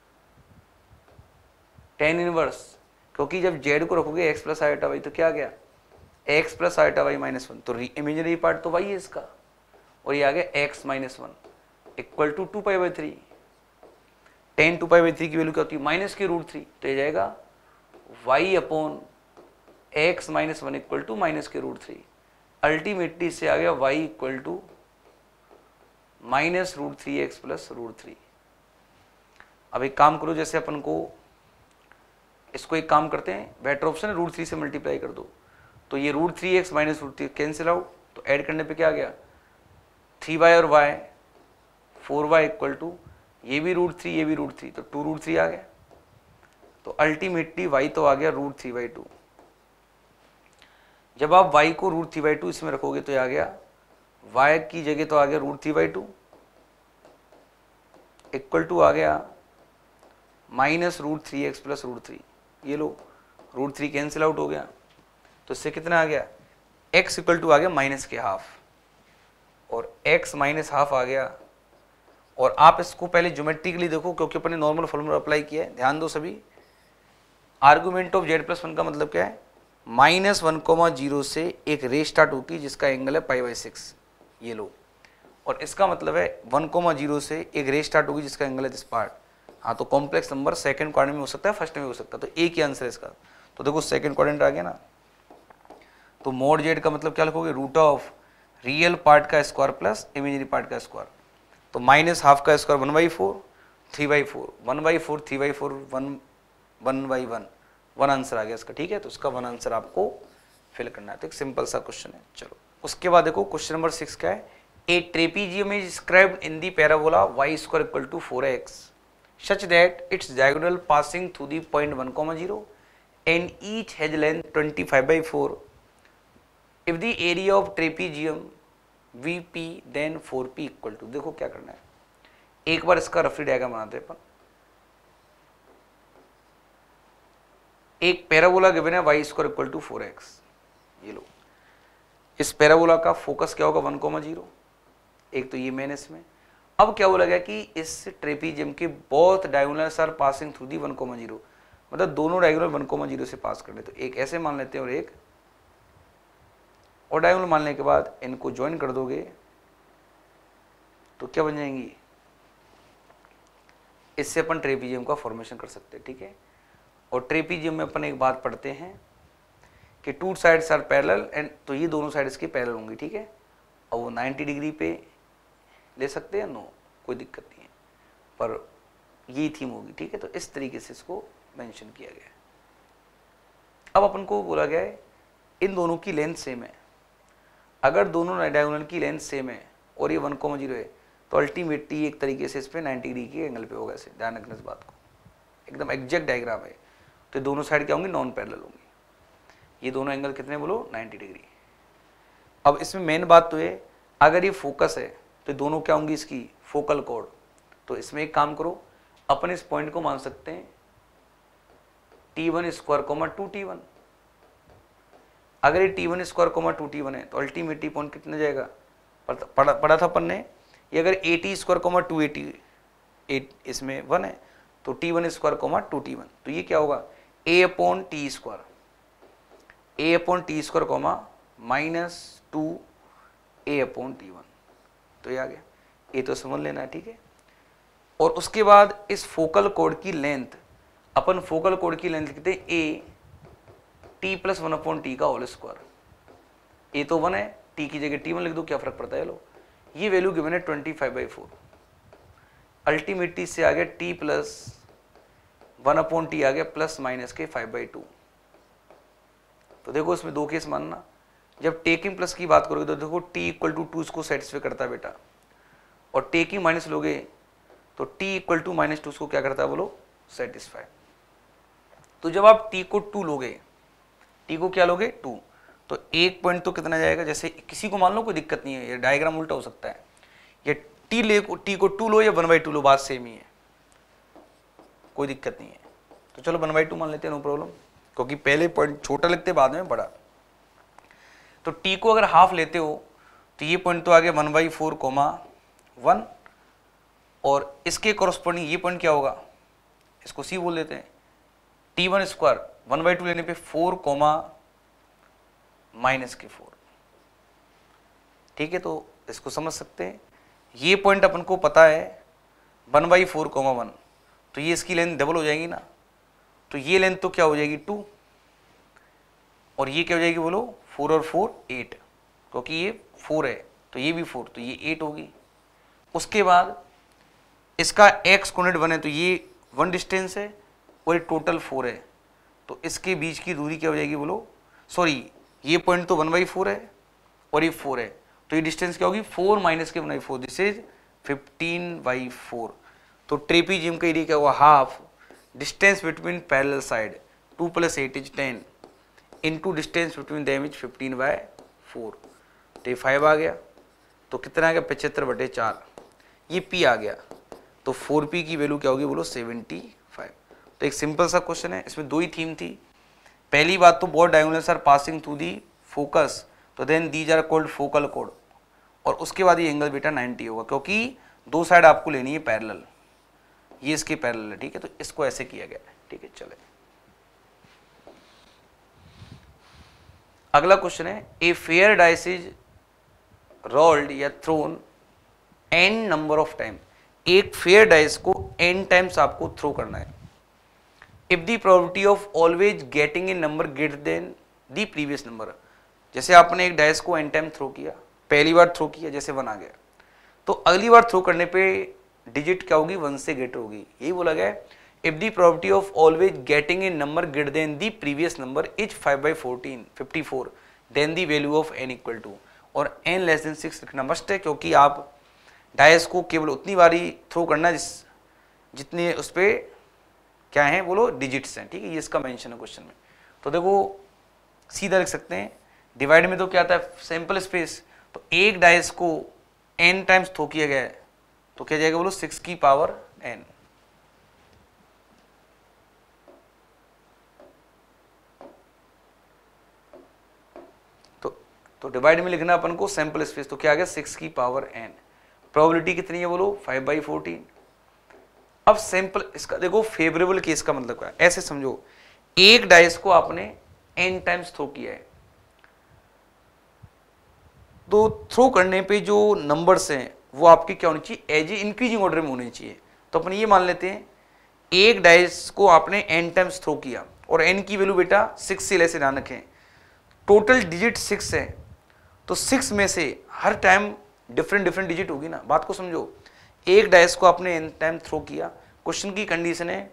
टेन इनवर्स, क्योंकि जब जेड को रखोगे एक्स प्लस आयोटा वाई तो क्या आ गया X plus iota Y minus one, तो इमेजिनरी पार्ट तो वाई है इसका, और ये आ गया X minus one equal to two pi by three. Tan two pi by three की वैल्यू क्या होती है माइनस की रूट थ्री, तो ये जाएगा Y upon x minus one equal to minus के रूट थ्री। अल्टीमेटली से आ गया Y equal to minus root three X plus root three. अब एक काम करो, जैसे अपन को इसको एक काम करते हैं, बेटर ऑप्शन है रूट थ्री से मल्टीप्लाई कर दो, तो ये root three X minus root three cancel out, तो ऐड करने पे क्या आ गया थ्री वाई और Y four Y equal to ये भी रूट थ्री ये भी रूट थ्री, तो टू रूट थ्री आ गया। तो अल्टीमेटली वाई तो आ गया रूट थ्री बाई टू। जब आप वाई को रूट थ्री बाई टू इसमें रखोगे तो ये आ गया वाई की जगह तो आ गया root three by two equal to आ गया minus root three X plus root three. ये लो रूट थ्री कैंसिल आउट हो गया, तो इससे कितना आ गया x इक्वल टू आ गया माइनस के हाफ, और x माइनस हाफ आ गया। और आप इसको पहले ज्योमेट्रिकली देखो, क्योंकि अपने नॉर्मल फॉर्मूला अप्लाई किया है, ध्यान दो सभी। Argument of Z plus one का मतलब क्या है, माइनस वन कोमा जीरो से एक रे स्टार्ट होती जिसका एंगल है पाई बाई सिक्स, ये लो, और इसका मतलब है वन कोमा जीरो से एक रे स्टार्ट होगी जिसका एंगल है दिस पार्ट। हाँ, तो कॉम्प्लेक्स नंबर सेकंड क्वाड्रेंट में हो सकता है, फर्स्ट में हो सकता है, तो एक ही आंसर है इसका। तो देखो सेकंड क्वाड्रेंट आ गया ना, तो मोड जेड का मतलब क्या लिखोगे रूट ऑफ रियल पार्ट का स्क्वायर प्लस इमेजिनरी पार्ट का स्क्वायर, तो माइनस हाफ का square one by four, three by four, one by four, three by four, one one by one, one answer आ गया इसका, ठीक है। तो इसका वन आंसर आपको फिल करना है। तो एक सिंपल सा क्वेश्चन है। चलो उसके बाद देखो क्वेश्चन नंबर सिक्स क्या है, a trapezium is described in the parabola Y square equal to four X such that its diagonal passing through the point one comma zero and each has length twenty five by four. If the area of trapezium be P then four P equal to, देखो क्या करना है, एक बार इसका रफली diagram बनाते हैं अपन। एक पैराबोला गिवन है Y square equal to four X, ये लो, इस पैराबोला का फोकस क्या होगा वन कोमा जीरो, एक तो ये मेन इसमें। अब क्या बोला गया कि इस ट्रेपीजियम के both diagonals are passing through the one comma zero, मतलब दोनों डायगोनल वन कोमा जीरो से पास कर ले, तो एक ऐसे मान लेते हैं और एक और डायगोनल मानने के बाद इनको ज्वाइन कर दोगे तो क्या बन जाएंगी, इससे अपन ट्रेपीजियम का फॉर्मेशन कर सकते हैं, ठीक है। और ट्रेपीजियम में अपन एक बात पढ़ते हैं कि two sides are parallel and, तो ये दोनों साइड इसकी पैरेलल होंगी, ठीक है। और वो नाइन्टी डिग्री पे ले सकते हैं, नो कोई दिक्कत नहीं है, पर ये थीम होगी, ठीक है। तो इस तरीके से इसको मेंशन किया गया है। अब अपन को बोला गया है इन दोनों की लेंथ सेम है, अगर दोनों डायगोनल की लेंथ सेम है और ये वन कोमा जीरो है तो अल्टीमेटली एक तरीके से इस पे नाइन्टी डिग्री के एंगल पे होगा, ऐसे ध्यान रखना इस बात को, एकदम एग्जैक्ट डायग्राम है। तो दोनों साइड क्या होंगी, नॉन पैरेलल होंगी। ये दोनों एंगल कितने बोलो, नाइन्टी डिग्री। अब इसमें मेन बात तो है, अगर ये फोकस है तो दोनों क्या होंगी इसकी फोकल कोड। तो इसमें एक काम करो, अपन इस पॉइंट को मान सकते हैं T one square comma two T one. अगर ये T one square comma two T one है तो अल्टीमेटली पॉइंट कितना जाएगा, पढ़ा पढ़ा था अपन ने, ये अगर A T square comma two A T at इसमें वन है तो T one square comma two T one, तो ये क्या होगा A upon T square, A upon T square comma minus two A upon T one, तो ये आ गया। ये तो समझ लेना है, ठीक है। और उसके बाद इस फोकल कोड की लेंथ, अपन फोकल कोड की लेंथ लिखते हैं A T plus one upon T का होल स्क्वायर। ए तो वन है, टी की जगह टी वन लिख दो, क्या फर्क पड़ता है। लो ये वैल्यू गिवन है twenty five by four, ultimately से आ गया T plus one upon T आ गया प्लस माइनस के फाइव बाई टू। तो देखो इसमें दो केस मानना, जब टेकिंग प्लस की बात करोगे तो देखो टी इक्वल टू टू इसको सेटिस्फाई करता है बेटा, और टेकिंग माइनस लोगे तो T equal to minus two इसको क्या करता है बोलो, सेटिस्फाई। तो जब आप टी को टू लोगे, टी को क्या लोगे टू, तो एक पॉइंट तो कितना जाएगा, जैसे किसी को मान लो कोई दिक्कत नहीं है, ये डायग्राम उल्टा हो सकता है, ये टी ले टी को टू लो या वन बाई टू लो, बात सेम ही है, कोई दिक्कत नहीं है। तो चलो वन बाई टू मान लेते हैं, नो प्रॉब्लम, क्योंकि पहले पॉइंट छोटा लिखते बाद में बड़ा। तो टी को अगर हाफ लेते हो तो ये पॉइंट तो आ गया one by four comma one, और इसके कॉरस्पॉन्डिंग ये पॉइंट क्या होगा, इसको सी बोल देते हैं, T one square one by two लेने पे फोर कोमा माइनस के फोर, ठीक है। तो इसको समझ सकते हैं, ये पॉइंट अपन को पता है one by four comma one, तो ये इसकी लेंथ डबल हो जाएगी ना, तो ये लेंथ तो क्या हो जाएगी टू, और ये क्या हो जाएगी बोलो फोर और फोर एट, क्योंकि ये फोर है तो ये भी फोर, तो ये एट होगी। उसके बाद इसका एक्स कोऑर्डिनेट वन है तो ये वन डिस्टेंस है और ये टोटल फोर है, तो इसके बीच की दूरी क्या हो जाएगी बोलो, सॉरी ये पॉइंट तो वन बाई फोर है और ये फोर है, तो ये डिस्टेंस क्या होगी फोर माइनस के one by four, this is fifteen by four. तो ट्रेपीजियम का एरिया क्या हुआ, half distance between parallel side two plus eight is ten into distance between them is fifteen by four, तो ये five आ गया, तो कितना आ गया पचहत्तर बटे चार, ये पी आ गया, तो फोर पी की वैल्यू क्या होगी बोलो सेवेंटी फाइव। तो एक सिंपल सा क्वेश्चन है, इसमें दो ही थीम थी। पहली बात तो both diagonals are passing through the focus, तो then these are called focal कोड, और उसके बाद ये एंगल बेटा नाइन्टी होगा, क्योंकि दो साइड आपको लेनी है पैरेलल, ये इसके पैरेलल है, ठीक है। तो इसको ऐसे किया गया है, ठीक है। चले अगला क्वेश्चन है, a fair dice is rolled या thrown N number of time, एक फेयर डाइस को एन टाइम्स आपको थ्रो करना है। If the probability of always getting a number greater than the previous number, जैसे आपने एक डाइस को एन टाइम थ्रो किया पहली बार थ्रो किया जैसे वन आ गया, तो अगली बार थ्रो करने पे डिजिट क्या होगी, वन से ग्रेटर होगी। यही बोला गया है if the probability of always getting a number greater than the previous number is five by fourteen fifty four then the value of N equal to, और एन लेस देन सिक्स रखना must है, क्योंकि आप DISE को केवल उतनी बारी throw करना जिस जितने उस पर क्या है बोलो डिजिट्स हैं, ठीक है। ये इसका मेंशन है क्वेश्चन में। तो देखो सीधा लिख सकते हैं, डिवाइड में तो क्या आता है सैंपल स्पेस, तो एक डायस को एन टाइम्स थ्रो किया गया है तो क्या जाएगा बोलो सिक्स की पावर एन। तो तो डिवाइड में लिखना अपन को सैंपल स्पेस, तो क्या आ गया सिक्स की पावर एन। प्रोबेबिलिटी कितनी है बोलो फाइव बाई फोर्टीन। अब सैंपल इसका देखो फेवरेबल केस का मतलब क्या है, ऐसे समझो एक डाइस को आपने एन टाइम्स थ्रो किया है, तो थ्रो करने पे जो नंबर्स हैं वो आपके क्या होनी चाहिए, एज ए इंक्रीजिंग ऑर्डर में होने चाहिए। तो अपन ये मान लेते हैं एक डाइस को आपने एन टाइम्स थ्रो किया और एन की वैल्यू बेटा सिक्स से ले से ध्यान रखें, टोटल डिजिट सिक्स है, तो सिक्स में से हर टाइम डिफरेंट डिफरेंट डिजिट होगी ना, बात को समझो। एक डाइस को आपने एन टाइम थ्रो किया, क्वेश्चन की कंडीशन है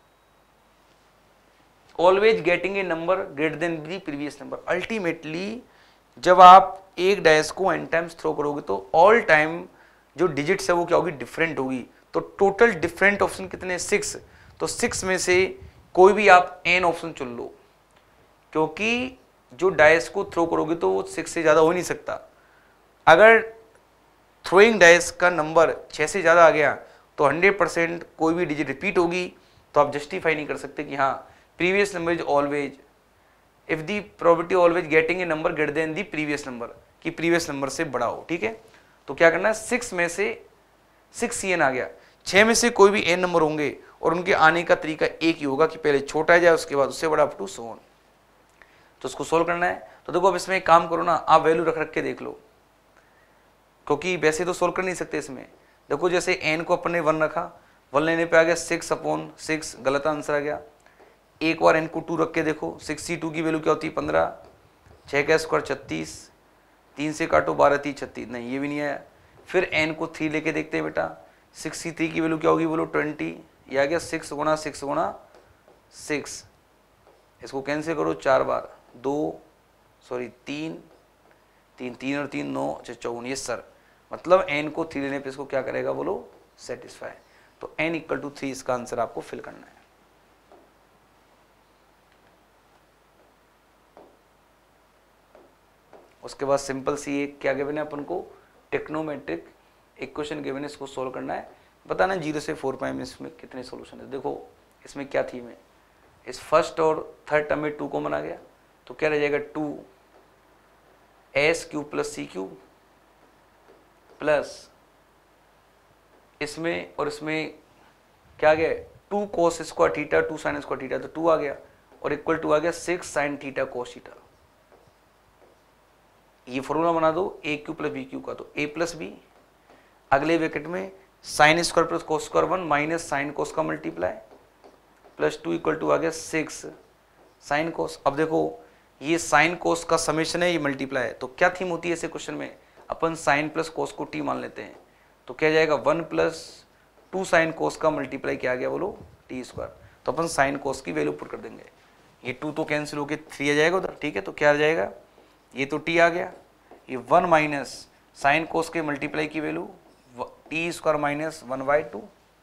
always getting a number greater than the previous number. Ultimately जब आप एक डाइस को एन टाइम्स थ्रो करोगे तो ऑल टाइम जो डिजिट्स है वो क्या होगी, डिफरेंट होगी। तो टोटल डिफरेंट ऑप्शन कितने, सिक्स। तो सिक्स में से कोई भी आप एन ऑप्शन चुन लो, क्योंकि जो डाइस को थ्रो करोगे तो वो सिक्स से ज़्यादा हो नहीं सकता। अगर थ्रोइंग डाइस का नंबर छः से ज़्यादा आ गया तो हंड्रेड परसेंट कोई भी डिजिट रिपीट होगी, तो आप जस्टिफाई नहीं कर सकते कि हाँ previous number is always, if the probability always getting a number greater than the previous number, कि प्रीवियस नंबर से बड़ा हो, ठीक है। तो क्या करना है, सिक्स में से सिक्स सी एन आ गया, छः में से कोई भी एन नंबर होंगे और उनके आने का तरीका एक ही होगा कि पहले छोटा जाए उसके बाद उससे बड़ा अप टू सो ऑन। तो उसको सोल्व करना है। तो देखो अब इसमें एक काम करो ना, आप वैल्यू रख रख के देख लो, क्योंकि वैसे तो सोल्व कर नहीं सकते इसमें। देखो जैसे एन को अपन ने वन रखा, वन लेने पे आ गया सिक्स अपॉन सिक्स, गलत आंसर आ गया। एक बार एन को टू रख के देखो, सिक्सटी टू की वैल्यू क्या होती है पंद्रह, छः का स्क्वायर छत्तीस, तीन से काटो बारह तीस छत्तीस, नहीं ये भी नहीं आया। फिर एन को थ्री लेके देखते हैं बेटा, सिक्सटी थ्री की वैल्यू क्या होगी बोलो ट्वेंटी, ये आ गया सिक्स गुना सिक्स गुना सिक्स, इसको कैंसिल करो चार बार, दो सॉरी तीन तीन तीन और तीन नौ, अच्छा चौवन, ये सर मतलब एन को थ्री लेने पे इसको क्या करेगा बोलो सेटिस्फाई। तो एन इक्वल टू थ्री इसका आंसर आपको फिल करना है। उसके बाद सिंपल सी एक क्या गिवन है अपन को, टेक्नोमेट्रिक इक्वेशन गिवन है, इसको सोल्व करना है। बताना जीरो से फोर पाई में इसमें कितने सॉल्यूशन है। देखो इसमें क्या थी, में इस फर्स्ट और थर्ड टर्म में टू को मना गया, तो क्या रह जाएगा two S cube plus C cube plus इसमें और इसमें क्या आ गया two cos square theta two sine square theta, तो टू आ गया और इक्वल टू आ गया six sine theta cos theta. ये फॉर्मूला बना दो A cube plus B cube का, तो ए प्लस बी, अगले ब्रैकेट में sine square plus cos square one minus sine cos का multiply plus two equal to आ गया सिक्स साइन कोस। अब देखो ये साइन कोस का समेशन है, ये मल्टीप्लाई है, तो क्या थीम होती है ऐसे क्वेश्चन में, अपन साइन प्लस कोस को टी मान लेते हैं, तो क्या जाएगा one plus two sine cos का मल्टीप्लाई क्या आ गया बोलो टी स्क्वायर। तो अपन साइन कोस की वैल्यू पुट कर देंगे, ये टू तो कैंसिल होकर थ्री आ जाएगा उधर, ठीक है। तो क्या आ जाएगा, ये तो टी आ गया, ये वन माइनस साइन कोस के मल्टीप्लाई की value T square minus one by two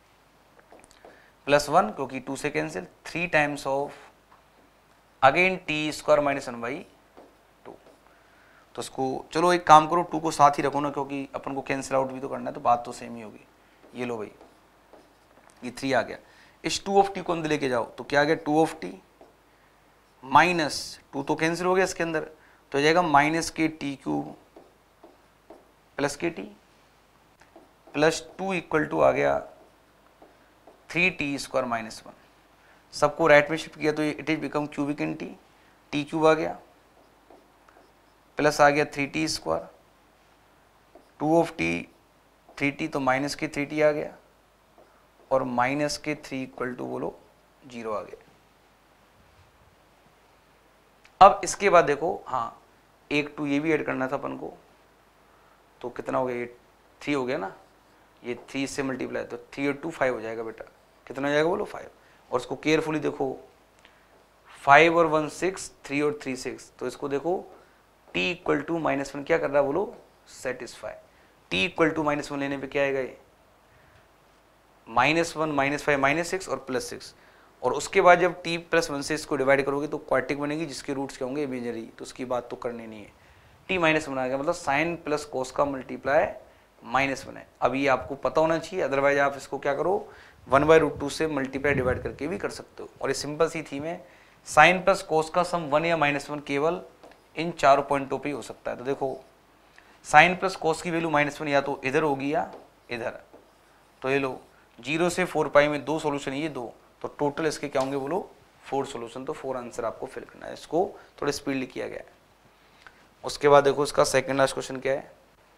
plus one, क्योंकि टू से cancel, three times of again T square minus one by two. तो इसको चलो एक काम करो, टू को साथ ही रखो ना, क्योंकि अपन को कैंसिल आउट भी तो करना है, तो बात तो सेम ही होगी। ये लो भाई, ये थ्री आ गया, इस टू ऑफ टी को अंदर लेके जाओ, तो क्या आ गया two of t minus two तो कैंसिल हो गया इसके अंदर, तो हो जाएगा minus k t cube plus k t plus two equal to आ गया three t square minus one. सबको राइट में शिफ्ट किया तो it is become cubic in t, t cube आ गया प्लस आ गया three t square, two of t three t तो माइनस के थ्री टी आ गया और माइनस के थ्री इक्वल टू बोलो जीरो आ गया। अब इसके बाद देखो, हाँ एक टू ये भी ऐड करना था अपन को, तो कितना हो गया, ये थ्री हो गया ना, ये थ्री से मल्टीप्लाई, तो थ्री और टू फाइव हो जाएगा बेटा, कितना हो जाएगा बोलो फाइव। और इसको केयरफुली देखो, फाइव और वन सिक्स, थ्री और थ्री सिक्स, तो इसको देखो t equal to minus one क्या कर रहा है बोलो, satisfy. t equal to minus one लेने पे क्या आएगा, ये minus one minus five minus six और प्लस सिक्स, और उसके बाद जब t प्लस वन से इसको डिवाइड करोगे तो क्वाड्रेटिक बनेगी जिसके रूट्स क्या होंगे, इमेजिनरी, तो उसकी बात तो करनी नहीं है। t माइनस वन आ गया, मतलब साइन प्लस कोस का मल्टीप्लाई माइनस वन है। अब ये आपको पता होना चाहिए, अदरवाइज आप इसको क्या करो, वन बाई रूट टू से मल्टीप्लाई डिवाइड करके भी कर सकते हो। और ये सिंपल सी थी में साइन प्लस कोस का सम वन या माइनस वन केवल इन चारों पॉइंटों पे ही हो सकता है। तो देखो साइन प्लस कोस की वैल्यू माइनस वन या तो इधर होगी या इधर, तो ये लो जीरो से फोर पाई में दो सॉल्यूशन, ये दो, तो टोटल इसके क्या होंगे बोलो, फोर सॉल्यूशन। तो फोर आंसर आपको फिल करना है, इसको थोड़ा स्पीडली किया गया है। उसके बाद देखो इसका सेकंड लास्ट क्वेश्चन क्या है,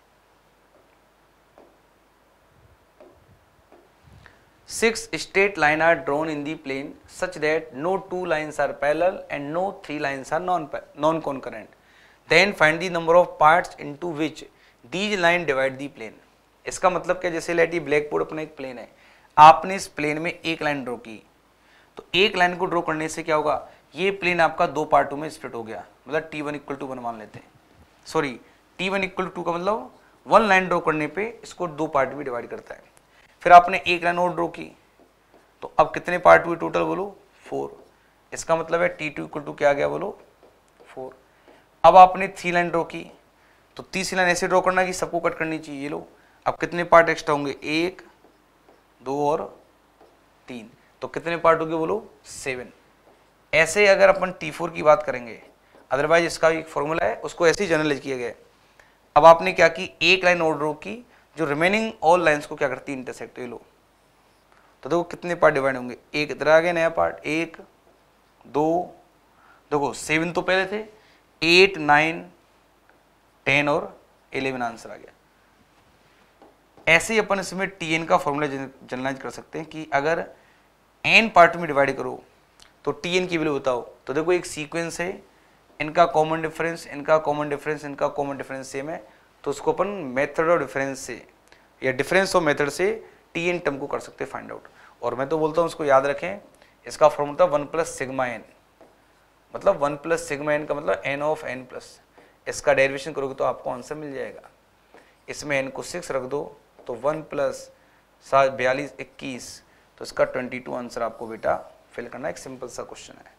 six straight line are drawn in the plane such that no two lines are parallel and no three lines are non non concurrent. Then find the number of parts into which these line divide the plane. इसका मतलब क्या, जैसे late ये black board अपना एक plane है, आपने इस प्लेन में एक लाइन ड्रॉ की, तो एक लाइन को ड्रॉ करने से क्या होगा, ये प्लेन आपका दो पार्टों में स्प्लिट हो गया, मतलब t one equal to one मान लेते हैं, sorry t one equal to two का मतलब वन लाइन ड्रॉ करने पे इसको दो पार्ट में डिवाइड करता है। फिर आपने एक लाइन और ड्रॉ की, तो अब कितने पार्ट हुए टोटल बोलो, फोर। इसका मतलब है टी टू इक्वल टू क्या आ गया बोलो, फोर। अब आपने थ्री लाइन ड्रॉ की, तो तीसरी लाइन ऐसे ड्रॉ करना कि सबको कट करनी चाहिए, ये लो। अब कितने पार्ट एक्स्ट्रा होंगे, एक दो और तीन, तो कितने पार्ट होंगे बोलो, सेवन। ऐसे अगर अपन टी फोर की बात करेंगे, अदरवाइज इसका एक फॉर्मूला है, उसको ऐसे ही जनरलाइज किया गया है। अब आपने क्या की, एक लाइन और ड्रॉ की, जो रिमेनिंग ऑल लाइंस को क्या करती है, इंटरसेक्ट, ये लो। तो देखो कितने पार्ट डिवाइड होंगे, एक इधर आ गया नया पार्ट, एक दो, देखो सेवन तो पहले थे, एट नाइन टेन और इलेवन आंसर आ गया। ऐसे ही अपन इसमें टी एन का फॉर्मूला जनरलाइज कर सकते हैं कि अगर एन पार्ट में डिवाइड करो तो टी एन की वैल्यू बताओ। तो देखो एक सीक्वेंस है, इनका कॉमन डिफरेंस, इनका कॉमन डिफरेंस, इनका कॉमन डिफरेंस सेम है, तो उसको अपन मेथड ऑफ डिफरेंस से या डिफरेंस ऑफ मेथड से टी एन टर्म को कर सकते हैं फाइंड आउट। और मैं तो बोलता हूँ उसको याद रखें, इसका formula one plus sigma n, मतलब वन प्लस सिग्मा एन का मतलब एन ऑफ एन प्लस, इसका डेरिवेशन करोगे तो आपको आंसर मिल जाएगा। इसमें एन को सिक्स रख दो, तो वन प्लस सात बयालीस इक्कीस, तो इसका ट्वेंटी टू आंसर आपको बेटा फिल करना। एक सिंपल सा क्वेश्चन है।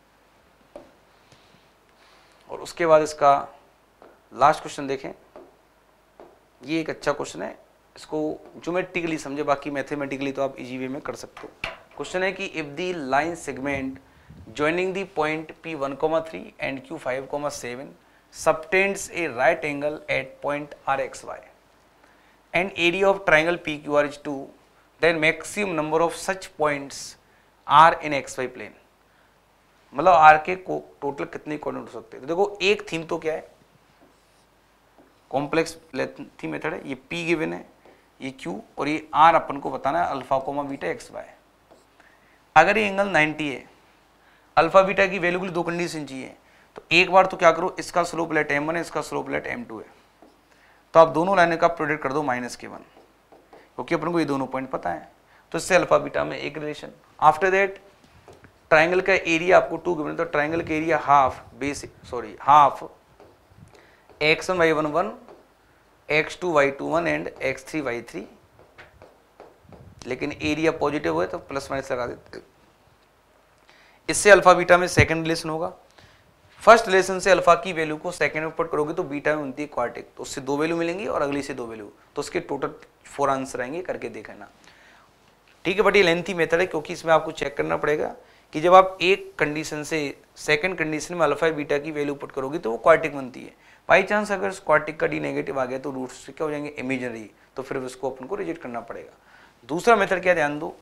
और उसके बाद इसका लास्ट क्वेश्चन देखें, ये एक अच्छा क्वेश्चन है, इसको ज्योमेट्रिकली समझे, बाकी मैथमेटिकली तो आप इजी वे में कर सकते हो। क्वेश्चन है कि if the line segment joining the point P one, three and Q five, seven subtends a right angle at point R X Y and area of triangle P Q R is two, then maximum number of such points are in X Y plane। मतलब R के total कितने coordinate हो सकते हैं। तो देखो एक theme तो क्या है, कॉम्प्लेक्स थीम मेथड है, ये P गिवन है, ये Q और ये R अपन को बताना है alpha comma beta x y. अगर ये एंगल नाइंटी है, अल्फा बीटा की वैल्यू के लिए दो कंडीशन चाहिए, तो एक बार तो क्या करो, इसका स्लोप लेट एम वन है, इसका स्लोप लेट एम टू है, तो आप दोनों लाइन का प्रोडक्ट कर दो माइनस के वन, क्योंकि अपन को ये दोनों पॉइंट पता है, तो इससे अल्फा बीटा में एक रिलेशन। आफ्टर दैट ट्राइंगल का एरिया आपको टू गिवन, तो ट्राइंगल का area half basic sorry half x one y one one, x two y two one and x three y three, लेकिन एरिया पॉजिटिव हुए तो plus minus लगा देते। इससे अल्फा बीटा में सेकंड रिलेशन होगा। फर्स्ट रिलेशन से अल्फा की वैल्यू को सेकंड में पुट करोगे तो बीटा में बनती है क्वार्टिक, तो उससे दो वैल्यू मिलेंगी और अगली से दो वैल्यू, तो उसके टोटल फोर आंसर आएंगे, करके देख लेना। ठीक है, बट ये लेंथी मेथड है, क्योंकि इसमें आपको चेक करना पड़ेगा कि जब आप एक कंडीशन से सेकंड कंडीशन में अल्फा बीटा की वैल्यू पुट करोगे तो वो क्वार्टिक बनती है। बाई चांस अगर क्वार्टिक का डी नेगेटिव आ गया तो रूट से क्या हो जाएंगे, इमेजिनरी, तो फिर उसको अपन को रिजेक्ट करना पड़ेगा। दूसरा मेथड क्या, ध्यान दो,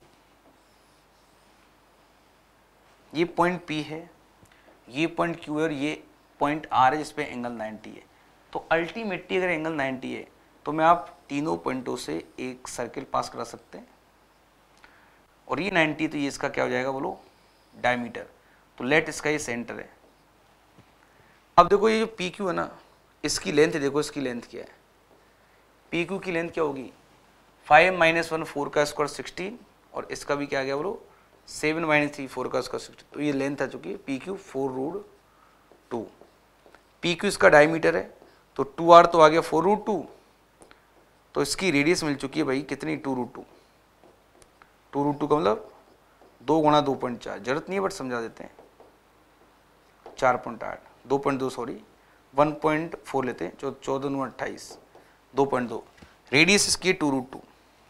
ये पॉइंट P है, ये पॉइंट Q है और ये पॉइंट R है जिसपे एंगल नाइंटी है। तो अल्टीमेटली अगर एंगल नाइंटी है तो मैं आप तीनों पॉइंटों से एक सर्किल पास करा सकते हैं, और ये नाइंटी, तो ये इसका क्या हो जाएगा बोलो, डायमीटर। तो लेट इसका ये सेंटर है। अब देखो ये जो पी क्यू है ना, इसकी लेंथ देखो, इसकी लेंथ क्या है, पी क्यू की लेंथ क्या होगी, फाइव माइनस वन फोर का स्क्वायर सिक्सटीन, और इसका भी क्या आ गया बोलो, सेवन माइनस थ्री फोर का स्क्वायर सिक्सटीन। तो ये लेंथ आ चुकी है p q four root two. P q इसका डायमीटर है, तो टू आर तो आ गया फोर रूट टू, तो इसकी रेडियस मिल चुकी है भाई कितनी, two root two. Two root two का मतलब दो गुणा दो पॉइंट चार, जरूरत नहीं है बट समझा देते हैं, चार पॉइंट आठ, दो पॉइंट दो सॉरी वन पॉइंट फोर लेते हैं, चौ चौदह नौ अट्ठाईस, दो पॉइंट दो, रेडियस इसकी टू रूट टू।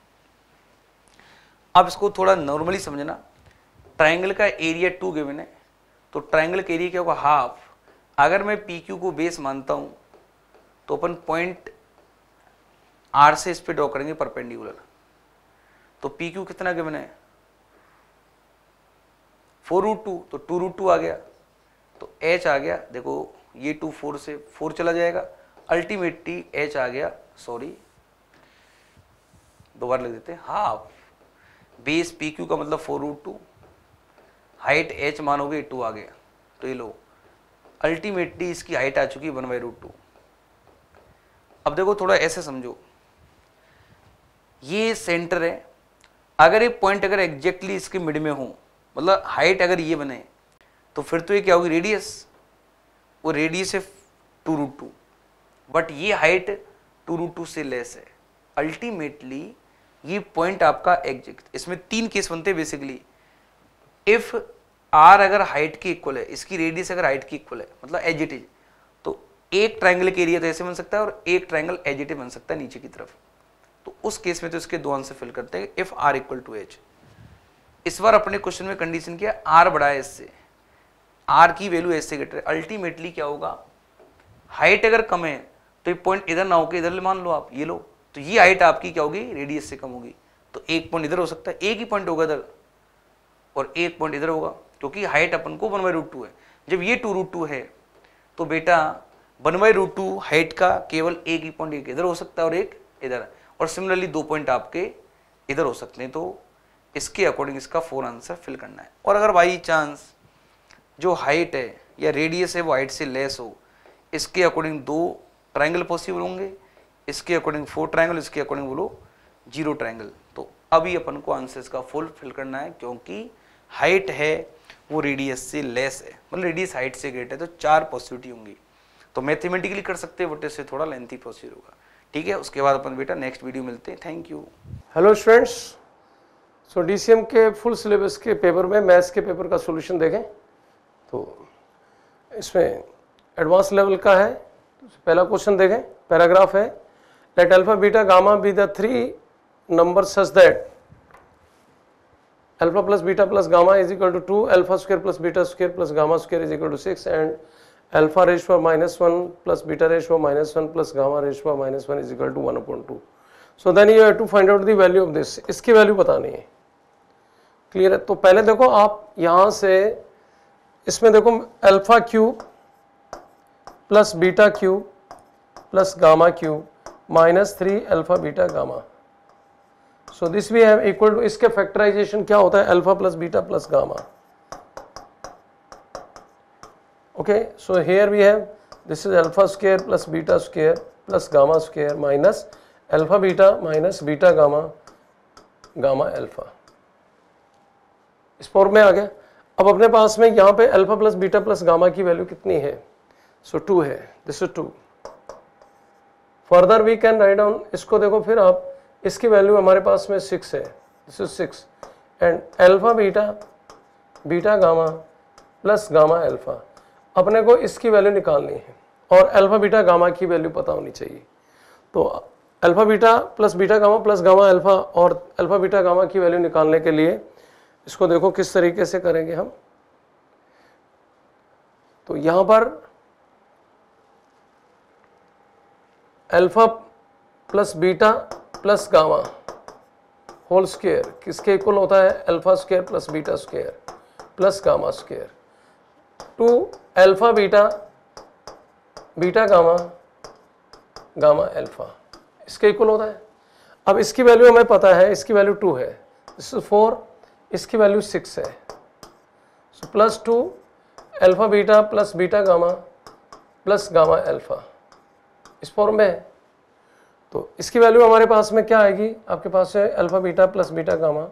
अब इसको थोड़ा नॉर्मली समझना, ट्राइंगल का एरिया टू गिवन है, तो ट्राइंगल का एरिया क्या होगा, हाफ। अगर मैं पी क्यू को बेस मानता हूं तो अपन पॉइंट आर से इस पे ड्रॉ करेंगे परपेंडिकुलर। तो पी क्यू कितना गिवन है, फोर रूट टू, तो टू रूट टू आ गया, तो एच आ गया, देखो ये टू फोर से फोर चला जाएगा, अल्टीमेटली एच आ गया, सॉरी दोबारा लिख देते हैं, हाफ बेस पी क्यू का मतलब four root two, height h मानोगे टू आ गया, तो ये लो अल्टीमेटली इसकी हाइट आ चुकी है वन बाई रूट टू। अब देखो थोड़ा ऐसे समझो, ये सेंटर है, अगर ये पॉइंट अगर एग्जैक्टली इसके मिड में हो, मतलब हाइट अगर ये बने, तो फिर तो ये क्या होगी, रेडियस, वो रेडियस है टू रूट टू, बट ये हाइट टू रूट टू से लेस है। अल्टीमेटली ये पॉइंट आपका एग्जैक्ट, इसमें तीन केस बनते हैं बेसिकली। इफ आर अगर हाइट की इक्वल है, इसकी रेडियस अगर हाइट की इक्वल है, मतलब एज इट इज, तो एक ट्राइंगल के एरिया तो ऐसे बन सकता है और एक ट्राइंगल एज इट इज बन सकता है नीचे की तरफ। तो उस केस में तो इसके दो आंसर फिल करते हैं, if r equal to h. इस बार अपने क्वेश्चन में कंडीशन क्या है, आर बड़ा है इससे, आर की वैल्यू एस से ग्रेटर है। अल्टीमेटली क्या होगा, हाइट अगर कम है तो ये पॉइंट इधर ना होकर इधर मान लो आप, ये लो, तो ये हाइट आपकी क्या होगी, रेडियस से कम होगी, तो एक पॉइंट इधर हो सकता है, एक ही पॉइंट होगा इधर और एक पॉइंट इधर होगा, क्योंकि हाइट अपन को वन बाई रूट टू है। जब ये टू रूट टू है तो बेटा one by root two height का केवल एक ही पॉइंट, एक इधर हो सकता है और एक इधर, और सिमिलरली दो पॉइंट आपके इधर हो सकते हैं। तो इसके अकॉर्डिंग इसका फोर आंसर फिल करना है। और अगर बाई चांस जो हाइट है या रेडियस है वो हाइट से लेस हो, इसके अकॉर्डिंग दो ट्राइंगल पॉसिबल होंगे, इसके अकॉर्डिंग फोर ट्राइंगल, इसके अकॉर्डिंग बोलो जीरो ट्राइंगल। तो अभी अपन को आंसर्स का फुल फिल करना है, क्योंकि हाइट है वो रेडियस से लेस है, मतलब रेडियस हाइट से ग्रेटर है, तो चार पॉसिबिलिटी होंगी। तो मैथमेटिकली कर सकते हैं बट इससे थोड़ा लेंथी प्रोसीजर होगा, ठीक है। उसके बाद अपन बेटा नेक्स्ट वीडियो मिलते हैं, thank you. Hello students, so DCM के फुल सिलेबस के पेपर में मैथ्स के पेपर का सॉल्यूशन देखें तो इसमें एडवांस लेवल का है। तो पहला क्वेश्चन देखें, पैराग्राफ है, let alpha beta gamma be the three number such that alpha plus beta plus gamma is equal to two, alpha square plus beta square plus gamma square is equal to six, and alpha raise power minus one plus beta raise power minus one plus gamma raise power minus one is equal to one upon two. So then you have to find out the value of this, इसकी value बतानी है। Clear है? तो पहले देखो आप यहाँ से इसमें देखो alpha cube plus beta cube plus gamma cube minus three alpha beta gamma. So this we have equal to, इसके फैक्टराइजेशन क्या होता है, alpha plus beta plus gamma. Okay, so here we have this is alpha square plus beta square plus gamma square minus alpha beta minus beta gamma gamma alpha. इस form में आ गया। अब अपने पास में यहाँ पे alpha plus beta plus gamma की वैल्यू कितनी है, सो टू है, this is two. Further we can write down, इसको देखो फिर आप, इसकी वैल्यू हमारे पास में सिक्स है, this is six, and alpha beta beta gamma plus gamma alpha, अपने को इसकी वैल्यू निकालनी है और अल्फा बीटा गामा की वैल्यू पता होनी चाहिए। तो alpha beta plus beta gamma plus gamma alpha और अल्फा बीटा गामा की वैल्यू निकालने के लिए इसको देखो किस तरीके से करेंगे हम। तो यहां पर alpha plus beta plus gamma whole square किसके इक्वल होता है, alpha square plus beta square plus gamma square two alpha beta beta gamma gamma alpha, इसके इक्वल होता है। अब इसकी वैल्यू हमें पता है, इसकी वैल्यू टू है, दिस इज फोर, इसकी वैल्यू सिक्स है, so plus two alpha beta plus beta gamma plus gamma alpha, इस फॉर्म में है। तो इसकी वैल्यू हमारे पास में क्या आएगी, आपके पास है alpha beta plus beta gamma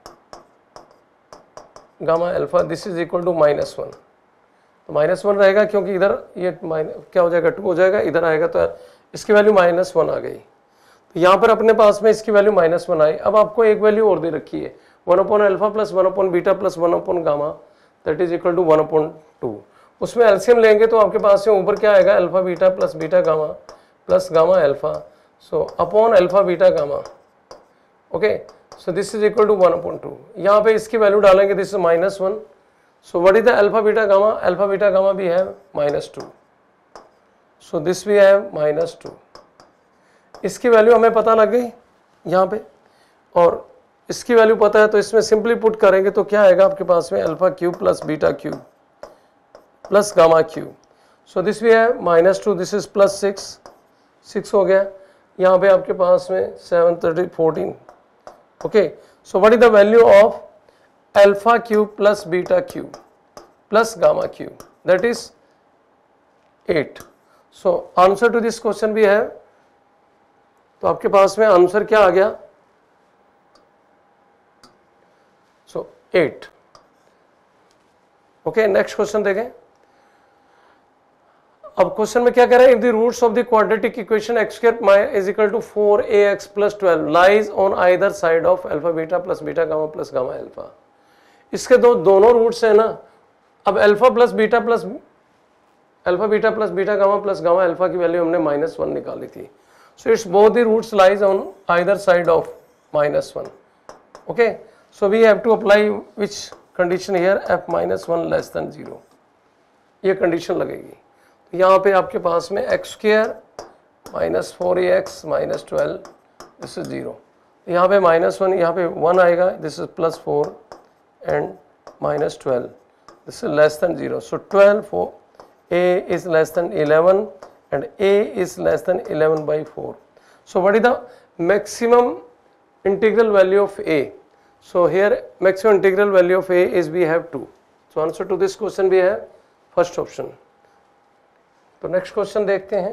gamma alpha, this is equal to minus one. तो माइनस वन रहेगा क्योंकि इधर ये माइनस क्या हो जाएगा, टू हो जाएगा, इधर आएगा तो इसकी वैल्यू माइनस वन आ गई। तो यहाँ पर अपने पास में इसकी वैल्यू माइनस वन आई। अब आपको एक वैल्यू और दे रखी है, one upon alpha plus one upon beta plus one upon gamma that is equal to one upon two. उसमें एलसीएम लेंगे तो आपके पास में ऊपर क्या आएगा, alpha beta plus beta gamma plus gamma alpha, so upon alpha beta gamma. Okay, so this is equal to one upon two. यहाँ पे इसकी वैल्यू डालेंगे, this is minus one. So what is the alpha beta gamma, alpha beta gamma we have minus two, so this we have minus two. इसकी value हमें पता लग गई यहाँ पे, और इसकी वैल्यू पता है तो इसमें सिंपली पुट करेंगे तो क्या आएगा आपके पास में, alpha cube plus beta cube plus gamma cube. So this we have minus two, this is plus six, six हो गया। यहाँ पे आपके पास में seven thirty fourteen. Okay, so what is the value of alpha cube plus beta cube plus gamma cube, that is eight. So answer to this question भी है, तो आपके पास में आंसर क्या आ गया, so eight. Okay, next question देखें। अब क्वेश्चन में क्या कह रहा है, if the roots of the quadratic equation x square is equal to four a x plus twelve lies on either side of alpha beta plus beta gamma plus gamma alpha. इसके दो दोनों roots है ना। अब alpha plus beta plus alpha beta plus beta gamma plus gamma alpha की value हमने minus one निकाली थी। So it's both the roots lies on either side of minus one. Okay, so we have to apply which condition here, f minus one less than zero, ये condition लगेगी। तो यहाँ पे आपके पास में x square minus four a x minus twelve, this is zero. यहाँ पे माइनस वन, यहाँ पे वन आएगा, this is plus four and minus twelve, this is less than zero. So twelve four a is less than eleven and a is less than eleven by four. So what is the maximum integral value of a? So here maximum integral value of a is we have two. So answer to this question we have first option. तो next question देखते हैं।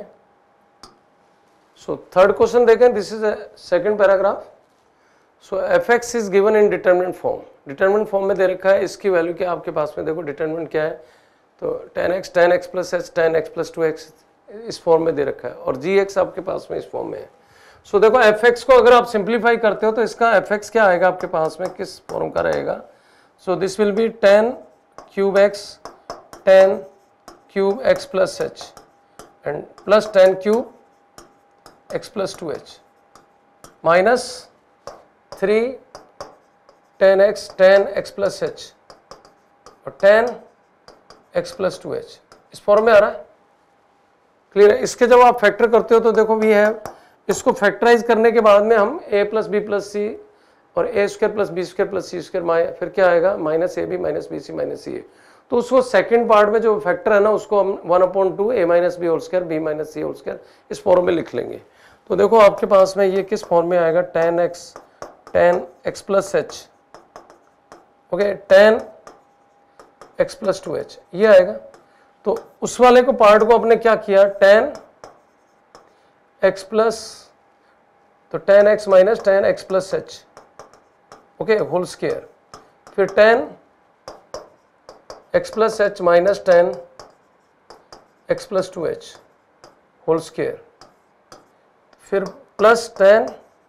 So third question देखें, this is a second paragraph. So fx is given in determinant form. determinant form में दे रखा है, इसकी value क्या आपके पास में, देखो determinant क्या है, तो tan x tan x plus h tan x plus two x इस फॉर्म में दे रखा है, और जी एक्स आपके पास में इस फॉर्म में है। सो so, देखो एफ एक्स को अगर आप सिंप्लीफाई करते हो तो इसका एफ एक्स क्या आएगा आपके पास में, किस फॉर्म का रहेगा। So this will be ten cube x ten cube x plus h and plus ten cube x plus two h minus three ten x ten x plus h और ten x plus two h इस form में आ रहा है। Clear है। इसके जब आप फैक्टर करते हो तो देखो वी है, इसको फैक्टराइज करने के बाद में हम a plus b plus c और a square plus b square plus c square, फिर क्या आएगा minus a b minus b c minus c a. तो उसको सेकंड पार्ट में जो फैक्टर है ना उसको हम one upon two a minus b whole square b minus c whole square इस फॉर्म में लिख लेंगे। तो देखो आपके पास में ये किस फॉर्म में आएगा, ten x ten x plus h, okay ten x plus two h ये आएगा। तो उस वाले को पार्ट को आपने क्या किया, टेन एक्स प्लस तो ten x minus ten x plus h okay whole square, फिर ten x plus h minus ten x plus two h whole square, फिर plus ten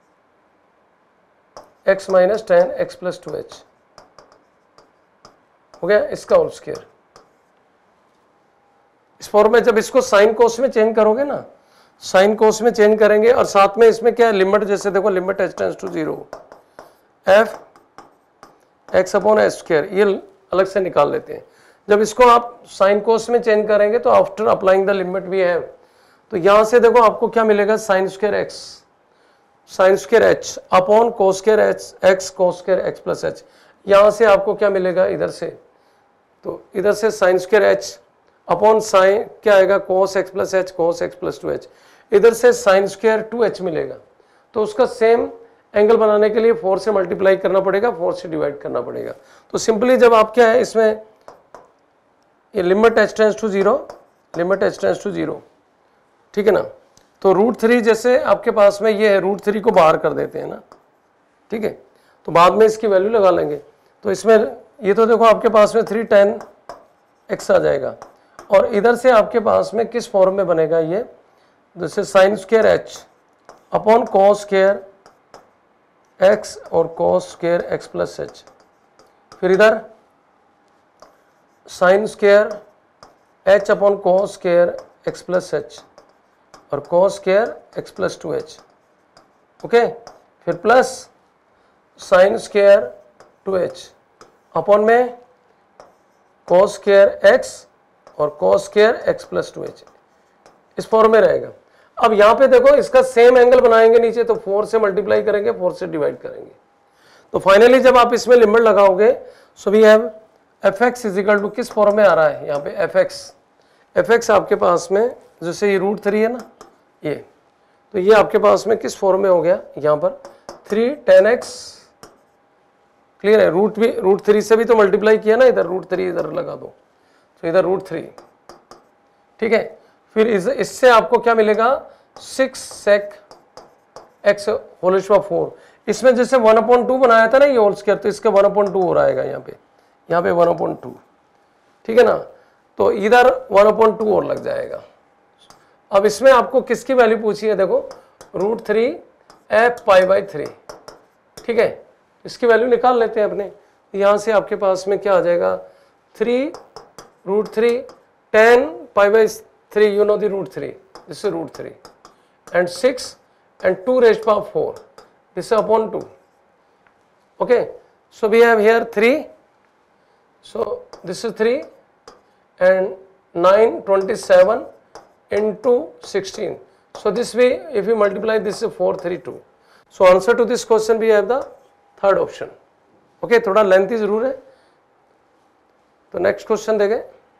x minus ten x plus two h हो गया इसका whole square. इस form में जब इसको sine cos में चेंज करोगे ना, साइन कोस में चेंज करेंगे और साथ में इसमें क्या है लिमिट, जैसे देखो limit h tends to zero f x upon h square ये अलग से निकाल लेते हैं। जब इसको आप साइन कोस में चेंज करेंगे तो after applying the limit we have, तो यहां से देखो आपको क्या मिलेगा, sine square x sine square h upon cos square h x cos square x plus h. यहां से आपको क्या मिलेगा इधर से, तो इधर से sine square h upon sine क्या आएगा cos x plus h cos x plus two h, इधर से साइन स्क्वायर टू एच मिलेगा। तो उसका सेम एंगल बनाने के लिए फोर से मल्टीप्लाई करना पड़ेगा, फोर से डिवाइड करना पड़ेगा। तो सिंपली जब आप क्या है इसमें ये limit h tends to zero limit h tends to zero, ठीक है ना, तो रूट थ्री जैसे आपके पास में ये है, रूट थ्री को बाहर कर देते हैं ना, ठीक है, तो बाद में इसकी वैल्यू लगा लेंगे। तो इसमें ये तो देखो आपके पास में थ्री टेन एक्स आ जाएगा, और इधर से आपके पास में किस फॉर्म में बनेगा ये, जैसे sine square h upon cos square x और cos square x plus h, फिर इधर sine square h upon cos square x plus h और cos square x plus two h, okay, फिर plus sine square two h upon में cos square x और cos square x plus two h, इस form में रहेगा। अब यहाँ पे देखो इसका सेम एंगल बनाएंगे नीचे, तो फोर से मल्टीप्लाई करेंगे, फोर से डिवाइड करेंगे, तो फाइनली जब आप इसमें लिमिट लगाओगे, so we have f x is equal to, किस फॉर्म में आ रहा है यहाँ पे एफ एक्स, एफ एक्स आपके पास में जैसे ये रूट थ्री है ना ये, तो ये आपके पास में किस फॉर्म में हो गया यहाँ पर थ्री टेन एक्स, क्लियर है, रूट भी रूट थ्री से भी तो मल्टीप्लाई किया ना, इधर रूट थ्री इधर लगा दो, तो इधर रूट थ्री, ठीक है, फिर इस, इससे आपको क्या मिलेगा six sec x whole square four, इसमें जैसे वन अपॉइंट टू बनाया था ना ये होल स्क्वायर, तो इसका वन अपॉइंट टू हो रहा है यहाँ पे, यहाँ पे वन अपॉइंट टू, ठीक है ना, तो इधर वन अपॉइंट टू और लग जाएगा। अब इसमें आपको किसकी वैल्यू पूछी है, देखो root three f pi by three, ठीक है, इसकी वैल्यू निकाल लेते हैं अपने, यहाँ से आपके पास में क्या आ जाएगा three root three ten pi by three, you know the root three, this is root three and six and two raised power four, this is upon two, okay, so we have here three, so this is three and nine twenty-seven into sixteen, so this way if you multiply this is four thirty-two, so answer to this question we have the third option, okay, थोड़ा lengthy जरूर है। तो next question देखें,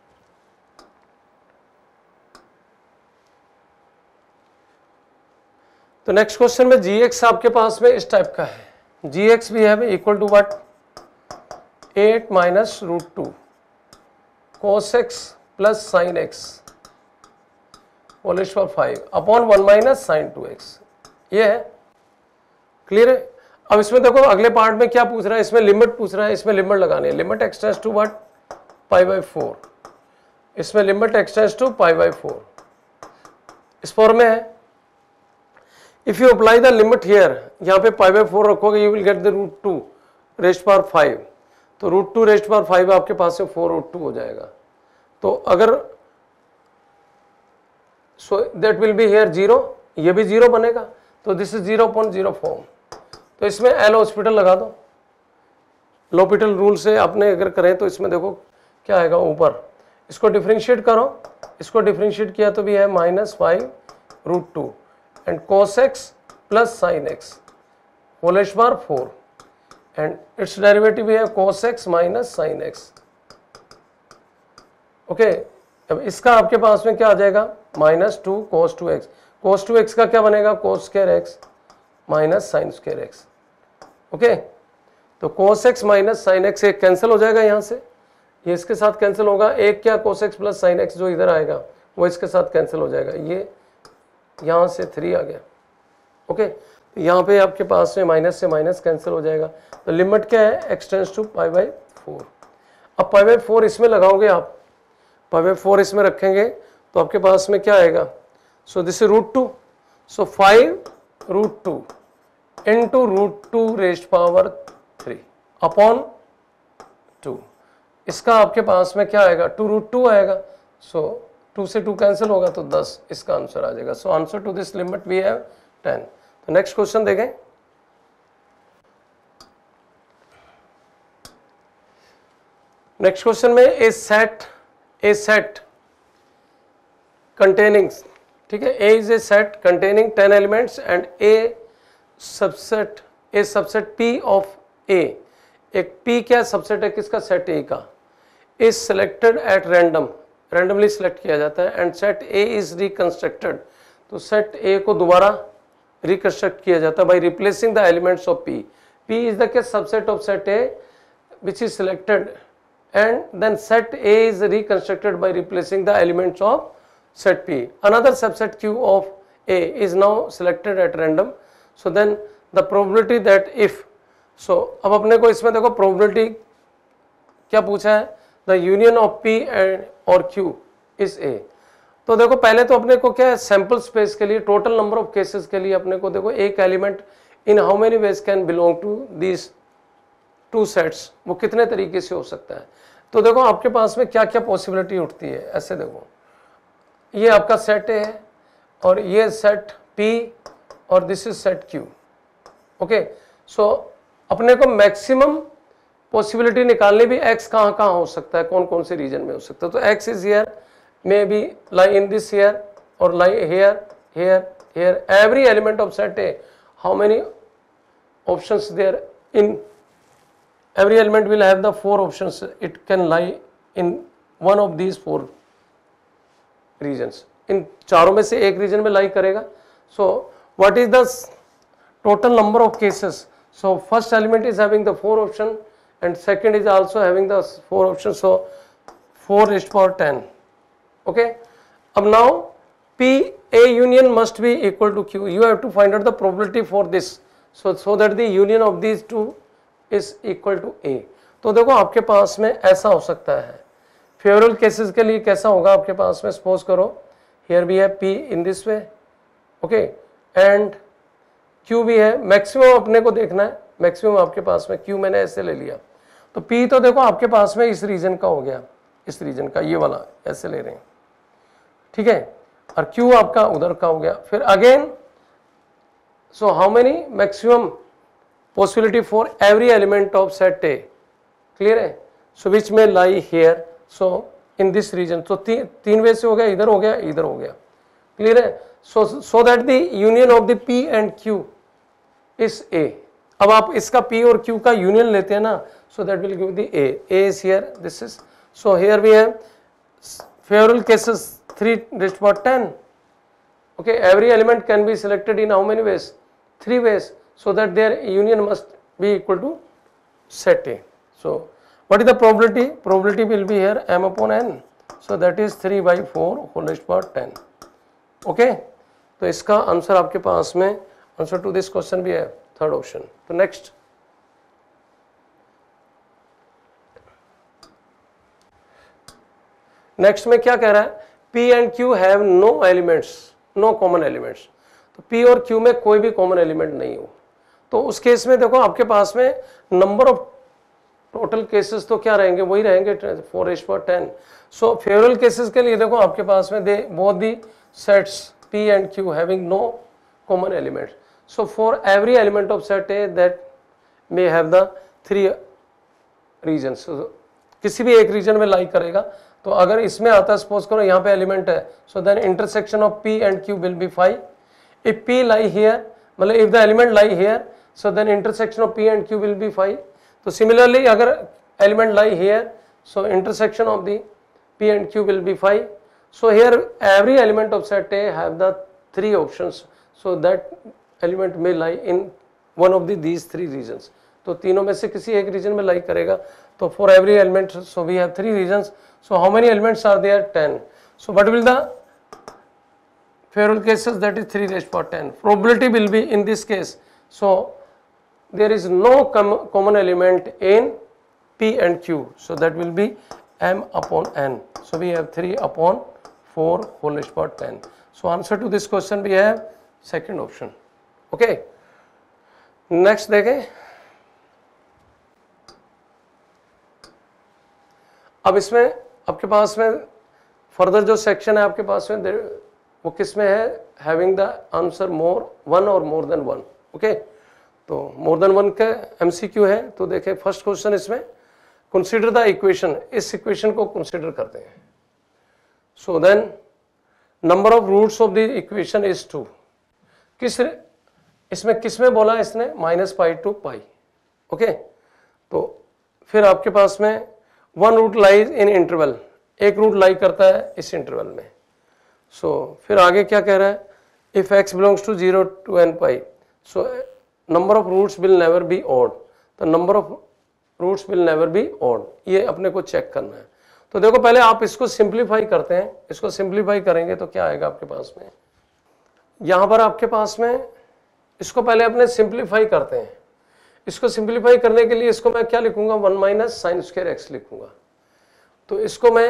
तो next question में जी x आपके पास में इस टाइप का है, जी एक्स भी है equal to what at minus root two cos x plus sine x whole square five upon one minus sine two x, ये है, क्लियर है। अब इसमें देखो अगले पार्ट में क्या पूछ रहा है, इसमें लिमिट पूछ रहा है, इसमें लिमिट लगानी है, limit x tends to what pi by four, इसमें limit x tends to pi by four, इस फॉर्म में है। If you apply the limit here, यहाँ पे पाई बाई फोर रखोगे, you will get the root two raised power five, तो root two raised power five आपके पास से फोर रूट टू हो जाएगा, तो अगर so that will be here zero, ये भी जीरो बनेगा, तो this is zero point zero form, तो इसमें एल हॉस्पिटल लगा दो, लोपिटल रूल से आपने अगर करें तो इसमें देखो क्या आएगा ऊपर, इसको डिफरेंशिएट करो, इसको डिफरेंशिएट किया तो भी है minus five root two and cos x plus sine x whole square four and its derivative है cos x minus sine x, okay. अब इसका आपके पास में क्या आ जाएगा minus two cos two x, cos two x का क्या बनेगा cos square x minus sine square x, okay, तो cos x minus sine x एक कैंसिल हो जाएगा यहाँ से, ये इसके साथ कैंसिल होगा, एक क्या cos x plus sine x जो इधर आएगा वो इसके साथ कैंसिल हो जाएगा, ये यहाँ से थ्री आ गया, ओके, यहाँ पे आपके पास में माइनस से माइनस कैंसिल हो जाएगा, तो लिमिट क्या है x tends to pi by four. अब पाई बाई फोर इसमें लगाओगे आप, पाई बाई फोर इसमें रखेंगे तो आपके पास में क्या आएगा, so this is root two, so five root two into root two raised power three upon two, इसका आपके पास में क्या आएगा टू रूट टू आएगा, सो टू से टू कैंसिल होगा तो दस, इसका आंसर आ जाएगा। So answer to this limit we have ten. तो नेक्स्ट क्वेश्चन देखें, नेक्स्ट क्वेश्चन में a set a set containing, ठीक है, a is a set containing ten elements and a subset a subset p of a, एक p क्या subset है किसका set a का, is selected at random, randomly select किया जाता है and set a is reconstructed, तो सेट ए को दोबारा रिकंस्ट्रक्ट किया जाता है by replacing the elements of p, p is the k subset of set a which is selected and then set A is reconstructed by replacing the elements of set P. Another subset Q of A is now selected at random, so then the probability that if, so अब अपने को इसमें देखो probability क्या पूछा है, the union of P and और Q is A। तो देखो पहले तो अपने को क्या है, सैंपल स्पेस के लिए टोटल नंबर ऑफ केसेस के लिए अपने को देखो एक element in how many ways can belong to these two sets, वो कितने तरीके से हो सकता है। तो देखो आपके पास में क्या क्या पॉसिबिलिटी उठती है, ऐसे देखो ये आपका सेट A है और ये सेट P और this is set Q। Okay, so अपने को मैक्सिमम पॉसिबिलिटी निकालनी भी x कहाँ कहाँ हो सकता है, कौन कौन से रीजन में हो सकता है। तो x is here, may be lie in this here और lie here here here. Every element of set A, how many options there in, every element will have the four options, it can lie in one of these four regions, इन चारों में से एक reason में लाई करेगा। so what is the total number of cases, so first element is having the four option and second is also having the four options, so four raised to power ten। okay, अब now P A union must be equal to Q, you have to find out the probability for this, so so that the union of these two is equal to A। तो देखो आपके पास में ऐसा हो सकता है, फेवरेबल केसेस के लिए कैसा होगा आपके पास में, सपोज करो हियर भी है P in this way, okay, and Q भी है। मैक्सिमम अपने को देखना है, मैक्सिमम आपके पास में Q मैंने ऐसे ले लिया, तो P तो देखो आपके पास में इस रीजन का हो गया, इस रीजन का, ये वाला ऐसे ले रहे हैं, ठीक है, और Q आपका उधर का हो गया। फिर again, so how many maximum possibility for every element of set A, clear है, so which may lie here, so in this region, so ती, तीन वे से हो गया, इधर हो गया, इधर हो गया, clear है, so so that the union of the P and Q is A। अब आप इसका P और Q का यूनियन लेते हैं ना, so that will give the A, A is here, this is, so here we have favorable cases three raised to power ten, okay, every element can be selected in how many ways, three ways, so that their union must be equal to set A। so what is the probability, probability will be here m upon n, so that is three by four whole raised to power ten। okay, तो इसका answer आपके पास में, answer to this question भी है third option. तो next, next में क्या कह रहा है, P and Q have no elements, no common elements। तो P और Q में कोई भी कॉमन एलिमेंट नहीं हो, तो उस केस में देखो आपके पास में नंबर ऑफ टोटल केसेस तो क्या रहेंगे, वही रहेंगे four raise to power ten. So favourable cases के लिए देखो आपके पास में they both the sets P and Q having no common element, so for every element of set A that may have the three regions, किसी भी एक reason में लाई करेगा। तो अगर इसमें आता है, सपोज करो यहाँ पे एलिमेंट है, so then intersection of P and Q will be five. If P lie here, मतलब if the element lie here, so then intersection of P and Q will be five। तो similarly अगर element lie here, so intersection of the P and Q will be five। so here every element of set A have the three options, so that element may lie in one of the these three regions। तो तीनों में से किसी एक reason में लाई करेगा। तो for every element, so we have three regions, so how many elements are there, ten। so what will the favorable cases, that is three raised to power ten। probability will be in this case, so there is no com common element in P and Q, so that will be m upon n, so we have three upon four whole raised to power ten। so answer to this question we have second option। okay, next देखें, अब इसमें आपके पास में further जो section है आपके पास में वो किस में है, having the answer more one और मोर देन वन। ओके, तो मोर देन वन का एमसीक्यू है। तो देखें फर्स्ट क्वेश्चन इसमें, कंसीडर द इक्वेशन, इस इक्वेशन को कंसीडर करते हैं। So then number of roots of the equation is two. किस इसमें किस में बोला इसने, minus pi to pi. Okay, तो फिर आपके पास में one root lies in interval, एक रूट लाई करता है इस इंटरवल में। सो so, फिर आगे क्या कह रहा है, if x belongs to zero to n pi, so number of roots will never be odd, तो number of roots will never be odd, ये अपने को चेक करना है। तो देखो पहले आप इसको सिंप्लीफाई करते हैं, इसको सिंप्लीफाई करेंगे तो क्या आएगा आपके पास में, यहां पर आपके पास में इसको पहले अपने सिंप्लीफाई करते हैं। इसको सिंप्लीफाई करने के लिए इसको मैं क्या लिखूंगा, one minus sine square x लिखूंगा। तो इसको मैं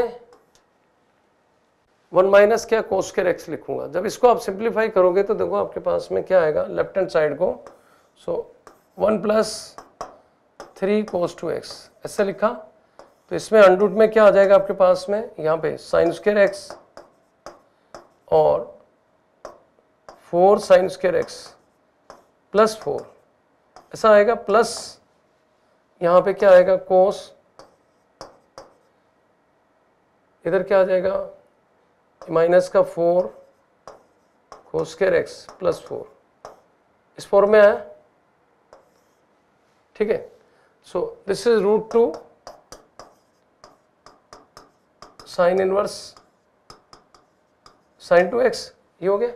वन माइनस क्या कोस स्क्वायर एक्स लिखूंगा। जब इसको आप सिंप्लीफाई करोगे तो देखो आपके पास में क्या आएगा लेफ्ट हैंड साइड को, so one plus three cos two x ऐसे लिखा। तो इसमें अंडर रूट में क्या आ जाएगा आपके पास में, यहाँ पे साइन स्क्वायर एक्स और four sine square x plus four ऐसा आएगा, प्लस यहाँ पे क्या आएगा कोस, इधर क्या आ जाएगा माइनस का four cos square x plus four, इस फॉर्म में आया। ठीक है, so this is root two sine inverse sine two x, ये हो गया।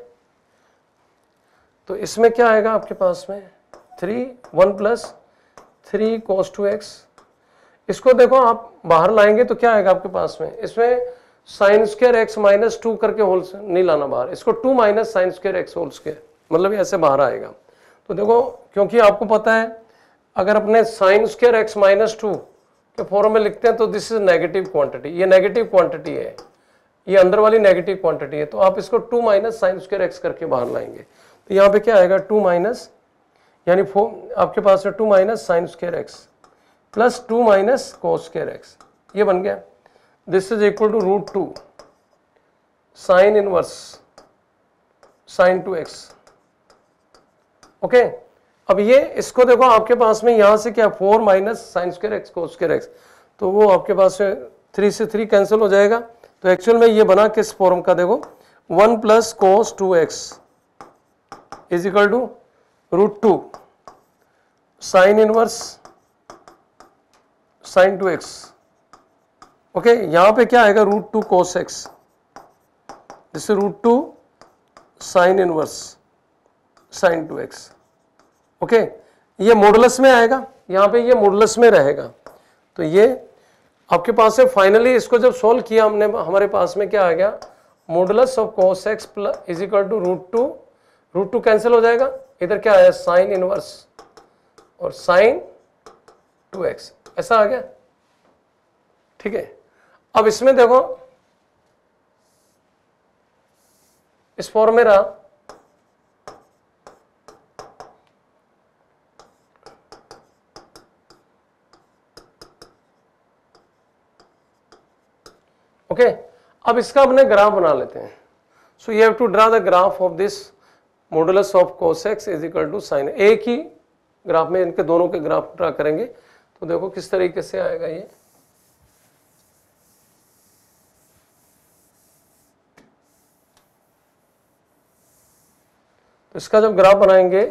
तो इसमें क्या आएगा आपके पास में three one plus three cos two x. इसको देखो आप बाहर लाएंगे तो क्या आएगा आपके पास में, इसमें sine square x minus two करके होल नहीं लाना बाहर, इसको two minus sine square x whole square, मतलब ऐसे बाहर आएगा। तो देखो क्योंकि आपको पता है अगर अपने sine square x minus two के फॉर्म में लिखते हैं तो दिस इज नेगेटिव क्वांटिटी, ये नेगेटिव क्वांटिटी है, ये अंदर वाली नेगेटिव क्वांटिटी है। तो आप इसको two minus sine square x करके बाहर लाएंगे तो यहाँ पे क्या आएगा टू माइनस, यानी फोर आपके पास है two minus sine square x plus two minus cos square x, ये बन गया। This is equal to root two sine inverse sine two x. Okay, अब ये इसको देखो आपके पास में यहां से क्या four minus sine square x cos square x, तो वो आपके पास से थ्री से थ्री कैंसिल हो जाएगा। तो एक्चुअल में ये बना किस फॉर्म का, देखो one plus cos two x is equal to root two sine inverse sine two x. Okay, यहां पे क्या आएगा root two cos x, this root two sine inverse sine two x. Okay, ये मॉडुलस में आएगा, यहाँ पे ये मॉडुलस में रहेगा। तो ये आपके पास से फाइनली इसको जब सोल्व किया हमने, हमारे पास में क्या आ गया modulus of cos x plus is equal to root two, root two cancel हो जाएगा, इधर क्या आया साइन इनवर्स और साइन टू एक्स, ऐसा आ गया। ठीक है, अब इसमें देखो इस फॉर्म में रहा, ओके okay, अब इसका अपने ग्राफ बना लेते हैं। So you have to draw the graph of this modulus of cos x is equal to sine, एक ही ग्राफ में इनके दोनों के ग्राफ ड्रा करेंगे। तो देखो किस तरीके से आएगा ये, तो इसका जब ग्राफ बनाएंगे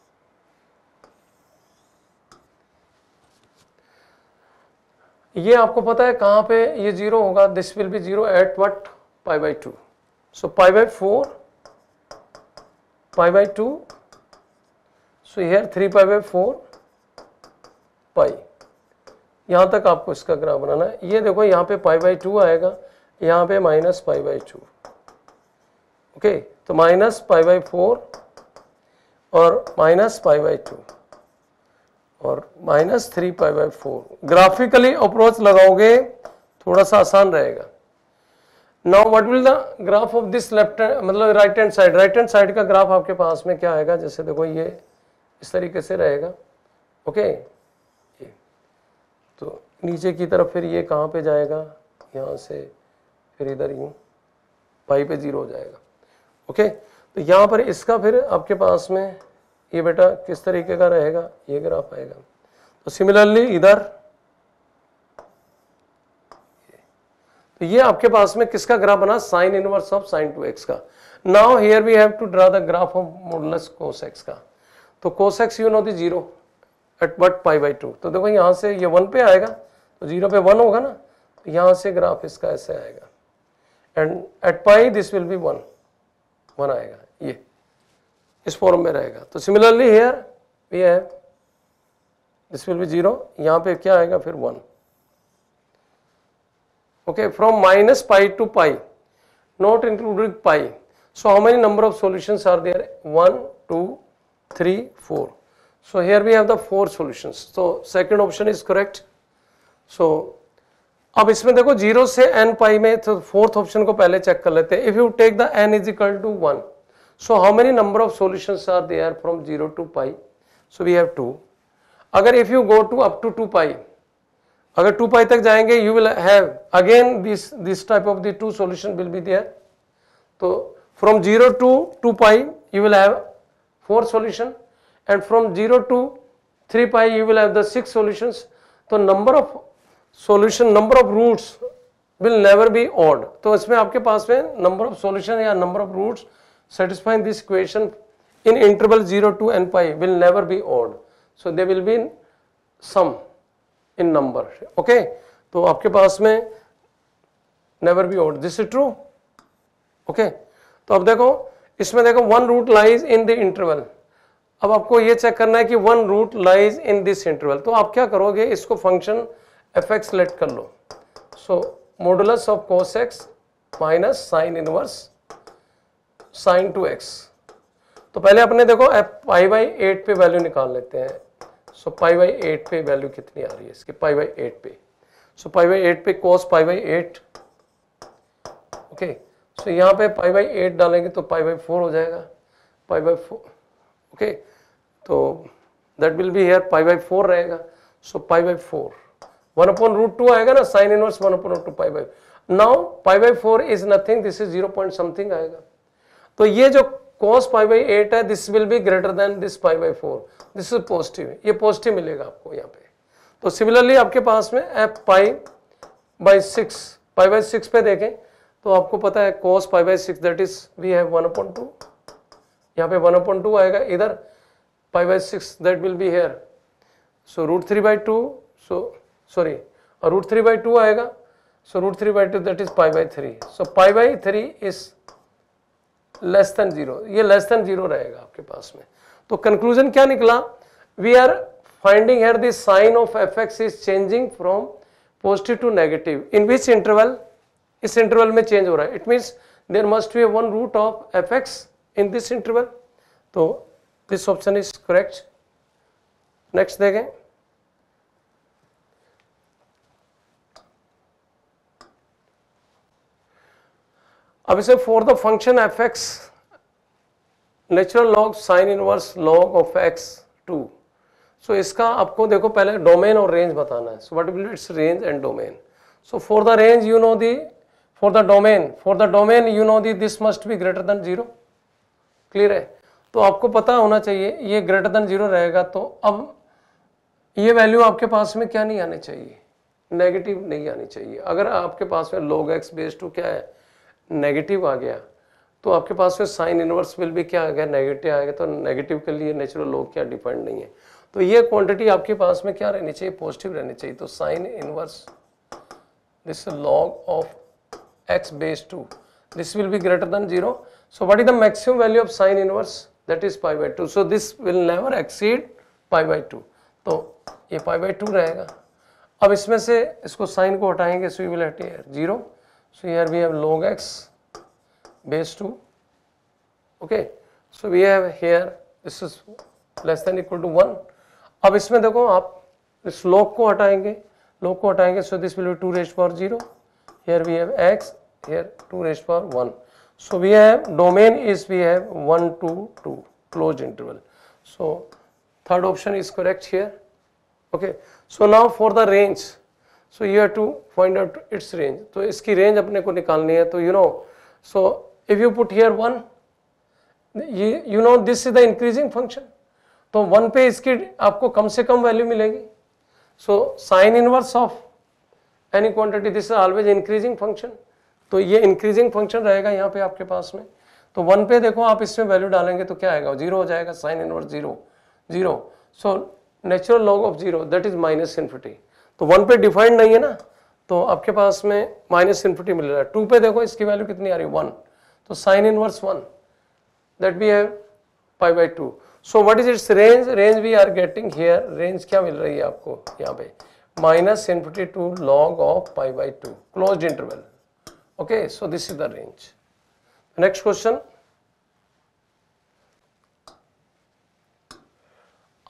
ये आपको पता है कहां पे ये जीरो होगा, this will be zero at what pi by two, so pi by four pi by two, so here three pi by four pi, यहां तक आपको इसका ग्राफ बनाना है। ये देखो यहाँ पे पाई बाई टू आएगा, यहाँ पे minus pi by two. Okay, तो माइनस पाई बाई फोर और माइनस पाई बाई टू और minus three pi by four. Graphically approach लगाओगे थोड़ा सा आसान रहेगा। Now what will the graph of this left मतलब right hand side, right hand side का ग्राफ आपके पास में क्या आएगा, जैसे देखो ये इस तरीके से रहेगा। ओके, ये तो नीचे की तरफ फिर ये कहाँ पे जाएगा, यहाँ से फिर इधर यूं पाई पे जीरो हो जाएगा। ओके, तो यहाँ पर इसका फिर आपके पास में ये बेटा किस तरीके का रहेगा, ये ग्राफ आएगा। तो सिमिलरली इधर तो ये आपके पास में किसका ग्राफ बना, sine inverse of sine two x का। Now here we have to draw the graph of modulus cos x का। तो cos x you know the zero at what pi by two, तो देखो यहाँ से ये वन पे आएगा तो जीरो पे वन होगा ना, तो यहाँ से ग्राफ इसका ऐसे आएगा and at pi this will be one, one आएगा, ये इस फॉर्म में रहेगा। तो similarly here we have this will be zero, यहाँ पे क्या आएगा फिर one. Okay, from minus pi to pi not including pi, So how many number of solutions are there? one, two, three, four. So here we have the four solutions. So second option is correct. So अब इसमें देखो zero से n पाई में, तो fourth option को पहले check कर लेते हैं. If you take the n is equal to one, so how many number of solutions are there from zero to pi? So we have two. अगर if you go to up to two pi, अगर two pi तक जाएंगे, you will have again this this type of the two solution will be there. तो from zero to two pi you will have four solution, and from zero to three pi you will have the six solutions. तो number of solution, number of roots will never be odd. तो इसमें आपके पास में number of solution या number of roots satisfying this equation in interval zero to n pi will never be odd. So they will be in sum in number. Okay, तो आपके पास में never be odd. This is true. Okay, तो अब देखो इसमें देखो one root lies in the interval. अब आपको ये चेक करना है कि one root lies in this interval. तो आप क्या करोगे, इसको फंक्शन fx लेट कर लो. So modulus of cos x minus sin inverse sine two x. तो पहले अपने देखो पाई बाई एट पे वैल्यू निकाल लेते हैं. सो पाई बाई एट पे वैल्यू कितनी आ रही है इसकी? पाई बाई एट पे. सो पाई बाई एट पे cos pi by eight. Okay, so यहाँ पे पाई बाई एट डालेंगे तो पाई बाई फोर हो जाएगा. Pi by four. ओके, तो that will be here pi by four रहेगा. So pi by four one upon root two आएगा ना, sine inverse one upon root two pi by. Now pi by four is nothing, this is zero point something आएगा. तो ये जो cos pi by eight है, this will be greater than this pi by four. This is positive, ये positive मिलेगा आपको यहाँ पे. तो सिमिलरली आपके पास में f pi by six, pi by six पे देखें तो आपको पता है cos pi by six that is we have one upon two. यहाँ पे वन अपॉन टू आएगा, इधर pi by six that will be here. So root three by two, so sorry root three by two आएगा. So root three by two that is pi by three. So pi by three is less than zero, ये less than zero रहेगा आपके पास में. तो conclusion क्या निकला? We are finding here the sign of f x is changing from positive to negative. In which interval? इस interval में चेंज हो रहा है. It means there must be one root of f x in this interval. तो this option is correct. Next देखें. अब इसे for the function F x natural log sine inverse log of x two. So इसका आपको देखो पहले domain और range बताना है. So what will its range and domain. So for the range you know the, for the domain for the domain you know the this must be greater than zero. Clear है? तो आपको पता होना चाहिए ये greater than zero रहेगा. तो अब ये वैल्यू आपके पास में क्या नहीं आनी चाहिए? नेगेटिव नहीं आनी चाहिए. अगर आपके पास में लॉग एक्स बेस टू क्या है? नेगेटिव आ गया, तो आपके पास में साइन इनवर्स विल भी क्या आ गया? नेगेटिव आएगा. तो नेगेटिव के लिए नेचुरल लॉग क्या डिफाइंड नहीं है. तो ये क्वांटिटी आपके पास में क्या रहनी चाहिए? पॉजिटिव रहनी चाहिए. तो sine inverse this log of x base two, this will be greater than zero. So what is the maximum value of sine inverse? That is pi by two. So this will never exceed pi by two. तो ये पाई by to रहेगा. अब इसमें से इसको sine को हटाएंगे, so you will have here zero. So here we have log x base two. Okay, so we have here this is less than equal to one. अब इसमें देखो आप इस log को हटाएंगे, log को हटाएंगे, so this will be two raised power zero. Here we have x, here two raised power one. So we have domain is we have one two two closed interval. So third option is correct here. Okay, so now for the range. So you have to find out its range. तो इसकी range अपने को निकालनी है. तो you know, so if you put here one, you you know this is the increasing function. तो one पे इसकी आपको कम से कम वैल्यू मिलेगी. So sin inverse of any quantity this is always increasing function. तो ये इंक्रीजिंग फंक्शन रहेगा यहाँ पे आपके पास में. तो वन पे देखो आप इसमें वैल्यू डालेंगे तो क्या आएगा? जीरो हो जाएगा. Sine inverse zero zero. So natural log of zero that is minus infinity. तो वन पे डिफाइंड नहीं है ना, तो आपके पास में माइनस इन्फिनिटी मिल रहा है. टू पे देखो इसकी वैल्यू कितनी आ रही है? वन. तो sine inverse one that we have pi by two. So what is its range? Range we are getting here. Range क्या मिल रही है आपको यहाँ पे? Minus infinity to log of pi by two closed interval. Okay, so this is the range. Next question.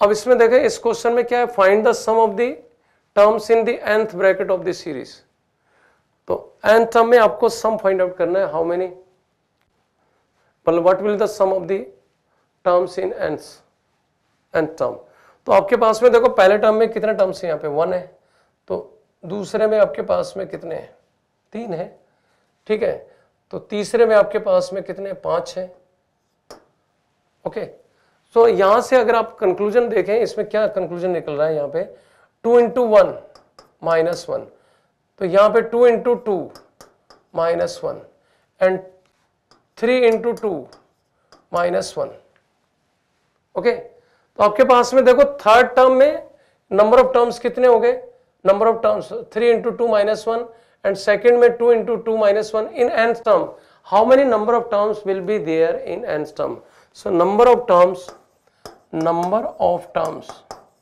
अब इसमें देखें, इस क्वेश्चन में क्या है, find the sum of the terms in the nth bracket of the series. तो nth term में आपको सम फाइंड आउट करना है, हाउ मेनी, मतलब what will the sum of the terms in nth nth term. तो आपके पास में देखो पहले टर्म में कितने टर्म्स है, यहाँ पे वन है, तो दूसरे में आपके पास में कितने हैं, तीन है, ठीक है। तो तीसरे में आपके पास में कितने, पांच है, ओके। सो यहां से अगर आप कंक्लूजन देखें, इसमें क्या कंक्लूजन निकल रहा है, यहाँ पे two into one minus one, तो यहाँ पे two into two minus one and three into two minus one, okay. तो आपके पास में देखो थर्ड टर्म में नंबर ऑफ टर्म्स कितने हो गए, number of terms three into two minus one, and second में two into two minus one in nth term. How many number of terms will be there in nth term? So number of terms, number of terms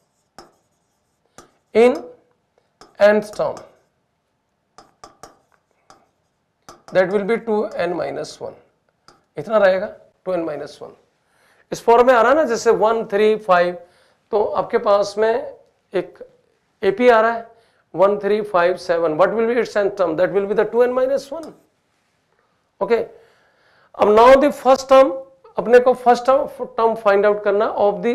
in nth term, that will be two n minus one. इतना रहेगा two n minus one. इस form में आ रहा है ना, जैसे one, three, five, तो आपके पास में एक A P आ रहा है one, three, five, seven. What will be its nth term? That will be the two n minus one. Okay. अब now the first term, अपने को first term, term find out करना of the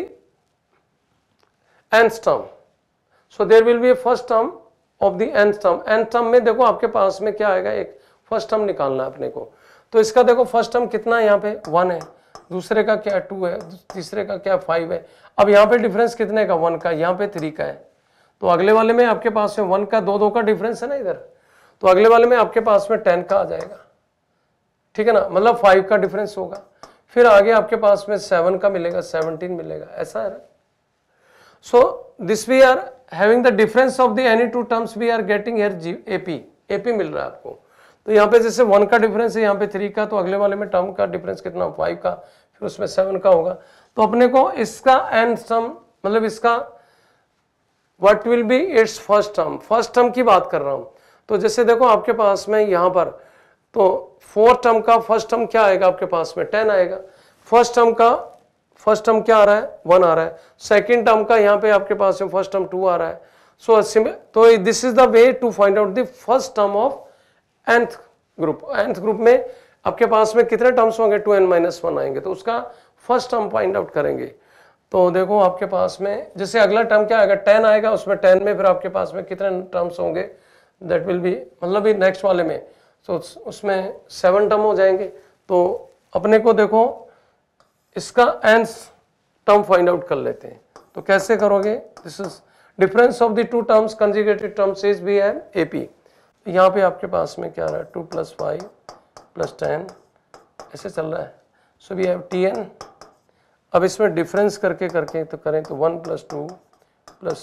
nth term. So there will be a first term of the nth term. nth term में देखो आपके पास में क्या आएगा, एक first term निकालना है अपने को। तो इसका देखो first term कितना है, यहाँ पे one है, दूसरे का क्या two है, तीसरे का क्या five है। अब यहाँ पे डिफरेंस कितने का, one का, यहाँ पे three का है। तो अगले वाले में आपके पास में वन का दो दो का डिफरेंस है ना इधर, तो अगले वाले में आपके पास में टेन का आ जाएगा, ठीक है ना, मतलब फाइव का डिफरेंस होगा। फिर आगे आपके पास में सेवन का मिलेगा, सेवनटीन मिलेगा, ऐसा है। So this we are having the difference of the any two terms we are getting here AP, AP मिल रहा है आपको। तो यहाँ पे जैसे वन का डिफरेंस है, यहाँ पे थ्री का, तो अगले वाले में टर्म का डिफरेंस कितना, फाइव का, फिर उसमें सेवन का होगा। तो अपने को इसका एन टर्म, मतलब इसका What will be its first term? First term की बात कर रहा हूं। तो जैसे देखो आपके पास में यहां पर, तो फोर्थ टर्म का फर्स्ट टर्म क्या आएगा आपके पास में, टेन आएगा। फर्स्ट टर्म का फर्स्ट टर्म क्या आ रहा है, वन आ रहा है। सेकंड टर्म का यहाँ पे आपके पास में फर्स्ट टर्म टू आ रहा है। सो so, तो this is the way to find out the first term of nth group. nth group में आपके पास में कितने टर्म्स होंगे, टू एन माइनस वन आएंगे, तो उसका फर्स्ट टर्म फाइंड आउट करेंगे। तो देखो आपके पास में जैसे अगला टर्म क्या आएगा, टेन आएगा, उसमें टेन में फिर आपके पास में कितने टर्म्स होंगे, दैट विल बी, मतलब भी नेक्स्ट वाले में तो उसमें सेवन टर्म हो जाएंगे। तो अपने को देखो इसका nth टर्म फाइंड आउट कर लेते हैं। तो कैसे करोगे, this is difference of the two terms conjugated terms is we have AP. यहाँ पे आपके पास में क्या आ रहा है, two plus five plus ten, ऐसे चल रहा है। So we have T n. अब इसमें डिफरेंस करके करके तो करें तो one plus two plus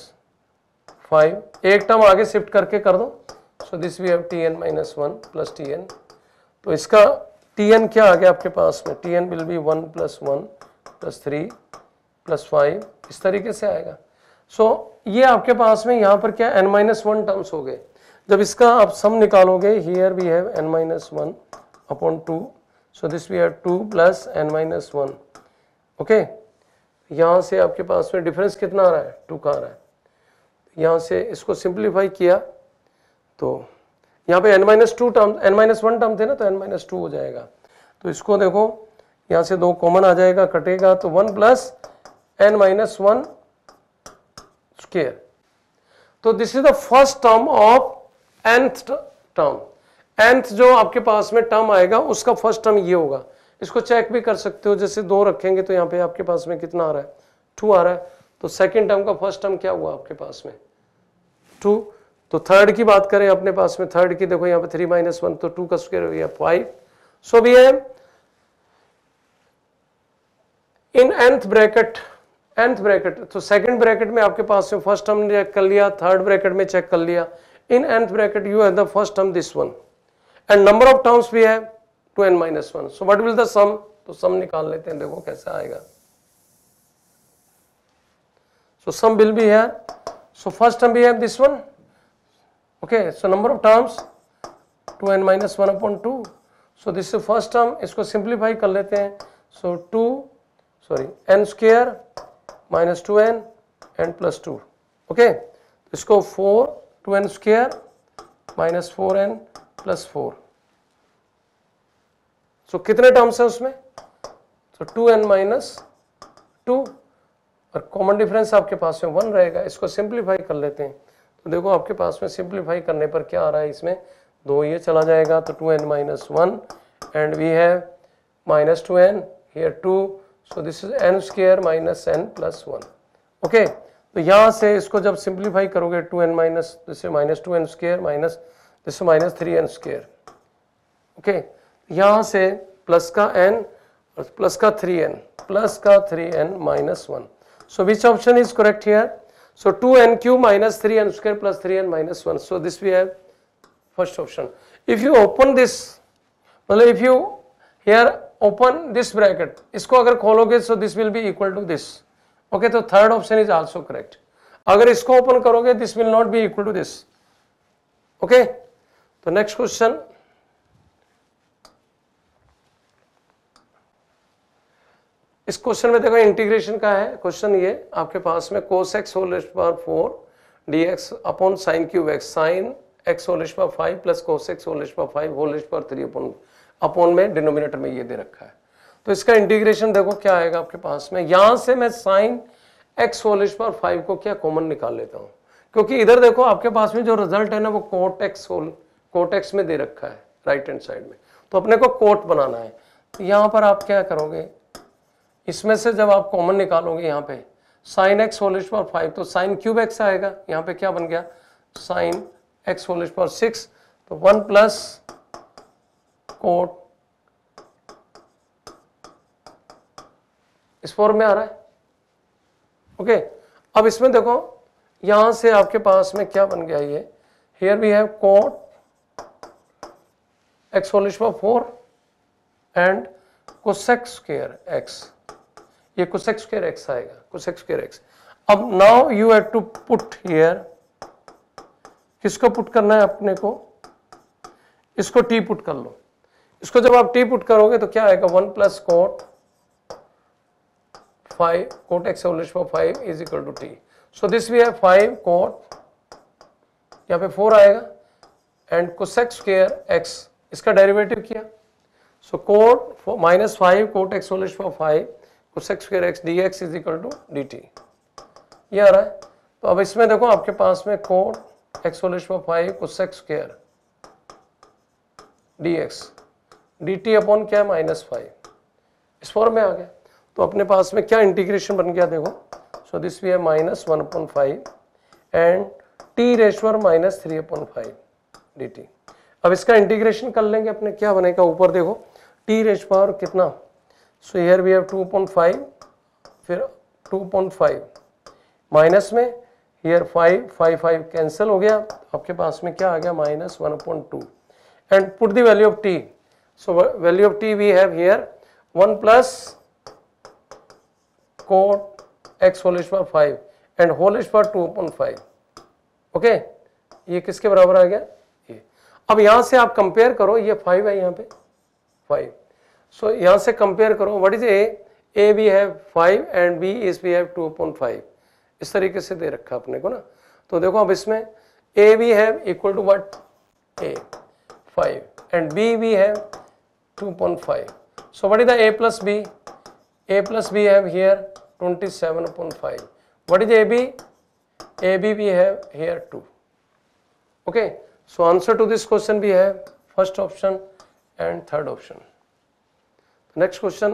five, एक टर्म आगे शिफ्ट करके कर दो। So this we have T n minus one plus T N. तो इसका टी एन क्या आ गया आपके पास में, T n will be one plus one plus three plus five, इस तरीके से आएगा। सो so, ये आपके पास में यहाँ पर क्या एन माइनस वन टर्म्स हो गए। जब इसका आप सम निकालोगे, here we have n minus one upon two, so this we have two plus n minus one, okay. यहां से आपके पास में डिफरेंस कितना आ रहा है, टू का आ रहा है। यहां से इसको सिंप्लीफाई किया तो यहाँ पे n minus two term, n minus one term थे ना, तो n माइनस टू हो जाएगा। तो इसको देखो यहाँ से दो कॉमन आ जाएगा, कटेगा, तो one plus n minus one square. तो this is the first term of nth term. nth जो आपके पास में टर्म आएगा उसका फर्स्ट टर्म ये होगा। इसको चेक भी कर सकते हो, जैसे दो रखेंगे तो यहाँ पे आपके पास में कितना आ रहा है, टू आ रहा है। तो सेकंड टर्म का फर्स्ट टर्म क्या हुआ आपके पास में, टू। तो थर्ड की बात करें अपने पास में, थर्ड की देखो यहाँ पे थ्री माइनस वन, तो टू का स्क्वायर हो गया five. So we have in nth bracket, nth bracket, तो सेकंड ब्रैकेट में आपके पास में फर्स्ट टर्म चेक कर लिया, थर्ड ब्रैकेट में चेक कर लिया। In nth bracket you have the first term this one and number of terms we have two n minus one. So what will the sum, तो sum निकाल लेते हैं, देखो कैसे आएगा। So sum will be here, so first term we have this one, okay. So number of terms two n minus one upon two, so this is first term. इसको simplify कर लेते हैं, सो two sorry n square minus two n and plus two. Okay, इसको four two n square minus four n plus four. So कितने terms है उसमें? तो two n minus two, और कॉमन डिफरेंस आपके पास में वन रहेगा। इसको सिंप्लीफाई कर लेते हैं तो देखो आपके पास में सिंप्लीफाई करने पर क्या आ रहा है, इसमें दो ये चला जाएगा तो two n minus one and we have minus two n here two, so this is n square minus n plus one. Okay, तो यहाँ से इसको जब सिंप्लीफाई करोगे two n minus this minus two n square minus this minus three n square. Okay, यहाँ से plus का n और प्लस का थ्री एन प्लस का three n minus one. So which option is correct here? So two n cube minus three n square plus three n minus one. So this we have first option. If you open this, मतलब if you here open this bracket, इसको अगर खोलोगे so this will be equal to this. Okay, तो third option is also correct. अगर इसको open करोगे this will not be equal to this. Okay, तो next question. इस क्वेश्चन में देखो इंटीग्रेशन का है क्वेश्चन, ये आपके पास में cos x whole power four dx upon sin cube x sin x whole power five plus cos x whole power five whole power three upon upon में डिनोमिनेटर में ये दे रखा है। तो इसका इंटीग्रेशन देखो क्या आएगा आपके पास में, यहां से मैं sin x whole power five को क्या कॉमन निकाल लेता हूं, क्योंकि इधर देखो आपके पास में जो रिजल्ट है ना वो cot x whole cot x में दे रखा है राइट हैंड साइड में, तो अपने को कोट बनाना है। तो यहां पर आप क्या करोगे, इसमें से जब आप कॉमन निकालोगे यहाँ पे sine x whole power five तो साइन क्यूब एक्स आएगा, यहाँ पे क्या बन गया sine x whole power six, तो वन प्लस कोट इस फॉर्म में आ रहा है। ओके, अब इसमें देखो यहां से आपके पास में क्या बन गया, ये here we have cot x whole power four and cosec square x, ये कोसेक स्क्वायर एक्स आएगा कोसेक स्क्वायर एक्स। अब now you have to put here, किसको पुट करना है अपने को, इसको टी पुट कर लो। इसको जब आप टी पुट करोगे तो क्या आएगा one plus cot five cot x whole power five is equal to t. So this we have five cot, यहाँ पे फोर आएगा एंड कोसेक स्क्वायर एक्स, इसका डेरिवेटिव किया so cot minus five cot x whole power five cosec square x d x is equal to d t, ये आ रहा है। तो अब इसमें देखो आपके पास में cot x whole power five cosec square d x d t upon क्या माइनस फाइव, इस फॉर्म में आ गया। तो अपने पास में क्या इंटीग्रेशन बन गया देखो, सो दिस वी है minus one upon five and t raise power minus three upon five d t. अब इसका इंटीग्रेशन कर लेंगे अपने, क्या बनेगा ऊपर देखो टी रेश पावर कितना, so here we have two upon five फिर टू अपॉन फाइव माइनस में here five five five cancel हो गया, आपके पास में क्या आ गया minus one upon two and put the value of t, so value of t we have here one plus cot x whole power five and whole power two upon five. Okay, ये किसके बराबर आ गया ये। अब यहां से आप compare करो, ये फाइव है यहाँ पे फाइव, सो so, यहां से कंपेयर करो what is a, a we have five and b is we have two upon five, इस तरीके से दे रखा अपने को ना। तो देखो अब इसमें a we have equal to what a five and b we have two upon five, so what is the a plus b, a plus b have here twenty seven upon five, what is a b, a b we have here two. Okay, so answer to this question we have first option and third option. Next question,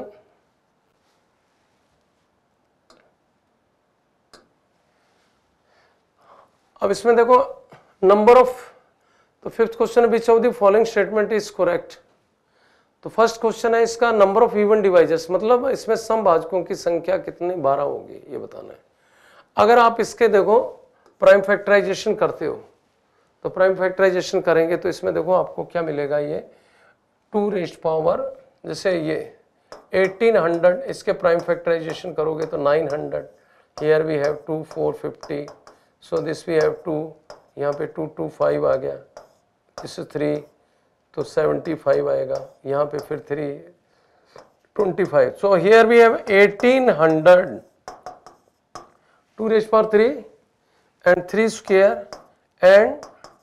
अब इसमें देखो number of, तो fifth question which of the following statement is correct. तो first question है इसका number of even divisors, मतलब इसमें समभाजकों की संख्या कितनी बारह होगी ये बताना है। अगर आप इसके देखो प्राइम फैक्टराइजेशन करते हो तो प्राइम फैक्टराइजेशन करेंगे तो इसमें देखो आपको क्या मिलेगा, ये टू रेस्ट पावर जैसे ये एटीन हंड्रेड, इसके प्राइम फैक्टराइजेशन करोगे तो nine hundred, here we have two four fifty, so this we have two, यहाँ पे टू टू फाइव आ गया, दिस इज थ्री तो सेवेंटी फाइव आएगा, यहाँ पे फिर three twenty five, so here we have eighteen hundred two raise power three and three square and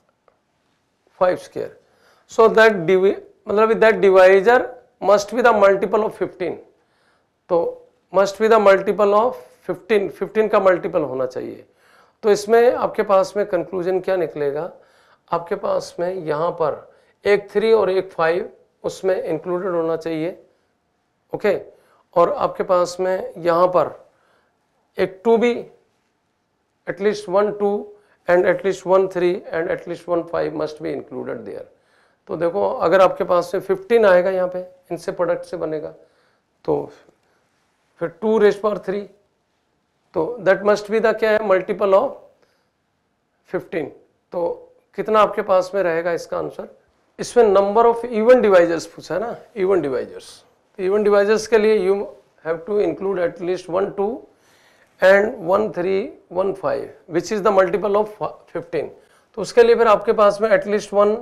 five square. So that डिवी मतलब that divisor must be the multiple of fifteen. तो must be the multiple of fifteen, fifteen का multiple होना चाहिए. तो इसमें आपके पास में कंक्लूजन क्या निकलेगा, आपके पास में यहाँ पर एक थ्री और एक फाइव उसमें इंक्लूडेड होना चाहिए. ओके, और आपके पास में यहाँ पर एक टू भी, at least one two and at least one three and at least one five must be included there. तो देखो अगर आपके पास में फिफ्टीन आएगा यहाँ पे, इनसे प्रोडक्ट से बनेगा, तो फिर टू रेज पावर थ्री, तो दैट मस्ट बी द क्या है मल्टीपल ऑफ फिफ्टीन. तो कितना आपके पास में रहेगा इसका आंसर. इसमें नंबर ऑफ इवन डिवाइजर्स पूछा है ना, इवन डिवाइजर्स. इवन डिवाइजर्स के लिए you have to include at least one two and one three one five which is the multiple of fifteen. तो उसके लिए फिर आपके पास में एटलीस्ट वन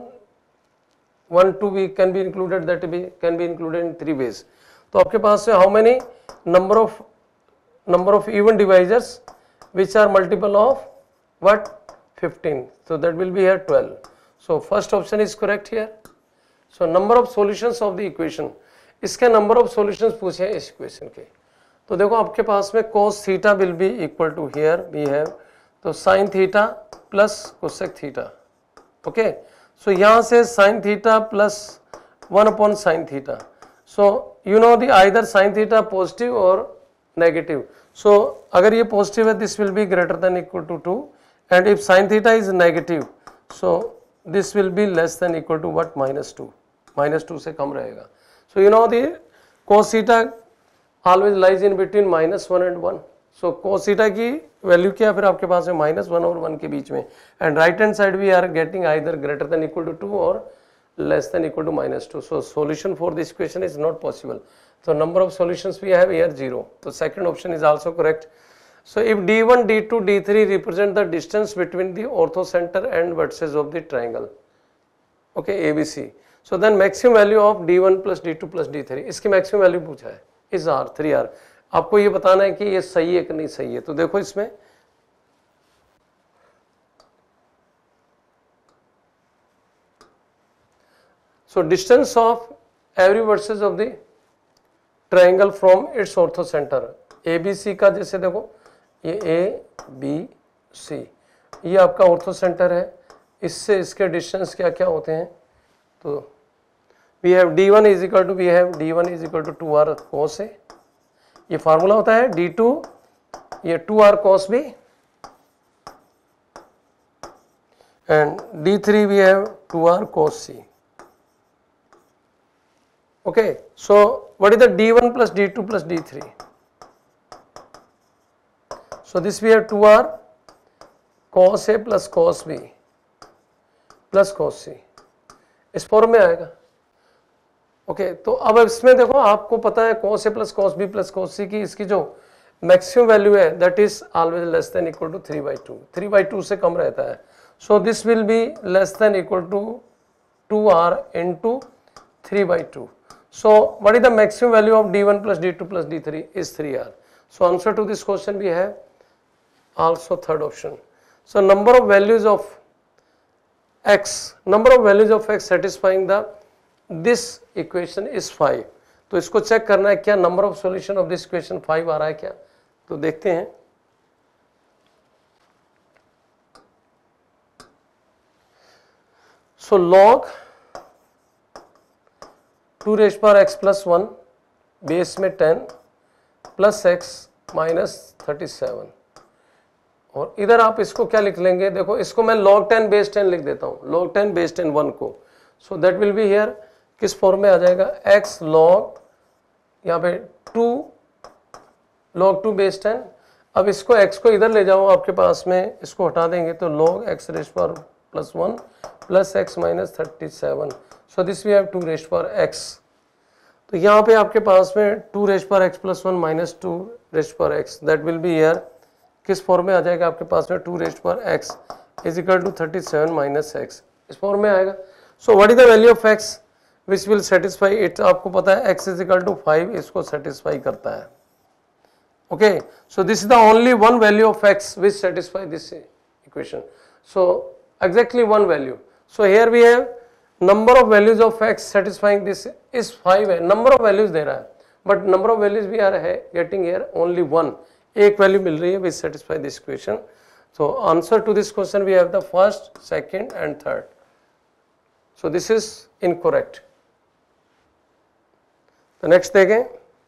वन टू भी कैन बी इंक्लूडेड, दैट भी can be included in three ways. तो आपके पास में how many number of number of even divisors which are multiple of what fifteen, so that will be here twelve. So first option is correct here. So number of solutions of the equation, इसके number of solutions पूछे हैं इस equation के. तो देखो आपके पास में cos theta will be equal to here we have तो sin theta plus cosec theta. okay, so यहाँ से sin theta plus one upon sin theta. so you know the either sin theta positive or negative. So अगर ये positive है this will be greater than equal to two and if sine theta is negative so this will be less than equal to what minus two, minus two से कम रहेगा. So you know the cos theta always lies in between minus one and one. So cos थीटा की value क्या फिर आपके पास है माइनस वन और वन के बीच में, and right hand side we are getting either greater than equal to two और less than equal to minus two. So solution for this equation is not possible. So number of solutions we have here zero. So second option is also correct. So if D one, D two, D three represent the distance between the orthocenter and vertices of the triangle, okay, A B C. So then maximum value of D one plus D two plus D three, इसकी maximum value पूछा है is R, three R. आपको ये बताना है कि ये सही है कि नहीं सही है. तो देखो इसमें so distance of every vertex of the triangle from its orthocenter, A B C का जैसे देखो ये A B C ये आपका orthocenter है, इससे इसके डिस्टेंस क्या क्या होते हैं. तो we have D one is equal to we have D one is equal to two R cos A, ये फार्मूला होता है. D two ये two R cos B and D three we have two R cos C. Okay, so what is the D one plus D two plus D three? So this we have two R cos A plus cos B plus cos C, इस form में आएगा. Okay okay, तो अब इसमें देखो आपको पता है cos A plus cos B plus cos C की इसकी जो मैक्सिमम वैल्यू है that is always less than equal to three by two, three by two से कम रहता है. So this will be less than equal to two R into three by two. So what is the maximum value of D one plus D two plus D three is three R. So answer to this question we have also third option. So number of values of x, number of values of x satisfying the this equation is five. तो इसको check करना है क्या number of solution of this equation five आ रहा है क्या. तो देखते हैं. So log two raise power x plus one base में ten plus x minus thirty seven, और इधर आप इसको क्या लिख लेंगे, देखो इसको मैं log टेन बेस टेन लिख देता हूँ, log ten base ten one को. So that will be here किस फॉर्म में आ जाएगा x log यहाँ पे two log two base ten. अब इसको x को इधर ले जाओ आपके पास में, इसको हटा देंगे तो log x raise power plus one plus x minus thirty seven. So this we have two raise power x. तो यहाँ पे आपके पास में two raise power x plus one minus two raise power x, that will be here किस form में आ जाएगा आपके पास में two raise power x is equal to thirty seven minus x, इस फॉर्म में आएगा. So what is the value of x which will satisfy it, आपको पता है x is equal to five इसको सेटिस्फाई करता है. Okay, so this is the only one value of x which satisfy this equation. So exactly one value. So here we have number of values of x satisfying this is five है, number of values दे रहा है, but number of values we are getting here only one, एक value मिल रही है which satisfy this equation. So answer to this question we have the first, second and third. So this is incorrect. तो next देखें,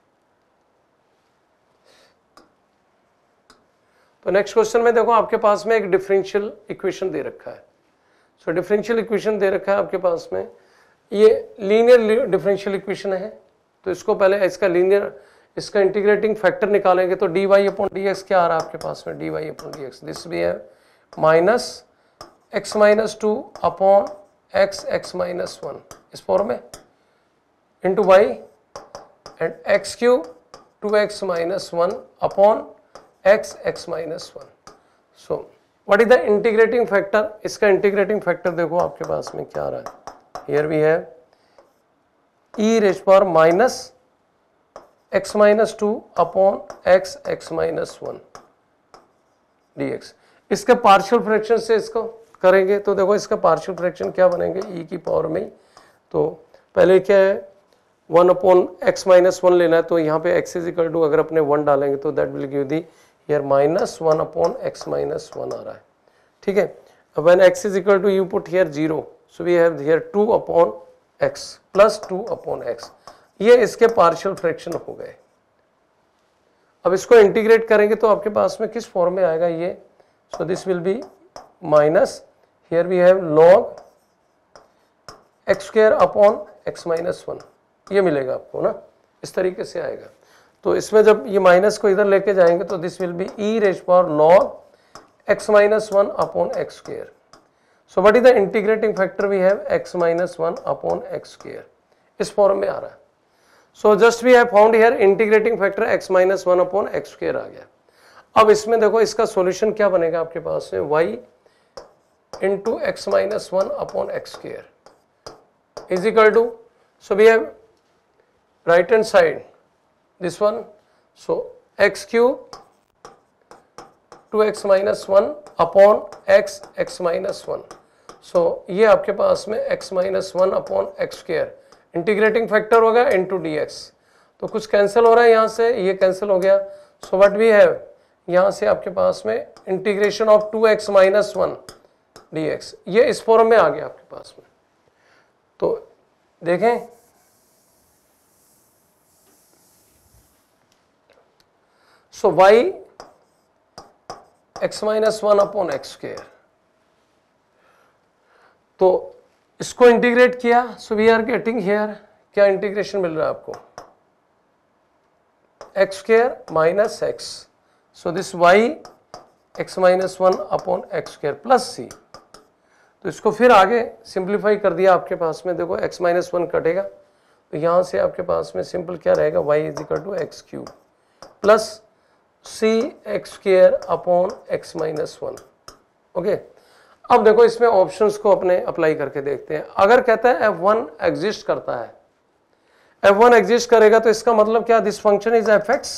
तो next question में देखो आपके पास में एक डिफरेंशियल इक्वेशन दे रखा है. सो डिफरेंशियल इक्वेशन दे रखा है आपके पास में, ये लीनियर डिफरेंशियल इक्वेशन है. तो इसको पहले इसका लीनियर इसका इंटीग्रेटिंग फैक्टर निकालेंगे तो d y upon d x क्या आ रहा है आपके पास में, d y upon d x this भी है minus x minus two upon x x minus one इस फॉर्म में into y and x cube two x minus one upon x x minus one. So what is the integrating factor? इसका integrating factor देखो आपके पास में क्या आ रहा है. Here we have e raised power minus x minus two upon x x minus one dx. इसके पार्शियल फ्रैक्शन से इसको करेंगे तो देखो इसका पार्शियल फ्रैक्शन क्या बनेंगे, e की पावर में. तो पहले क्या है one upon x minus one लेना है, तो यहाँ पे x इज इक्वल टू अगर अपने वन डालेंगे तो that will give the here minus one upon x minus one आ रहा है. ठीक है, when x is equal to you put here zero, so we have here two upon x plus two upon x. ये इसके partial fraction हो गए. अब इसको इंटीग्रेट करेंगे तो आपके पास में किस फॉर्म में आएगा ये, so this will be minus here we have log x square upon x minus one, ये मिलेगा आपको ना, इस तरीके से आएगा. तो इसमें जब ये माइनस को इधर लेके जाएंगे तो this will be e raise power log x minus one upon x square. So what is the integrating factor we have, x minus one upon x square इस फॉर्म में आ रहा है. So just we have found here integrating factor x minus one upon x square आ गया. अब इसमें देखो इसका सॉल्यूशन क्या बनेगा आपके पास में, y into x minus one upon x square is equal to, so we have right hand side this one, so x cube two x minus one upon x x minus one. so ये आपके पास में x minus one upon x square integrating factor होगा into dx. तो कुछ cancel हो रहा है यहाँ से, ये कैंसिल हो गया. so what we have, यहाँ से आपके पास में integration of two x minus one dx, ये इस फॉर्म में आ गया आपके पास में. तो देखें so y x minus one upon x square, तो इसको इंटीग्रेट किया, so we are getting here क्या इंटीग्रेशन मिल रहा है आपको, x square minus x, so this y x minus one upon x square plus c. तो इसको फिर आगे सिंप्लीफाई कर दिया आपके पास में, देखो x minus वन कटेगा तो यहाँ से आपके पास में सिंपल क्या रहेगा, y is equal to x cube plus c x square upon x minus one. Okay, अब देखो इसमें ऑप्शंस को अपने अप्लाई करके देखते हैं. अगर कहता है एफ वन एग्जिस्ट करता है, एफ वन एग्जिस्ट करेगा तो इसका मतलब क्या, this function is F x,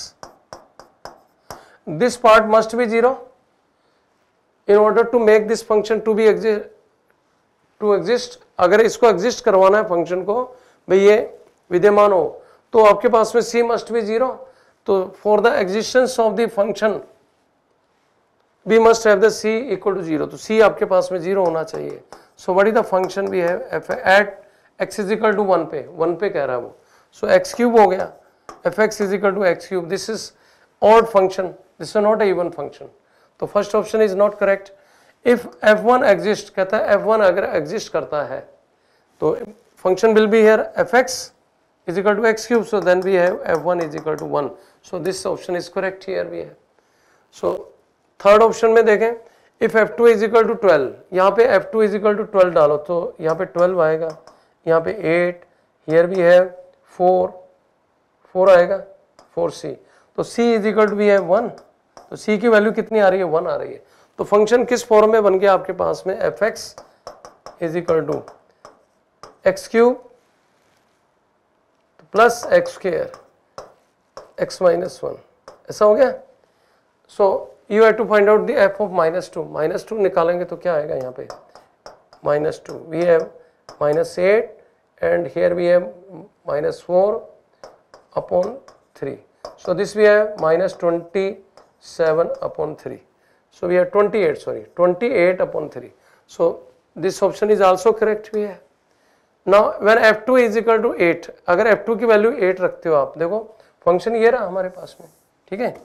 this part must be zero in order to make this function to be exist to exist. अगर इसको एग्जिस्ट करवाना है फंक्शन को, भाई ये विद्यमान हो, तो आपके पास में सी मस्ट बी जीरो. तो for the existence of the function we must have the c equal to zero, तो सी आपके पास में जीरो होना चाहिए. So what is the function we have, f at x is equal to one पे, one पे कह रहा है वो, सो एक्स क्यूब हो गया, f x is equal to x cube. This is odd function, this is not a even function. तो first option is not correct. If f one exist, कहता है एफ वन अगर एग्जिस्ट करता है तो function will be here f x is equal to x cube, so then we have f one is equal to one. so this option is correct here we have. so third option में देखें, if f two is equal to twelve, यहाँ पे f two is equal to twelve डालो तो यहाँ पे twelve आएगा, यहाँ पे eight, here we have four, four आएगा, फोर c, तो c is equal to we have one, तो c की वैल्यू कितनी आ रही है, वन आ रही है. तो फंक्शन किस फॉर्म में बन गया आपके पास में, fx is equal to x cube plus x square x minus one ऐसा हो गया। So you have to find out the f of minus two, minus two निकालेंगे तो क्या आएगा यहाँ पे minus two, we have minus eight and here we have minus four upon three, so this we have minus twenty-seven upon three, so we have twenty-eight, sorry twenty-eight upon three, so this option is also correct भी है। now when f two is equal to eight, अगर f two की value eight रखते हो आप, देखो function ये रहा हमारे पास में, ठीक है।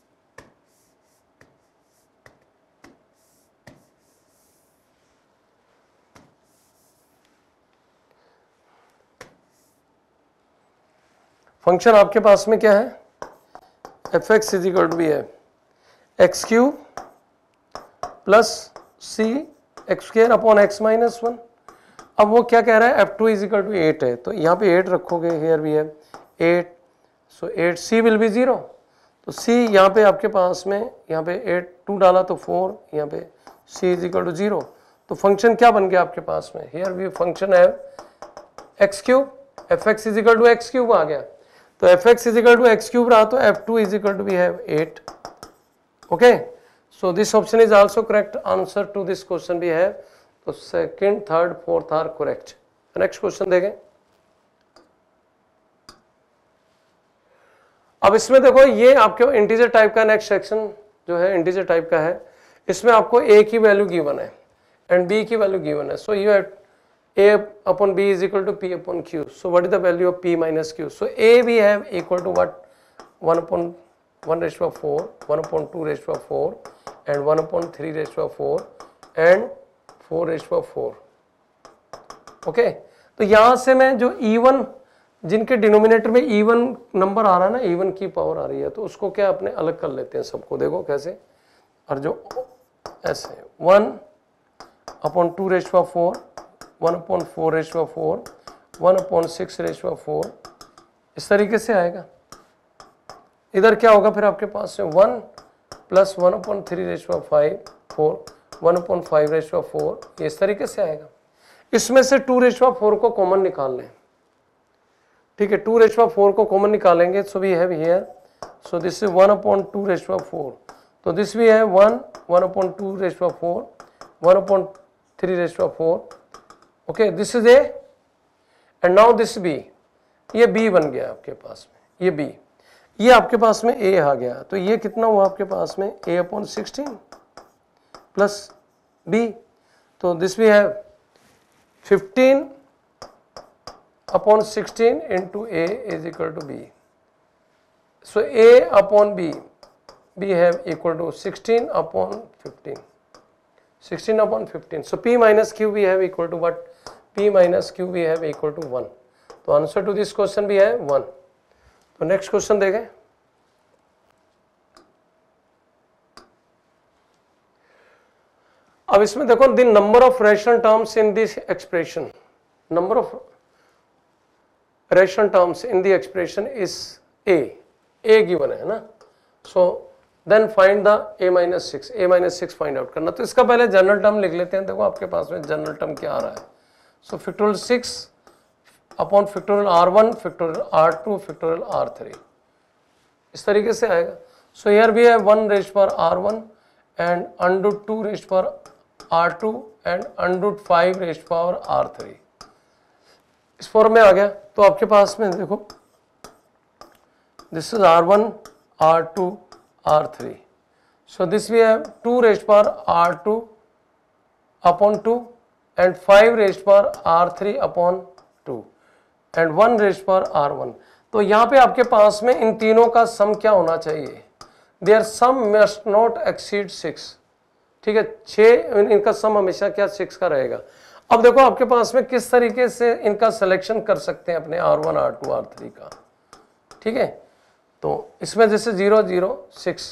फंक्शन आपके पास में क्या है, f x is equal to भी है x cube plus c x square upon x minus one. अब वो क्या कह रहा है, f two is equal to eight है, तो यहाँ पे एट रखोगे, हेयर भी है eight, so eight, c will be zero, तो सी यहाँ पे आपके पास में, यहाँ पे एट टू डाला तो फोर, यहाँ पे c is equal to zero, तो फंक्शन क्या बन गया आपके पास में, हेयर भी फंक्शन है x cube, f x is equal to x cube आ गया, तो f x is equal to x cube रहा, तो f two is equal to we have eight. Okay, so this option is also correct answer to this question भी है, तो second, third, fourth are correct. Next question देखें। अब इसमें देखो ये आपके इंटीजर टाइप का नेक्स्ट सेक्शन जो है इंटीजर टाइप का है, इसमें आपको ए की वैल्यू गिवन है एंड बी की वैल्यू गिवन है, so you have a upon b is equal to p upon q. So what is the value of p minus q? So a we have equal to what, one upon one raised to four, one upon two raised to four, and one upon three raised to four, and four raised to four. Okay, तो यहाँ से मैं जो even जिनके denominator में even number आ रहा है ना, even की पावर आ रही है, तो उसको क्या अपने अलग कर लेते हैं सबको, देखो कैसे, और जो ऐसे one upon two raised to four, one upon four ratio of four, one upon six ratio of four, इस तरीके से आएगा। इधर क्या होगा फिर आपके पास में one plus one upon three ratio of five, four, one upon five ratio of four, ये इस तरीके से आएगा। इसमें से टू रेशो ऑफ फोर को कॉमन निकाल लें, ठीक है, टू रेशो ऑफ फोर को कॉमन निकालेंगे, so we have here, so this is one upon two ratio of four, तो this we have one, one upon two ratio of four, one upon three ratio of four, okay, this is a and now this b, ये b बन गया आपके पास में, ये B, ये आपके पास में ए आ गया, तो ये कितना हुआ आपके पास में a upon sixteen plus b, तो this we have fifteen upon sixteen into a is equal to b, so a upon b, b have equal to sixteen upon fifteen, sixteen upon fifteen, so p minus q we have equal to what, p minus q we have equal to one, तो answer to this question भी है one. तो next question देखें। अब इसमें देखो the number of rational terms in this expression, number of rational terms in the expression is a, a given है ना, so then find the a minus six, a minus six find out करना। तो इसका पहले general term लिख लेते हैं, देखो आपके पास में जनरल टर्म क्या आ रहा है, सो factorial six upon factorial r one, factorial r two, factorial r three, इस तरीके से आएगा। So here we have one raised power r one and under two raised power r two and under five raised power r three, इस form में आ गया। तो आपके पास में देखो this is r one, r two, r three, so this we have two raised power are to upon two and five raised power r three upon two and one raised power r one. तो यहाँ पे आपके पास में इन तीनों का सम क्या होना चाहिए, their sum must not exceed six, ठीक है, छः, इनका सम हमेशा क्या सिक्स का रहेगा। अब देखो आपके पास में किस तरीके से इनका सिलेक्शन कर सकते हैं अपने r one, r two, r three का, ठीक है, तो इसमें जैसे zero zero six,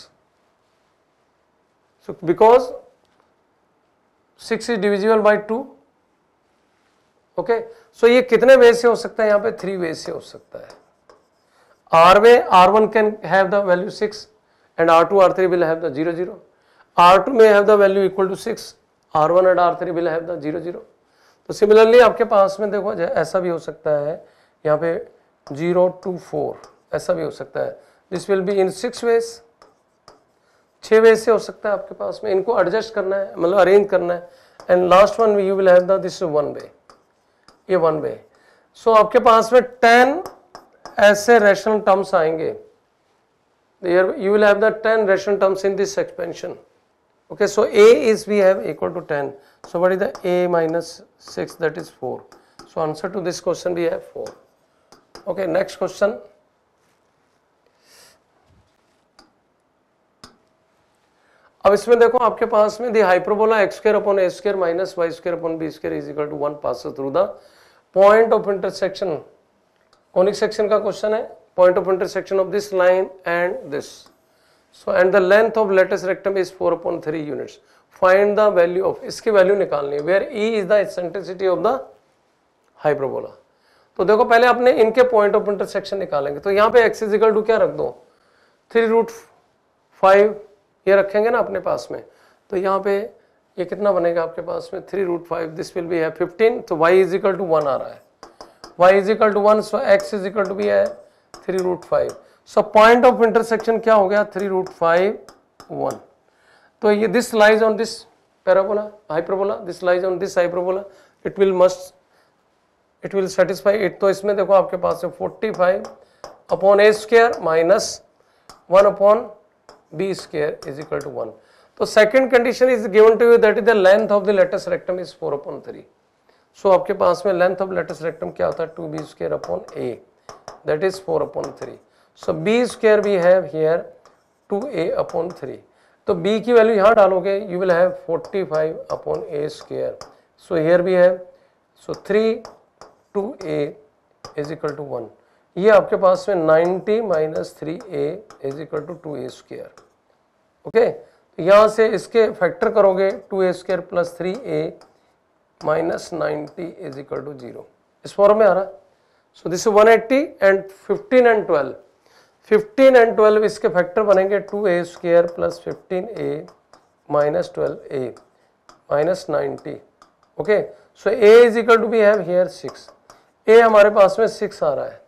so because six is divisible by two, okay, सो ये कितने वे से हो सकता है, यहाँ पे थ्री वे से हो सकता है। आर में r one can have the value six and r two, r three will have the zero zero, r two में have the value equal to six, r one and r three will have the zero zero. तो similarly आपके पास में देखो ऐसा भी हो सकता है, यहाँ पे जीरो टू फोर ऐसा भी हो सकता है, this will be in six ways, छह वे से हो सकता है आपके पास में, इनको एडजस्ट करना है, मतलब अरेंज करना है। And last one you will have the this one way, ये वन वे। सो आपके पास में टेन ऐसे रैशनल टर्म्स आएंगे, you will have the ten rational terms in this expansion. Okay, so a is we have equal to ten, so what is the a minus six, that is four. So answer to this question we have four. Okay, next question. अब इसमें देखो आपके पास में the hyperbola x square upon a square minus y square upon b square is equal to one passes through the point of intersection. Conic section का question है, point of intersection of this line and this. So and the length of lattice rectum is four upon three units. Find the value of, इसकी value निकालनी है, where e is the eccentricity of the hyperbola. तो देखो पहले अपने इनके point of intersection निकालेंगे। तो यहाँ पे x इज इक्वल टू क्या रख दो, थ्री रूट फाइव ये रखेंगे ना अपने पास में। तो यहाँ पे ये कितना बनेगा आपके पास में, three root five, this will be है फिफ्टीन। तो y is equal to one आ रहा है, y is equal to one, so x is equal to भी है three root five. So point of intersection क्या हो गया, थ्री रूट फाइव वन। तो ये this lies on this parabola hyperbola, this lies on this hyperbola, it will must it will satisfy it. तो इसमें देखो आपके पास है forty five upon a square minus one upon b square is equal to one. तो second condition is given to you, that is the length of the latest rectum is four upon three. So आपके पास में length of latus rectum क्या होता है, two b square upon a, that is four upon three. So b square we have here two A upon three. तो b की value यहाँ डालोगे, you will have forty five upon a square. So here we have so three two a is equal to one. ये आपके पास में ninety minus three a is equal to two a square. Okay, तो यहाँ से इसके factor करोगे, two a square plus three a minus ninety is equal to zero, इस फॉर्म में आ रहा है। So this is one eighty and fifteen and twelve, fifteen and twelve इसके फैक्टर बनेंगे, two a square plus fifteen a minus twelve a minus ninety. Okay, so a is equal to b have here six, a हमारे पास में six आ रहा है।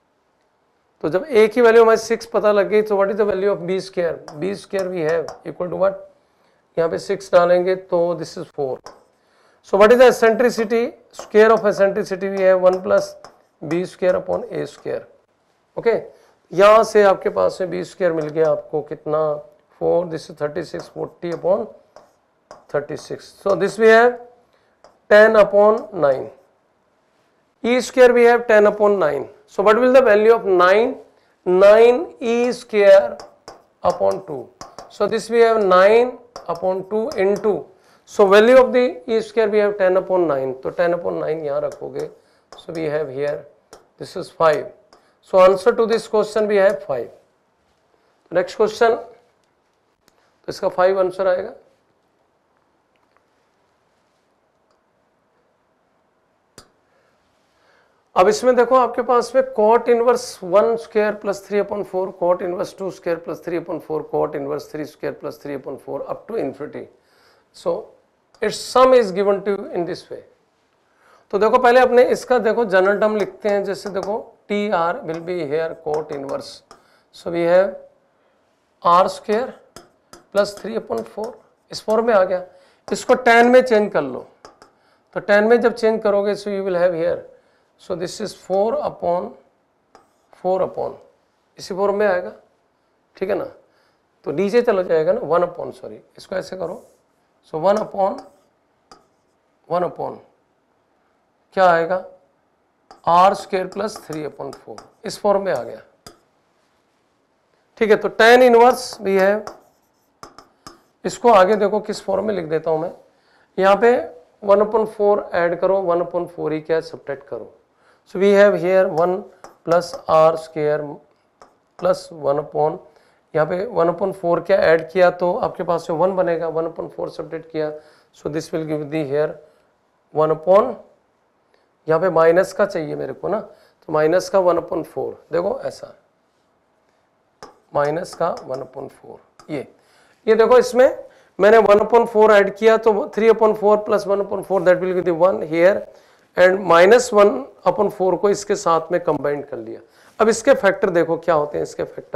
तो जब a की वैल्यू हमें सिक्स पता लग गई, तो what is the value of b square, b square we have equal to what, यहाँ पे सिक्स डालेंगे तो this is four. So what is the eccentricity, square of eccentricity we have one plus b square upon a square. Okay, यहाँ से आपके पास में b square मिल गया आपको कितना, four, this is thirty six, forty upon thirty six. So this we have ten upon nine, e square we have ten upon nine. So what will the value of nine? nine e square upon two. So this we have nine upon two into. So value of the e square we have ten upon nine. तो ten upon nine यहाँ रखोगे. So we have here, this is five. So answer to this question we have five. Next question, तो इसका five answer आएगा. अब इसमें देखो आपके पास में cot inverse one square plus three upon four, cot inverse two square plus three upon four, cot inverse three square plus three upon four up to infinity. So it's sum is given to in this way. तो देखो पहले अपने इसका देखो general term लिखते हैं, जैसे देखो t r will be here cot inverse, so we have r square plus three upon four, इस फॉर्म में आ गया। इसको टेन में चेंज कर लो, तो टेन में जब चेंज करोगे so you will have here, so this is four upon four upon, इसी फॉर्म में आएगा, ठीक है ना। तो नीचे चला जाएगा ना, वन अपॉन, सॉरी इसको ऐसे करो, so one upon one upon क्या आएगा, r square plus three upon four, इस फॉर्म में आ गया, ठीक है। तो टेन इनवर्स भी है, इसको आगे देखो किस फॉर्म में लिख देता हूं मैं, यहाँ पे वन अपॉन फोर ऐड करो, वन अपॉन फोर ही क्या सब्ट्रैक्ट करो। So we have here one plus r square plus one upon, यहाँ पे वन अपॉन फोर क्या ऐड किया तो आपके पास में वन बनेगा, वन अपॉन फोर सब्ट्रैक्ट किया, so this will give the here one upon, यहाँ पे माइनस का चाहिए मेरे को ना, तो माइनस का वन अपॉन फोर, देखो ऐसा माइनस का वन अपॉन फोर, ये ये देखो इसमें मैंने वन अपॉन फोर ऐड किया तो three upon four plus one upon four that will give the one here, and minus one upon four को इसके साथ में कंबाइन कर लिया। अब इसके फैक्टर देखो क्या होते हैं इसके factor,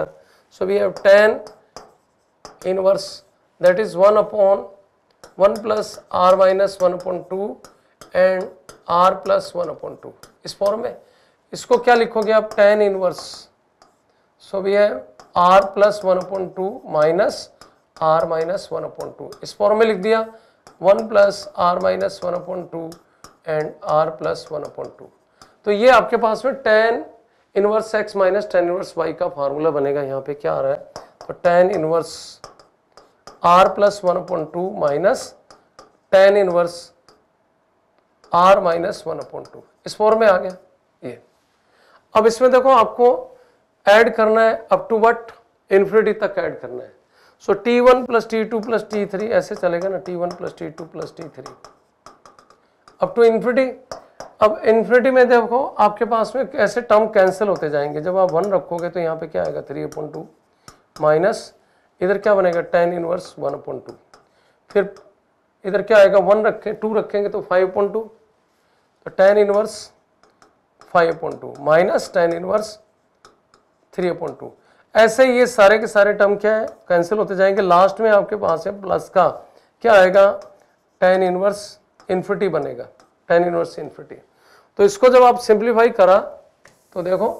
So we have tan inverse, that is one upon one plus r minus one upon two and r plus one upon two. इस फॉर्म में इसको क्या लिखोगे आप, tan inverse. So we have r plus one upon two minus r minus one upon two. इस form में लिख दिया one plus r minus one upon two and r plus one upon two. तो ये आपके पास में tan inverse x minus tan inverse y का फार्मूला बनेगा. यहाँ पे क्या आ रहा है, तो tan inverse r plus one upon two minus tan inverse r minus one upon two. इस फॉर्म में आ गया ये. अब इसमें देखो आपको ऐड करना है अप टू व्हाट, इन्फिनिटी तक ऐड करना है. So t one plus t two plus t three ऐसे चलेगा ना, t one plus t two plus t three up to infinity. अब इन्फिनिटी में देखो आपके पास में ऐसे टर्म कैंसिल होते जाएंगे. जब आप वन रखोगे तो यहाँ पे क्या आएगा, थ्री अपॉन टू माइनस इधर क्या बनेगा, tan inverse one upon two. फिर इधर क्या आएगा, वन रखें टू रखेंगे तो फाइव अपॉन टू, तो tan inverse five upon two minus tan inverse three upon two. ऐसे ये सारे के सारे टर्म क्या है, कैंसिल होते जाएंगे. लास्ट में आपके पास है प्लस का क्या आएगा, टेन इनवर्स इन्फिनिटी बनेगा, टेन इनवर्स इन्फिनिटी. तो इसको जब आप सिंप्लीफाई करा तो देखो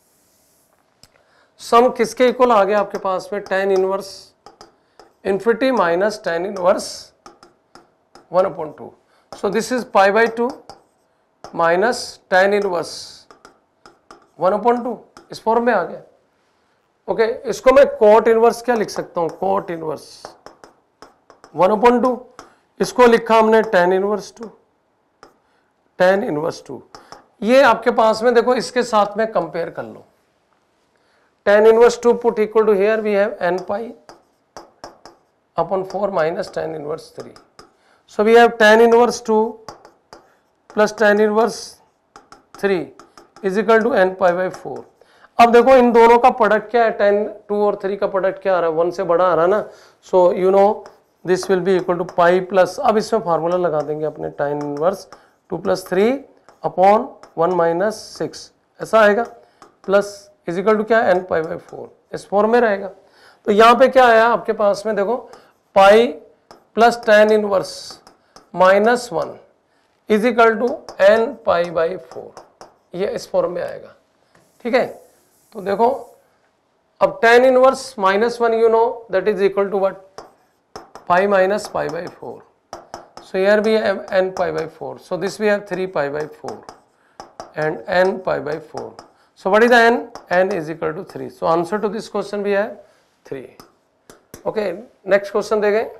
सम किसके इक्वल आ गया आपके पास में, tan inverse infinity minus tan inverse one upon two. So this is pi by two minus tan inverse one upon two. इस फॉर्म में आ गया. ओके okay, इसको मैं कोट इनवर्स क्या लिख सकता हूं, cot inverse one upon two. इसको लिखा हमने tan inverse two, tan inverse two. ये आपके पास में देखो इसके साथ में कंपेयर कर लो. Tan inverse two put equal to here we have n pi upon four minus tan inverse three. So we have tan inverse two plus tan inverse three is equal to n pi by four. अब देखो इन दोनों का product क्या है, tan two और three का product क्या आ रहा है, वन से बड़ा आ रहा है ना. So you know this will be equal to pi plus, अब इसमें फार्मूला लगा देंगे अपने, tan inverse two plus three upon one minus six ऐसा आएगा, प्लस इज इक्वल टू क्या है, एन पाई बाई फोर. इस फॉर्म में रहेगा. तो यहाँ पे क्या आया आपके पास में, देखो pi plus tan inverse minus one is equal to n pi by four. ये इस फॉर्म में आएगा. ठीक है, तो देखो अब tan inverse minus one you know that is equal to what, pi minus pi by four. So here we have n pi by four. So this we have three pi by four and n pi by four. So what is the n, n is equal to three. So answer to this question we have three. Okay, next question दे गए.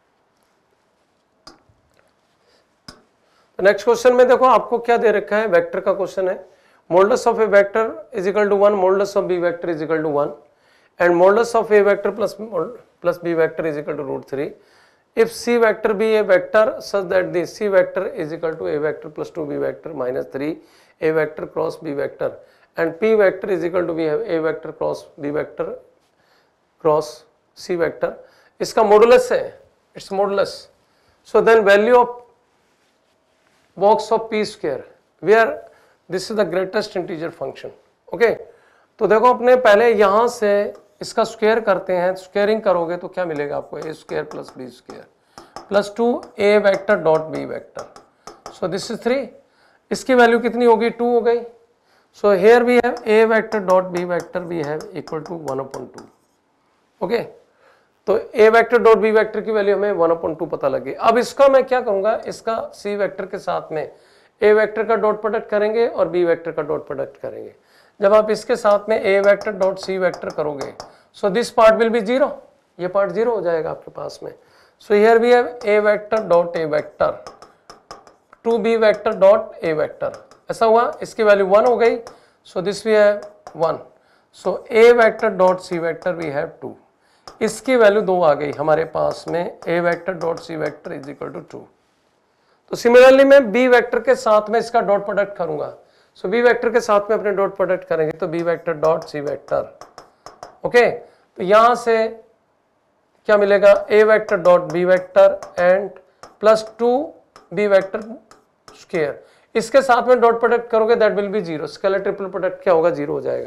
Next question में देखो आपको क्या दे रखा है, vector का question है. Modulus of a vector is equal to one, modulus of b vector is equal to one and modulus of a vector plus plus b vector is equal to root three. If c vector be a vector such that the c vector is equal to a vector plus two b vector minus three a vector cross b vector and p vector is equal to we have a vector cross b vector cross c vector. इसका modulus है, it's modulus. So then value of box of p square where this is the greatest integer function. Okay, तो देखो अपने पहले यहां से इसका square करते हैं. स्क्वायरिंग करोगे तो क्या मिलेगा आपको, a square plus b square plus two a vector dot b vector. So this is three. इसकी वैल्यू कितनी होगी, टू हो गई. So here we have a vector dot b vector we have equal to one upon two. Okay, तो a vector dot b vector की value हमें one upon two पता लगी. अब इसका मैं क्या करूंगा, इसका सी वेक्टर के साथ में ए वेक्टर का डॉट प्रोडक्ट करेंगे और बी वेक्टर का डॉट प्रोडक्ट करेंगे. जब आप इसके साथ में a vector dot c vector करोगे so this part will be zero, ये पार्ट जीरो हो जाएगा आपके पास में. So here we have a vector dot a vector two b vector dot a vector. ऐसा हुआ, इसकी वैल्यू वन हो गई. So this we have one. So A vector dot c vector we have two. इसकी value दो आ गई हमारे पास में, a vector dot c vector is equal to two. तो सिमिलरली मैं बी वेक्टर के साथ में इसका डॉट प्रोडक्ट करूंगा. सो बी वेक्टर के साथ में अपने डॉट प्रोडक्ट करेंगे तो b vector dot c vector. Okay, तो यहां से क्या मिलेगा, a vector dot b vector and plus two b vector square. इसके साथ में डॉट प्रोडक्ट करोगे that will be zero. Scalar triple product क्या होगा, जीरो हो जाएगा.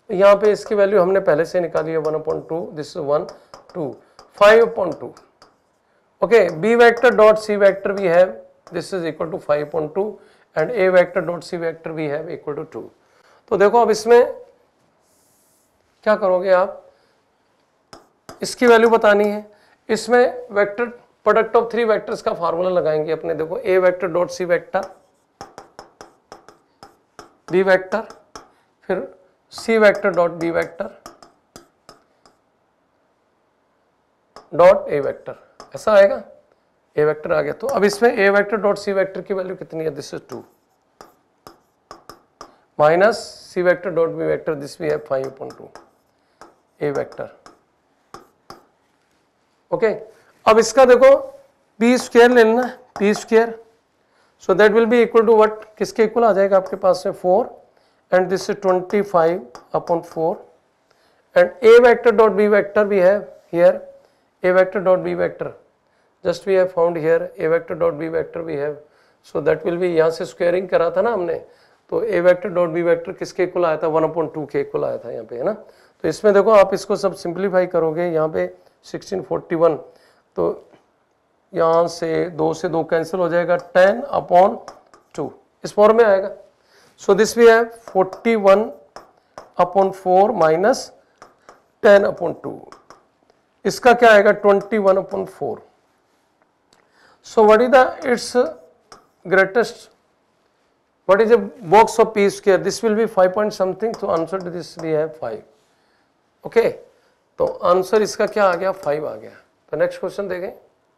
यहाँ पे इसकी वैल्यू हमने पहले से निकाली है one upon two, this is one two five upon two. Okay, b vector dot c vector we have this is equal to five upon two and a vector dot c vector we have equal to two. तो देखो अब इसमें क्या करोगे आप, इसकी value बतानी है. इसमें vector product of three vectors का फार्मूला लगाएंगे अपने. देखो a vector dot c vector, b vector, फिर c vector dot b vector dot a vector, ऐसा आएगा. ए वेक्टर आ गया. तो अब इसमें a vector dot c vector की वैल्यू कितनी है, this is two minus c vector dot b vector, this we have five upon two a vector. Okay, अब इसका देखो पी स्क्वायर ले लेना, p square, so that will be equal to what, किसके equal आ जाएगा आपके पास में four and this is twenty five upon four and a vector dot b vector we have here, a vector dot b vector just we have found here a vector dot b vector we have, so that will be, यहाँ से squaring करा था ना हमने, तो a vector dot b vector किसके equal आया था, वन अपॉन टू के इक्वल आया था यहाँ पे, है ना. तो इसमें देखो आप इसको सब सिंप्लीफाई करोगे, यहाँ पे सिक्सटीन फोर्टी वन, तो यहाँ से दो से दो कैंसिल हो जाएगा, टेन अपॉन टू इस फॉर्म में आएगा. So this we have forty one upon four minus ten upon two, इसका क्या आएगा twenty one upon four. So what is the its greatest, what is the box of p square, this will be five point something, तो answer to this we have five. Okay, तो answer इसका क्या आ गया, five आ गया. तो next question देखें.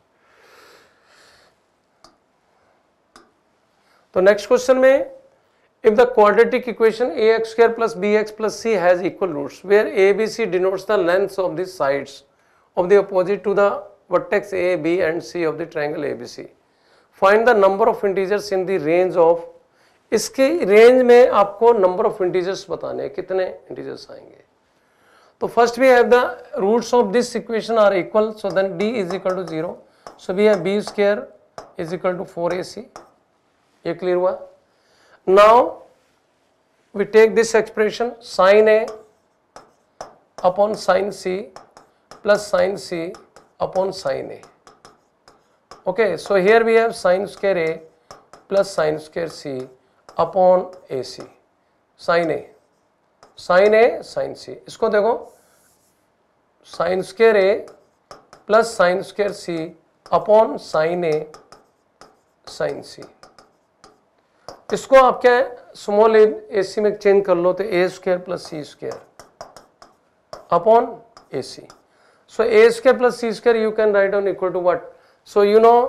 तो नेक्स्ट क्वेश्चन में, if the quadratic equation ax square plus bx plus c has equal roots where abc denotes the lengths of the sides of the opposite to the vertex a, b and c of the triangle abc, find the number of integers in the range of, इसके range में आपको number of integers बताने हैं, कितने integers आएंगे. तो first we have the roots of this equation are equal, so then d is equal to zero, so we have b square is equal to four a c. ये clear हुआ. Now we take this expression sin A upon sin C plus sin C upon sin A. Okay, so here we have sin square A plus sin square C upon A C. sin A, sin A, sin C. इसको देखो sin square A plus sin square C upon sin A sin C. इसको आप क्या है small ए सी में change कर लो, तो a square plus c square upon a c. So a square plus c square you can write down equal to what, so you know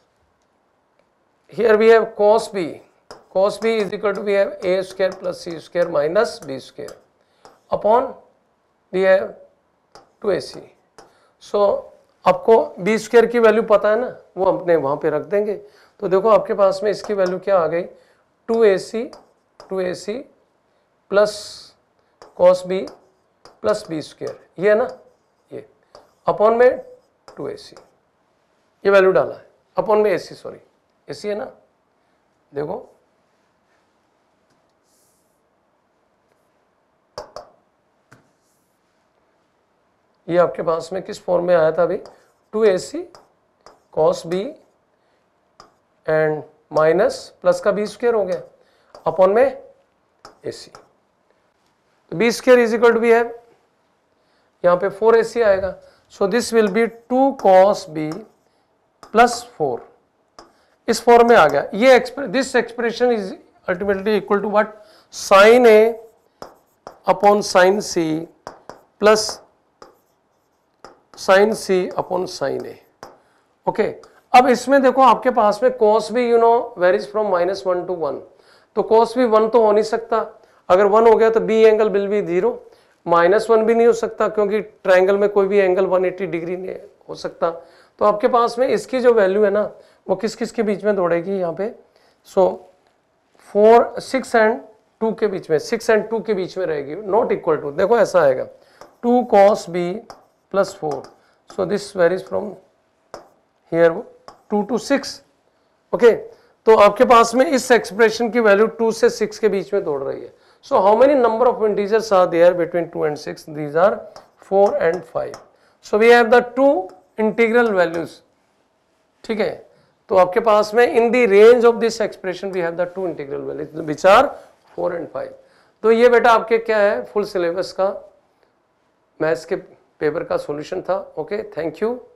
here we have cos b, cos b is equal to we have a square plus c square minus b square upon we have two a c. So आपको b square की value पता है ना, वो अपने वहां पे रख देंगे. तो देखो आपके पास में इसकी वैल्यू क्या आ गई, two a c, two a c plus cos B plus b square, ये है ना, ये अपॉन में टू ए सी, ये वैल्यू डाला है अपॉन में ए सी, सॉरी ए सी है ना. देखो ये आपके पास में किस फॉर्म में आया था अभी, two a c cos b and minus plus का बी स्क्वायर हो गया अपॉन में ए सी. तो b square is equal to b have, यहाँ पे फोर ए सी आएगा. So this will be two cos B plus four, इस form में आ गया. ये this expression is ultimately equal to what, sine a upon sine c plus sine c upon sine a. Okay, अब इसमें देखो आपके पास में cos भी you know varies from minus one to one, तो cos भी वन तो हो नहीं सकता, अगर वन हो गया तो b angle will be zero, minus one भी नहीं हो सकता क्योंकि ट्रायंगल में कोई भी एंगल वन एटी डिग्री नहीं हो सकता. तो आपके पास में इसकी जो वैल्यू है ना वो किस किस के बीच में दौड़ेगी यहाँ पे, so four six and two के बीच में, सिक्स एंड टू के बीच में रहेगी, नॉट इक्वल टू. देखो ऐसा आएगा two cos B plus four, so this varies from here two to six. Okay, तो आपके पास में इस एक्सप्रेशन की वैल्यू टू से सिक्स के बीच में दौड़ रही है. So how many number of integers are there between two and six? These are four and five. So we have the two integral values. ठीक है, तो आपके पास में in the range of this expression we have the two integral values which are four and five. तो ये बेटा आपके क्या है, फुल सिलेबस का मैथ्स के पेपर का सॉल्यूशन था. Okay, thank you.